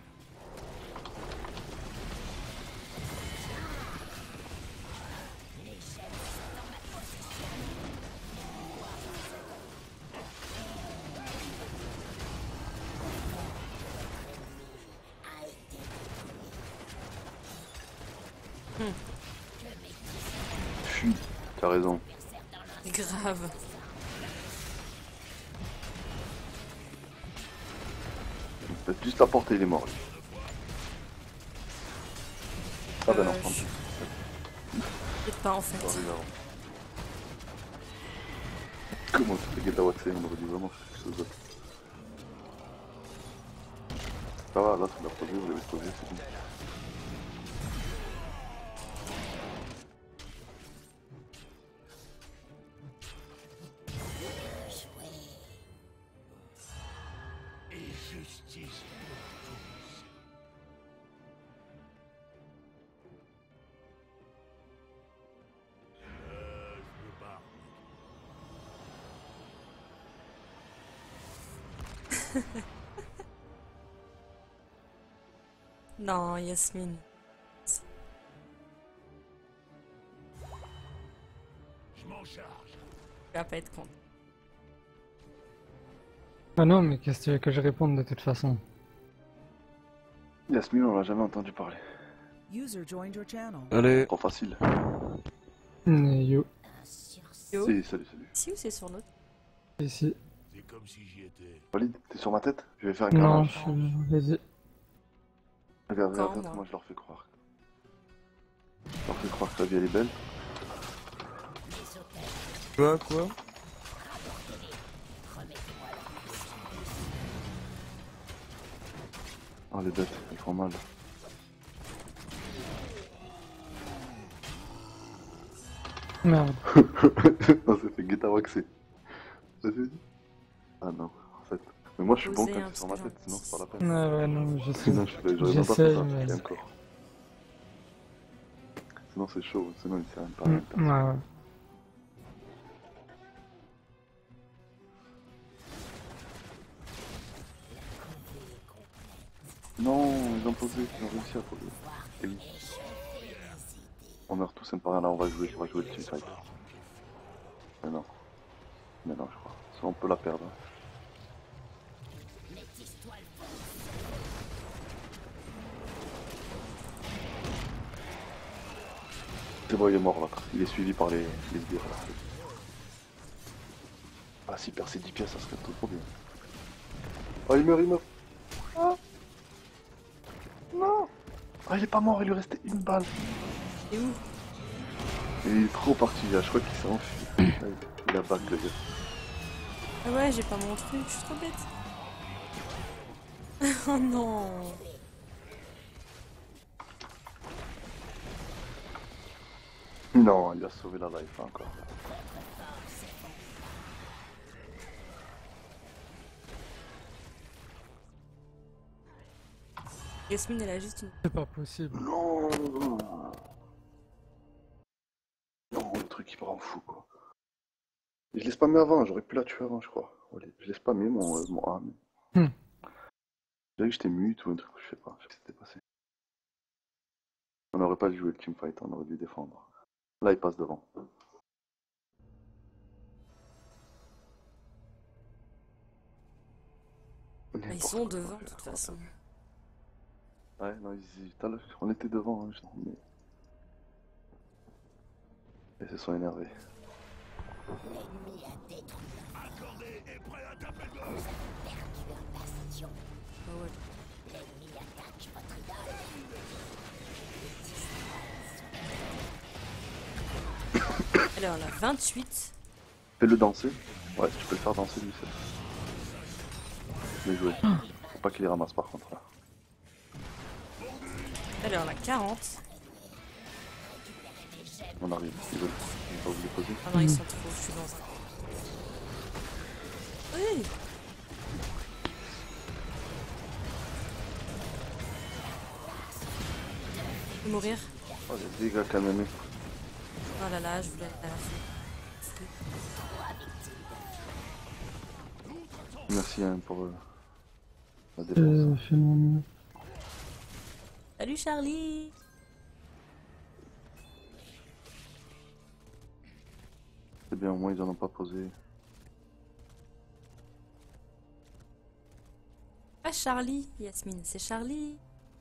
Fuis, t'as raison. Grave. Faites juste la porte et il est mort. Lui. Ah ben non, prends. Peut-être pas, en fait. Comment tu fais Geta Watsé? On aurait dû vraiment faire quelque chose d'autre. Ça va, là tu l'as posé, vous l'avez posé, c'est bon. Et justice pour tous. Je me barre. Non, Yasmine. Tu vas pas être content. Ah non, mais qu'est-ce que tu veux que je réponde de toute façon? Yasmine, on l'a jamais entendu parler. User joined your channel. Allez. Trop facile. Yo. Yo. Si, salut, salut. Ici ou c'est sur l'autre? Ici. C'est comme si j'y étais. Valide, t'es sur ma tête? Je vais faire un Non, carnage. vas-y. Regarde, Quand, regarde, moi moi je leur fais croire. Je leur fais croire que la vie elle est belle. Quoi? Oh les bêtes, elles font mal. Merde. Non, ça fait guetta waxé. Vas-y. Ah non, en fait. Mais moi je suis bon Posez quand un c'est sur ma petit tête, sinon c'est pas la peine. Ouais, non, je sais. Sinon j'aurais même pas fait J'essaye, ça, mais... et encore. Sinon c'est chaud, sinon il sert même pas à Mm, rien. ouais. Non, ils ont posé, ils ont réussi à poser. Et oui. On meurt tous un par un là, on va jouer le teamfight. Mais non, je crois. Ça on peut la perdre. C'est bon, il est mort l'autre. Il est suivi par les sbires là. Ah, s'il perd ses 10 pièces, ça serait trop bien. Oh, il meurt. Ah non. Ah, il est pas mort, il lui restait une balle. Et où? Il est trop parti là, je crois qu'il s'est enfui. Il a back le gars. Ah ouais, j'ai pas mon truc, je suis trop bête. Oh non. Non, il a sauvé la life encore. Yasmine, elle a juste une... C'est pas possible. Non, le truc il part en fou quoi. Je l'ai spammé avant, j'aurais pu la tuer avant je crois. Je l'ai spammé mon âme. J'ai vu que j'étais mute ou un truc, je sais pas, ce qui s'était passé. On n'aurait pas dû jouer le teamfight, on aurait dû défendre. Là il passe devant. Ils sont devant de toute façon. Ouais, non, on était devant, hein, mais... Ils se sont énervés. L'ennemi a détruit Accordé et prêt à taper le Vous avez perdu un bastion. Ah ouais. L'ennemi attaque votre idole. Alors là, 28. Fais-le danser. Ouais, tu peux le faire danser lui, ça. Bien joué. Faut pas qu'il les ramasse par contre là. Alors là, 40. On arrive, ils veulent pas vous les poser. Ah non, ils sont trop, je suis dans un... Oui. Je vais mourir. Oh les dégâts quand même. Oh là là, je voulais... Merci hein, pour la défense. Fais mon mieux. Salut Charlie. C'est bien, au moins ils en ont pas posé. Pas Charlie, Yasmine, c'est Charlie.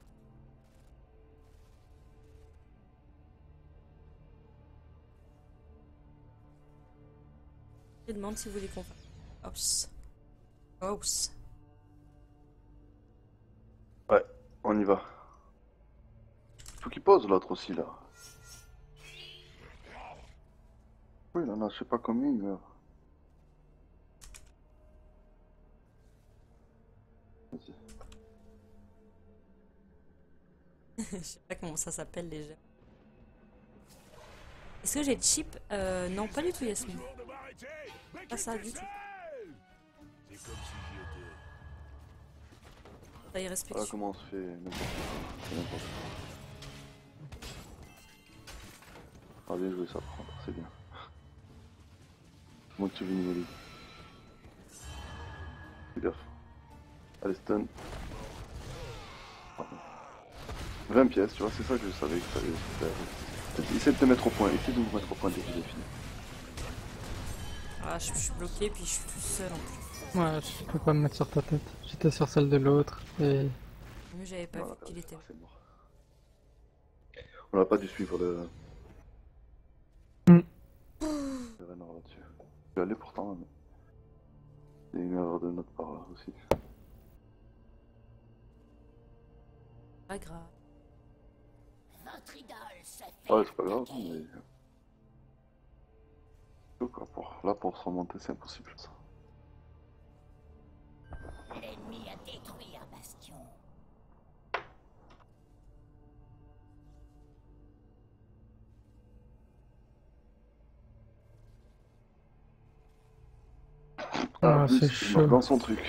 Je demande si vous voulez qu'on fasse. Ops. Ops. Ouais, on y va. Faut qu'il pose l'autre aussi là. Oui, il en a je sais pas combien il meurt. Vas-y. Je sais pas comment ça s'appelle déjà. Est-ce que j'ai chip? Non, pas du tout, Yasmine. Pas ça du tout. C'est comme si j'y étais. Ça y respecte. Voilà comment on se fait n'importe quoi. C'est n'importe quoi. Ah bien joué ça par contre, c'est bien. Moi que tu veux niveau league. Fais gaffe. Allez stun. Pardon. 20 pièces, tu vois, c'est ça que je savais que ça allait faire. Essaye de te mettre au point, essaye de vous mettre au point dès que j'ai fini. Ah, je suis bloqué, puis je suis tout seul en plus. Ouais, je peux pas me mettre sur ta tête. J'étais sur celle de l'autre et... Mais j'avais pas Non, vu qu'il était. c'est mort. On n'a pas dû suivre le. Hmm. Le renard là-dessus. Je suis allé pourtant, mais. C'est une erreur de notre part là aussi. Pas grave. Votre idole se fait Ouais, c'est pas grave, attaquer. mais. Donc, là, pour se remonter, c'est impossible ça. L'ennemi a détruit un bastion. Ah, plus, c'est il chaud. marque dans son truc.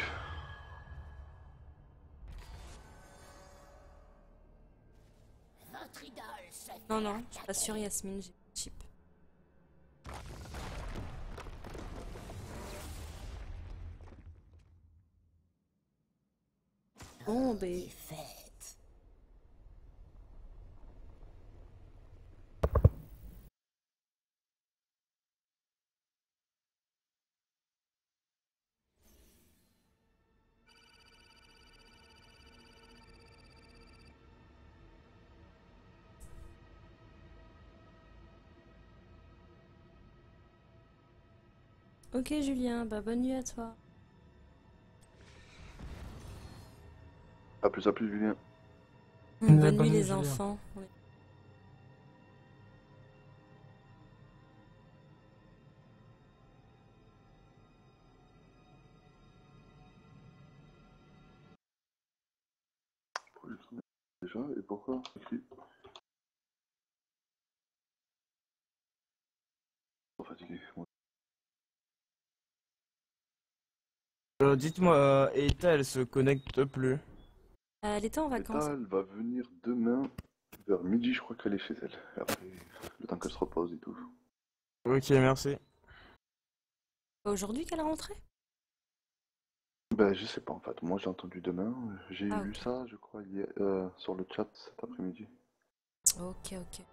Votre idole se fait Non, non, je suis pas attaquer. sûre, Yasmine, j'ai chip. Bon, ben. Défaite. Ok, Julien, bah bonne nuit à toi. À plus, Julien. Bonne nuit, nuit, les Julien. enfants. Déjà, et pourquoi écrit Trop fatigué. Ouais. Dites-moi, Eta, elle se connecte plus. Elle était en Et vacances. ça, elle va venir demain, vers midi, je crois qu'elle est chez elle. Et après, le temps qu'elle se repose et tout. Ok, merci. Aujourd'hui qu'elle est rentrée? Ben, je sais pas en fait. Moi, j'ai entendu demain. J'ai Ah, lu ok. ça, je crois, hier, sur le chat cet après-midi. Ok, ok.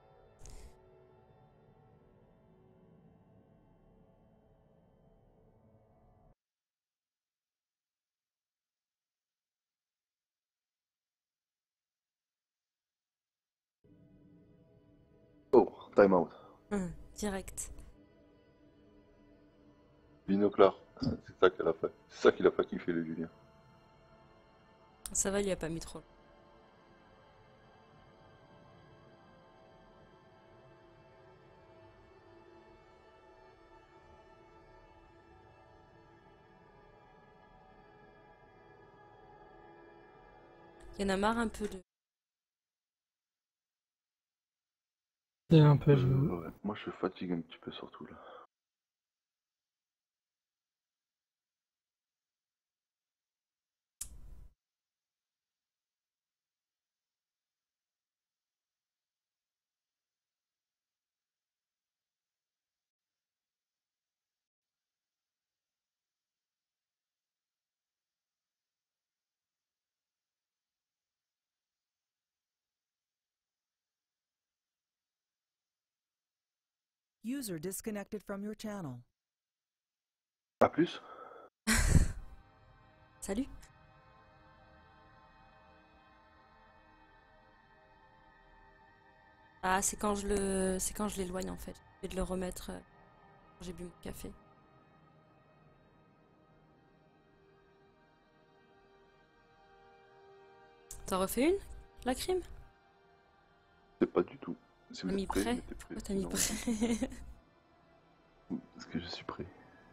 Oh, time out. Direct. Binoclard. C'est ça qu'elle a fait. C'est ça qu'il a pas kiffé, le Julien. Ça va, il y a pas mis trop. Il y en a marre un peu de. Et un peu, Ouais. Moi, je fatigue un petit peu surtout là. User disconnected from your channel. À plus. Salut. Ah, c'est quand je l'éloigne en fait. Je vais de le remettre quand j'ai bu mon café. T'en refais une? La crime? C'est pas du tout. Si T'as vous mis êtes prêts, prêt? mettez prêt. Pourquoi t'as mis sinon- prêt? Parce que je suis prêt.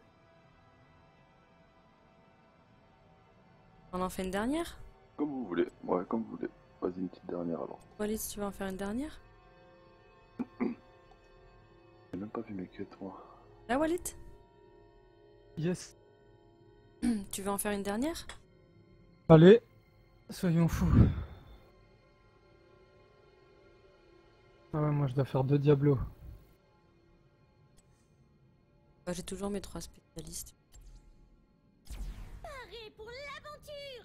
On en fait une dernière? Comme vous voulez. Ouais, comme vous voulez. Vas-y, une petite dernière alors. Walid, si tu veux en faire une dernière? J'ai même pas vu mes quêtes, moi. Là, Walid? Yes. Tu veux en faire une dernière? Allez, soyons fous. Ah ouais, moi je dois faire 2 Diablos. Bah, j'ai toujours mes 3 spécialistes. Paré pour l'aventure.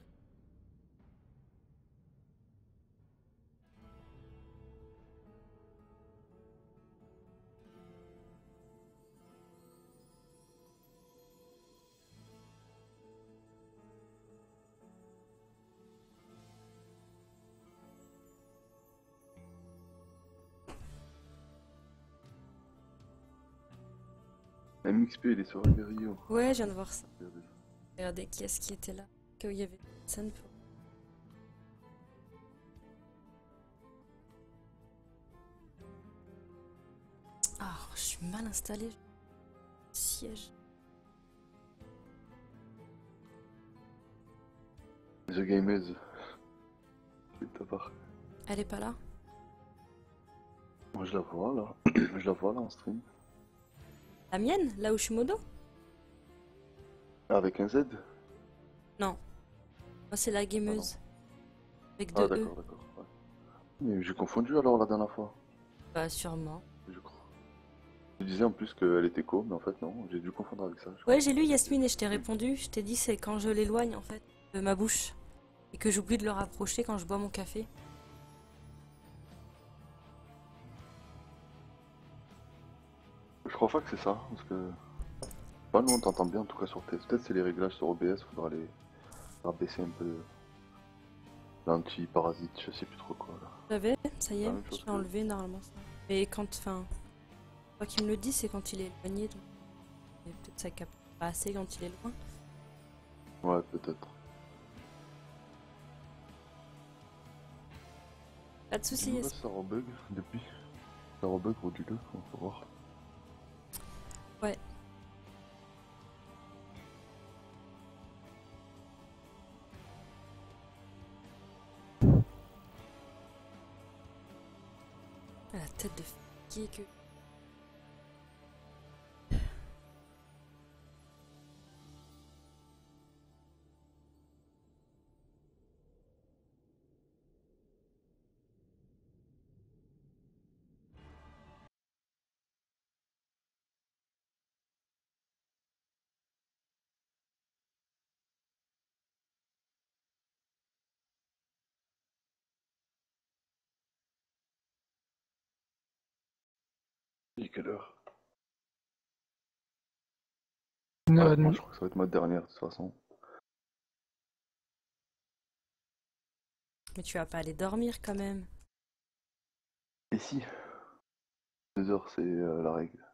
MXP, il est sur Riberio. Ouais, je viens de voir ça. Regardez qui est-ce qui était là. Qu'il y avait personne pour... Ah, je suis mal installée. Siège. The Gamers. C'est ta part. Elle est pas là? Moi je la vois là. Je la vois là en stream. La mienne? Là où je suis modo? Avec un Z? Non. Moi, c'est la gameuse. Avec Ah deux E. d'accord, d'accord. Ouais. Mais j'ai confondu alors la dernière fois. Bah, sûrement. Je crois. Je disais en plus qu'elle était co, mais en fait non, j'ai dû confondre avec ça. Ouais, j'ai lu Yasmine et je t'ai répondu. Je t'ai dit c'est quand je l'éloigne en fait de ma bouche. Et que j'oublie de le rapprocher quand je bois mon café. Je crois pas que c'est ça, parce que... Bah nous on t'entend bien en tout cas sur test. Peut-être c'est les réglages sur OBS, faudra les rabaisser un peu l'anti-parasite, je sais plus trop quoi là. J'avais, ça y est, La même chose je l'ai que- enlevé normalement. Mais quand, enfin, toi qui me le dis, c'est quand il est éloigné. Donc... et peut-être ça capte pas assez quand il est loin. Ouais, peut-être. Pas de soucis. Je sais pas si ça rebug depuis. Ça rebug au du 2, on va voir. Ouais. Ah, la tête de qui que... Il est quelle heure? 1h30. Moi je crois que ça va être ma dernière de toute façon. Mais tu vas pas aller dormir quand même. Et si 2 heures c'est la règle.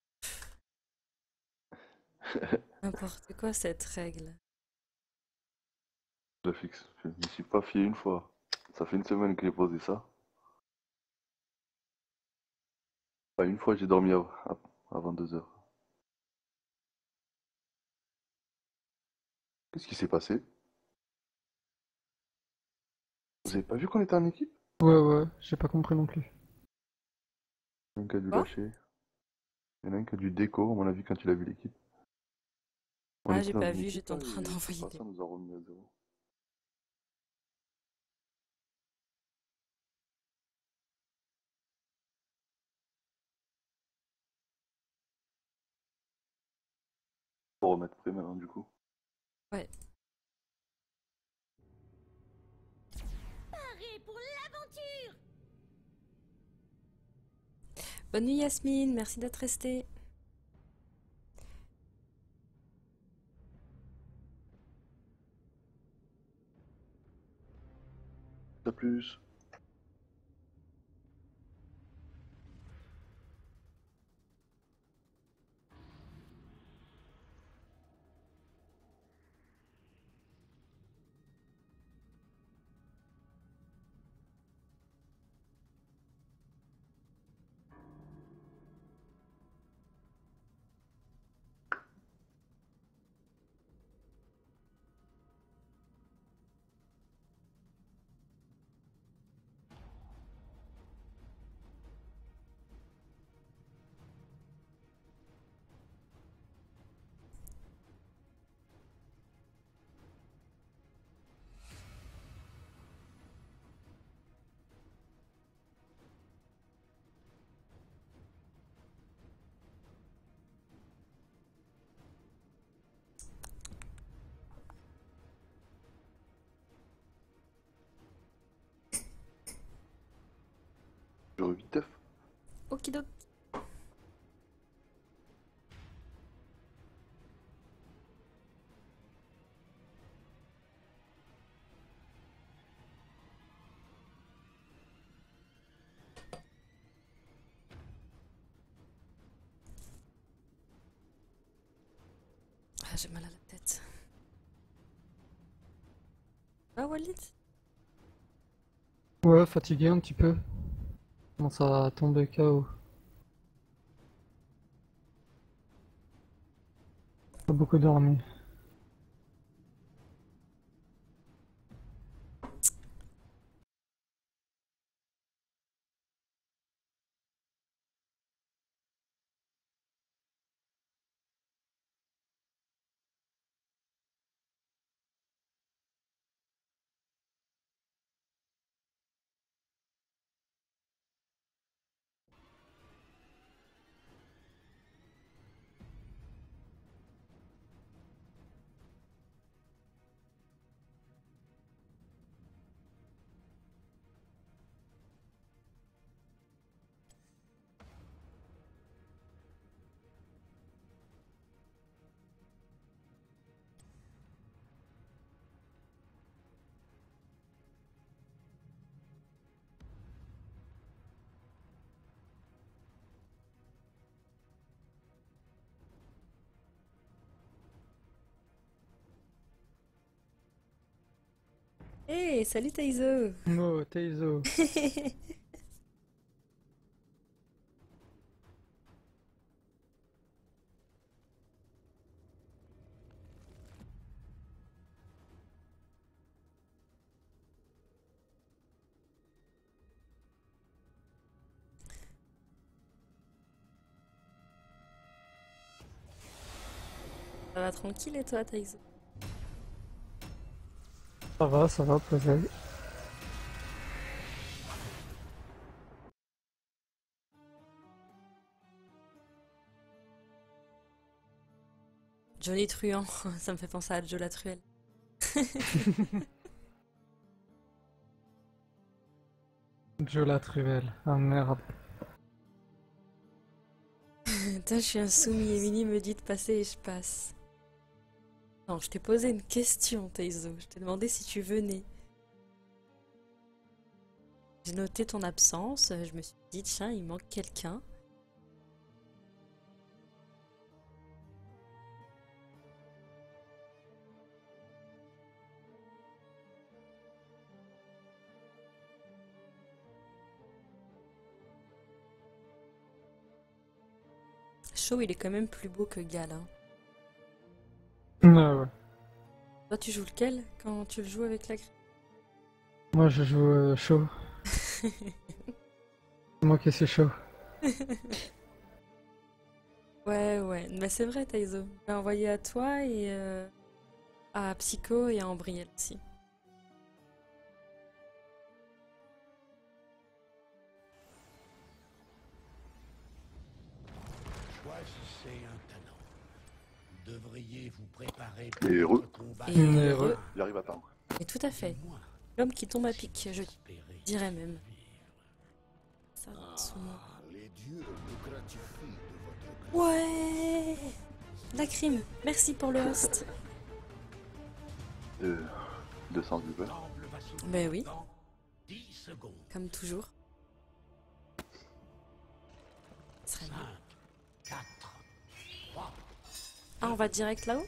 N'importe quoi cette règle. Je la fixe. Je m'y suis pas fié une fois. Ça fait une semaine que j'ai posé ça. Enfin, une fois j'ai dormi avant 2 heures. Qu'est-ce qui s'est passé? Vous avez pas vu qu'on était en équipe? Ouais, ouais, j'ai pas compris non plus. Il y en a un qui a dû Quoi? lâcher. Il y en a un qui a dû déco, à mon avis, quand il a vu l'équipe. On Ah, était j'ai dans pas une vu, équipe, j'étais en là, train et d'envoyer ça, des... ça nous a remis à zéro. Faut remettre prêt maintenant, du coup. Ouais. Paré pour l'aventure! Bonne nuit Yasmine, merci d'être restée. À plus. J'aurais 8 teuf. Okidok. j'ai mal à la tête. Ah, Walid? Ouais, fatigué un petit peu. Commence à tomber KO. Pas beaucoup dormi. Hey, salut Taizo! Oh, Teizo. Ça va tranquille et toi, Taizo? Ça va, posé. Johnny Truand, ça me fait penser à Joe la Truelle. Joe la truelle. Ah merde. Putain, je suis un soumis. Emily me dit de passer et je passe. Non, je t'ai posé une question, Taizo. Je t'ai demandé si tu venais. J'ai noté ton absence. Je me suis dit, tiens, il manque quelqu'un. Shaw, il est quand même plus beau que Gal. Hein. Ouais. Toi, tu joues lequel quand tu le joues avec la grille? Moi, je joue chaud. C'est moi qui suis chaud. Ouais. Bah, c'est vrai, Taizo. J'ai envoyé à toi et à Psycho et à Ambriel aussi. Choisissez un talent. Vous devriez vous préparer pour votre combat. Et heureux. Il arrive à temps. Et tout à fait. L'homme qui tombe à pic, je dirais même. Ça, les dieux vous gratifient de votre ouais. La crime. Merci pour le host. 200 viewers. Ben oui. Comme toujours. Très bien. Ah, on va direct là-haut?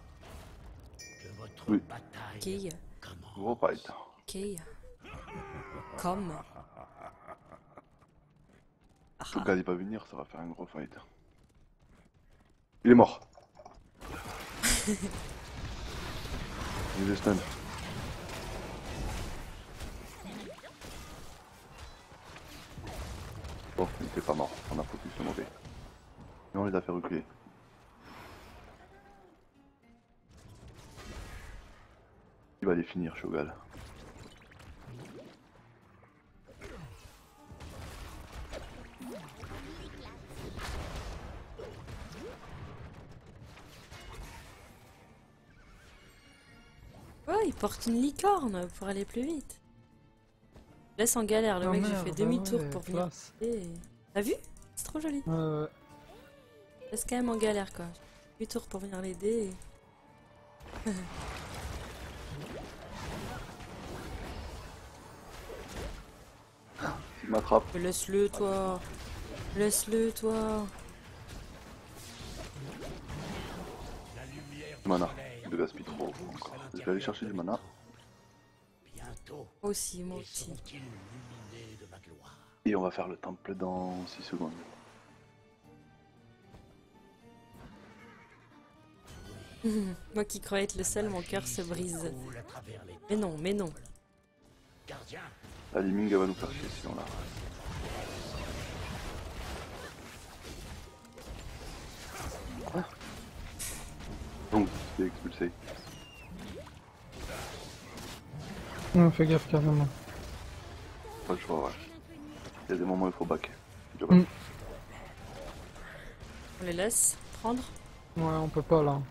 Oui. Ok. Gros fight. Ok. Comme. Le gars il va venir, ça va faire un gros fight. Il est mort. Il est stun. Bon, il était pas mort, on a focus le mauvais. Et on les a fait reculer. Il va les finir, Shogal. Oh, il porte une licorne pour aller plus vite. Laisse en galère, le mec, j'ai fait demi-tour pour venir. T'as vu? C'est trop joli. Laisse quand même en galère, quoi. Demi-tour pour venir l'aider. Il m'attrape. Laisse-le, toi. Laisse-le, toi. mana. De gaspille trop. Encore. Je vais aller chercher du mana. Moi aussi, moi aussi. Et on va faire le temple dans 6 secondes. Moi qui croyais être le seul, mon cœur se brise. Mais non, mais non. La Liming elle va nous faire chier sinon là. Ah. Donc, c'est expulsé. Non, fais gaffe carrément. Pas le choix, ouais. Il y a des moments où il faut backer. Mm. On les laisse prendre. Ouais, on peut pas là.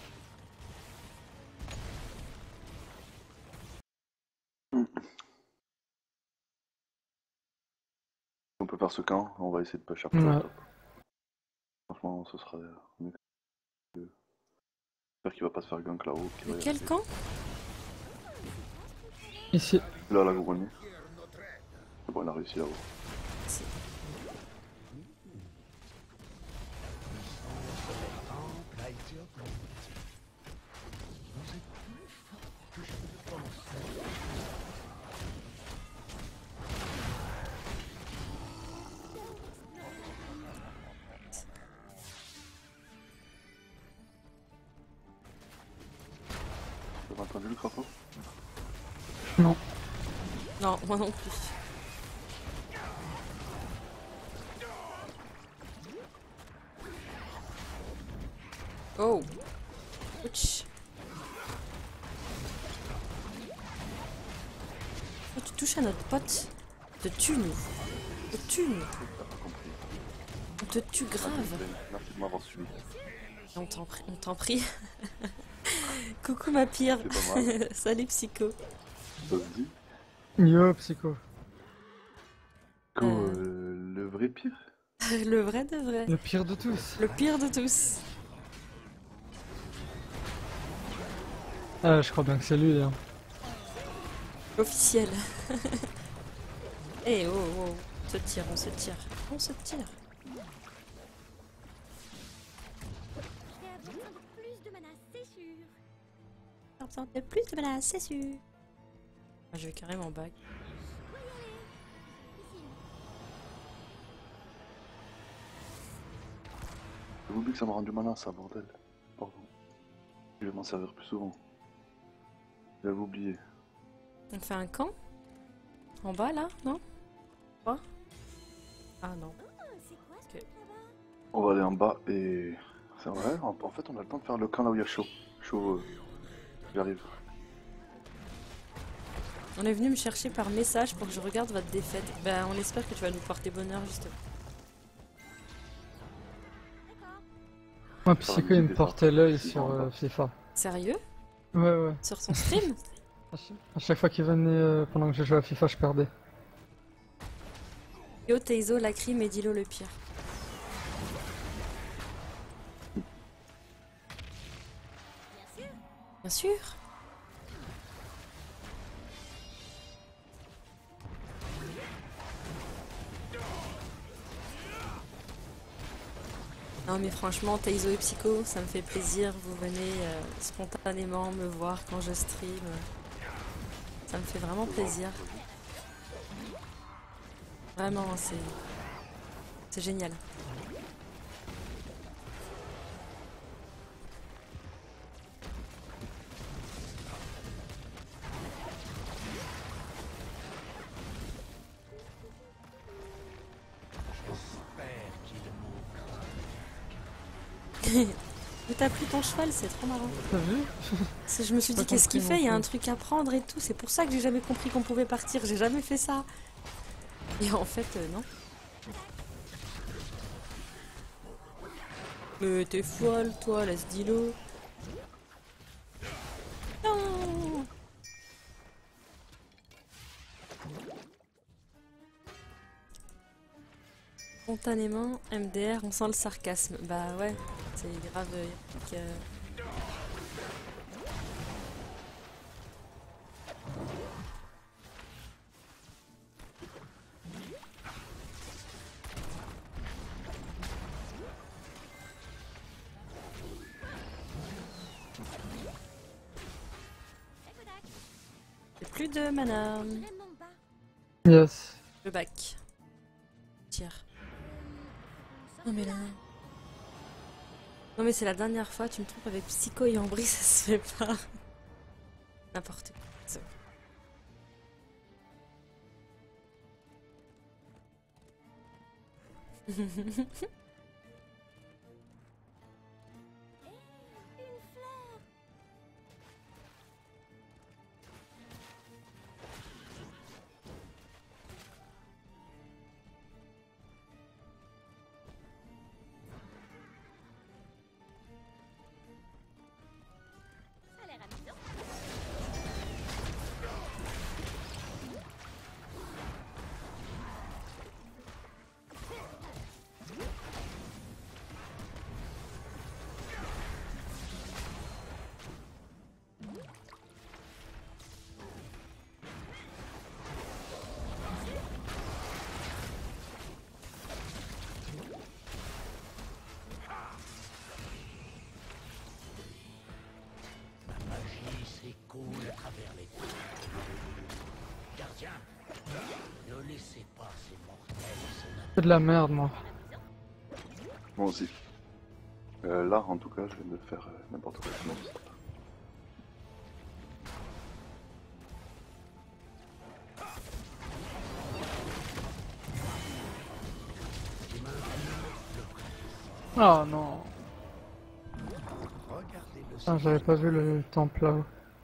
On peut faire ce camp, on va essayer de push up. Ouais. Franchement, ce sera mieux. J'espère qu'il va pas se faire gank là-haut. Mais quel camp? Ici. Là, la grenouille. C'est bon, il a réussi là-haut. T'as entendu le crapaud? Non. Non, moi non plus. Oh. Ouch. Oh, tu touches à notre pote. On te tue, nous. On te tue, nous. On te tue grave. Merci de m'avoir suivi. On t'en prie. Coucou ma pire. Salut Psycho. Vas-y. Yo, Psycho. Le vrai pire? Le vrai de vrai. Le pire de tous. Le pire de tous. Ah, je crois bien que c'est lui. Hein. Officiel. Eh oh, oh, on se tire, on se tire. On se tire. J'ai besoin de plus de mana, c'est sûr. Ah, je vais carrément back. J'ai oublié que ça m'a rendu malin ça, bordel. Pardon. Je vais m'en servir plus souvent. J'avais oublié. On fait un camp? En bas là, non? Quoi? Ah non. Ok. On va aller en bas et... C'est vrai, en fait on a le temps de faire le camp là où il y a chaud. Chaud, j'arrive. On est venu me chercher par message pour que je regarde votre défaite. Ben on espère que tu vas nous porter bonheur justement. Moi, Psycho, il me portait l'œil sur FIFA. Sérieux? Ouais, ouais. Sur son stream? À chaque fois qu'il venait pendant que je jouais à FIFA, je perdais. Yo, Teizo, la crime et Dilo le pire. Bien sûr. Non mais franchement, Teizo et Psycho, ça me fait plaisir. Vous venez spontanément me voir quand je stream. Ça me fait vraiment plaisir. Vraiment, c'est génial. Mais t'as pris ton cheval, c'est trop marrant. T'as vu? Je me suis dit, qu'est-ce qu'il fait? Il y a un truc à prendre et tout. C'est pour ça que j'ai jamais compris qu'on pouvait partir. J'ai jamais fait ça. Et en fait, non. Mais t'es folle, toi, laisse Dilo. Non. Spontanément, MDR, on sent le sarcasme. Bah ouais, c'est grave. plus de mana. Yes. Je back. Tire. Non mais là... Non mais c'est la dernière fois, tu me trompes avec Psycho et Ambry, ça se fait pas. N'importe quoi. So. Coule à travers les temps. Gardien, ne laissez pas ces mortels C'est de la merde, moi. Moi aussi. Là, en tout cas, je viens de faire n'importe quoi. Oh non. Ah, j'avais pas vu le temple là-haut.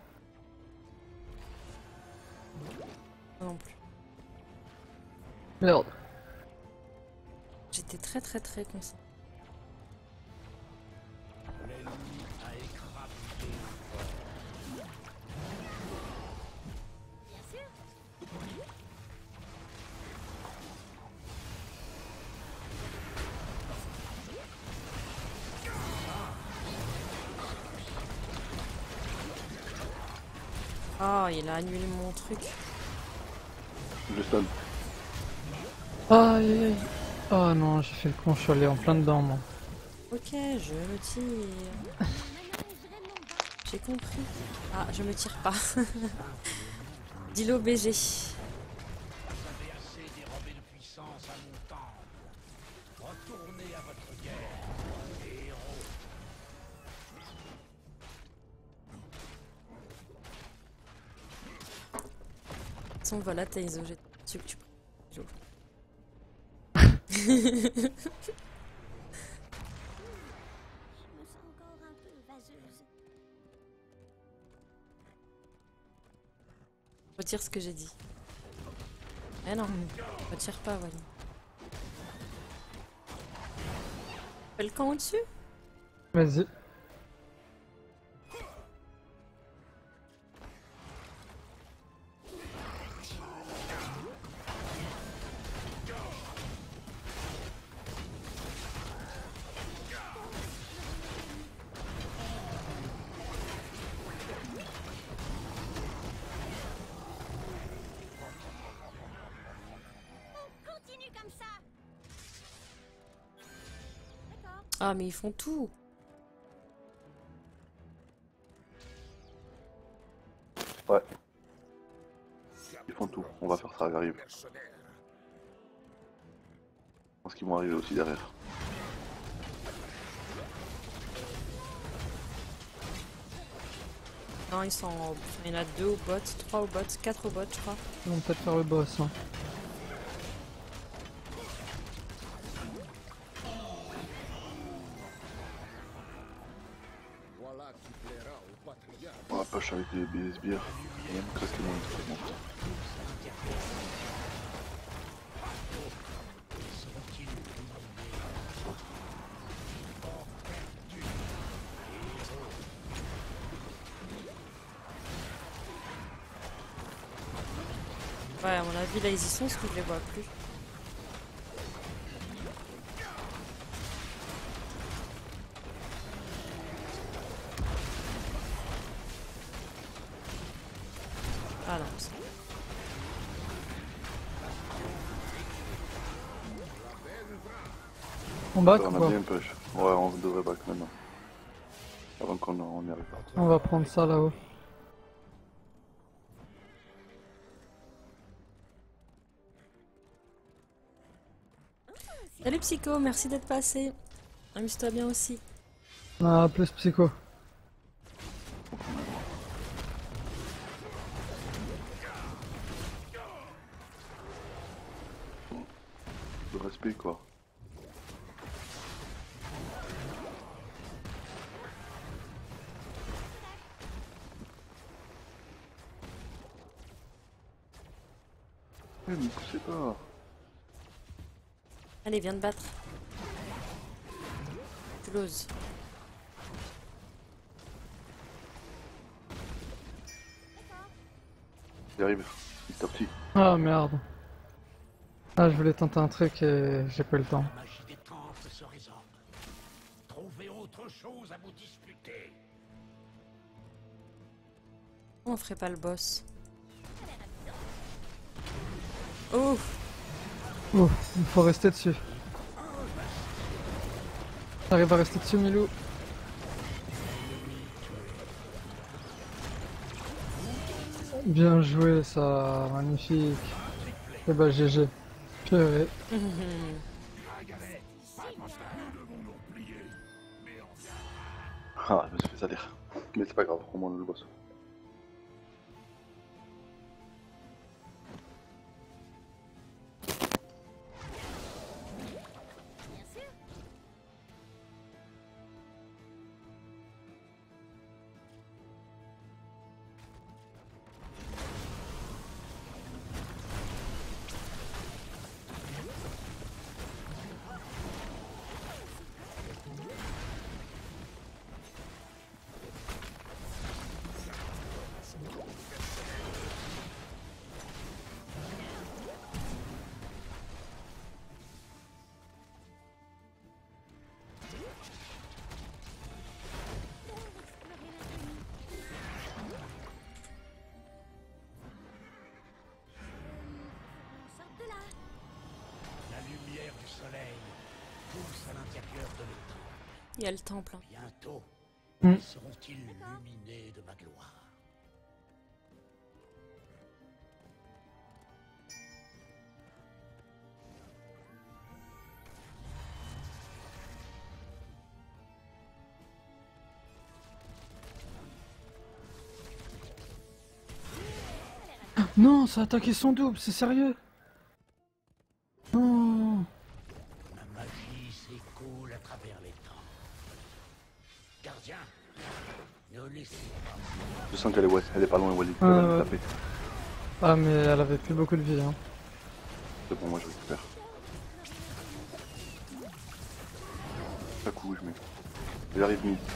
Non plus. Merde. J'étais très concentrée. Oh, il a annulé mon truc. Je stun. Aïe aïe aïe. Oh non, j'ai fait le con, je suis allé en plein dedans, moi. Ok, je me tire. J'ai compris. Ah, je me tire pas. Dis-le BG. Retournez à votre guerre, les héros. De toute façon, voilà, t'as iso, j'ai su que tu prends. Je me sens encore un peu vaseuse. Retire ce que j'ai dit. Eh non, retire pas, Wally. Fais le camp au-dessus? Vas-y. Continue comme ça. D'accord. Ah, mais ils font tout. Ouais. Ils font tout. On va faire ça, j'arrive. Je pense qu'ils vont arriver aussi derrière. Non, ils sont... Il y en a 2 au bot, 3 au bot, 4 au bot, je crois. Ils vont peut-être faire le boss. Hein. On va push avec des sbires. Et même claquer mon instrument. Ouais, à mon avis, là, ils y sont, parce que je les vois plus. Ah non, c'est... On back ou On a pas? bien push. Ouais, on devrait back maintenant. Avant qu'on y arrive. On va prendre ça là-haut. Salut Psycho, merci d'être passé. Amuse-toi bien aussi. Ah, plus psycho. Le respect quoi. Me poussez pas. Allez, viens te battre. Close. J'arrive, petit à petit. Ah merde. Ah, je voulais tenter un truc et j'ai pas eu le temps. La magie des temples se résorbe. Trouvez autre chose à vous disputer. On ferait pas le boss. Oh! Oh, il faut rester dessus. T'arrives à rester dessus, Milou? Bien joué, ça, magnifique. Et bah GG. Purée. Ah, je me suis fait salir. Mais c'est pas grave, au moins on le boss. La lumière du soleil pousse à l'intérieur de l'étang. Il y a le temple. Bientôt, Mm. seront-ils illuminés de ma gloire? Non, ça a attaqué son double, c'est sérieux? Non. Ma magie s'écoule à travers les temps. Gardien, ne laissez pas. Je sens qu'elle est, ouais, elle est pas loin, Wally. Elle Ah, va me ouais. taper. Ah, mais elle avait plus beaucoup de vie, hein. C'est bon, moi je récupère. Un coup, je mets. J'arrive mid.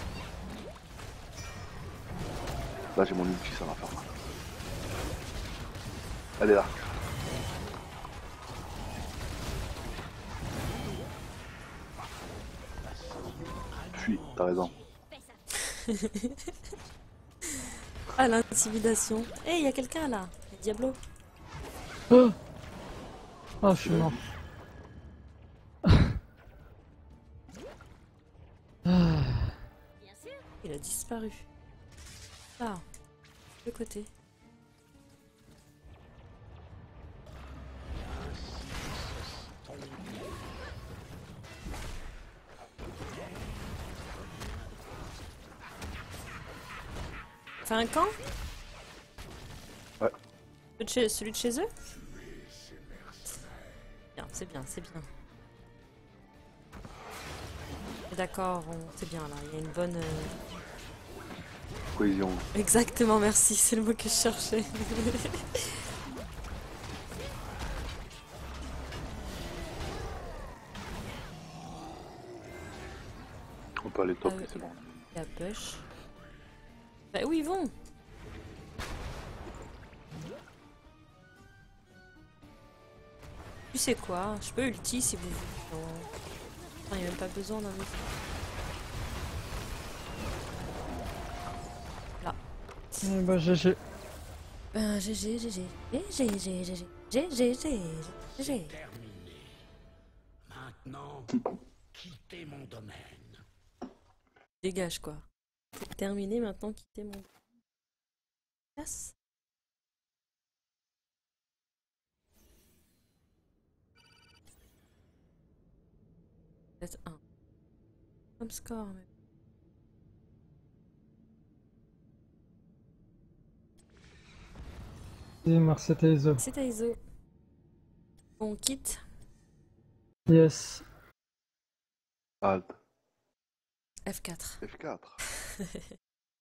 Là j'ai mon ulti, ça va faire mal. Elle est là. Fuis, t'as raison. Ah, l'intimidation. Eh, il y a quelqu'un là. Le Diablo. Oh, oh, je suis mort. Ah. Il a disparu. Ah, de côté. Fait un camp? Ouais. Celui de chez eux? Bien, c'est bien, c'est bien. D'accord, c'est bien là, il y a une bonne... Cohésion. Exactement, merci, c'est le mot que je cherchais. On peut aller top, c'est bon. La push. Bah où ils vont? Tu sais quoi? Je peux ulti si vous voulez. Non, il n'y a même pas besoin d'un ulti. Là. Bah GG. Ben GG, GG. GG, GG, GG, GG, GG. Terminé. Maintenant, quittez mon domaine. Dégage quoi. C'est terminé maintenant, quittez mon... Passe. Peut-être 1. Comme score, mais... Merci Taizo. C'est Taizo. On quitte. Yes. Alt. F4. F4.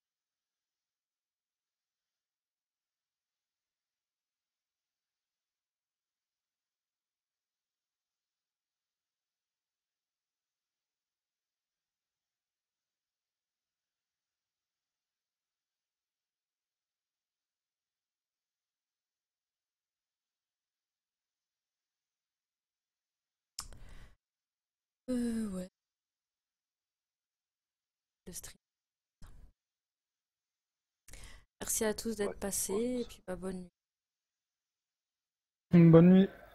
Ouais. Le stream. Merci à tous d'être passés et puis bah, bonne nuit. Une bonne nuit.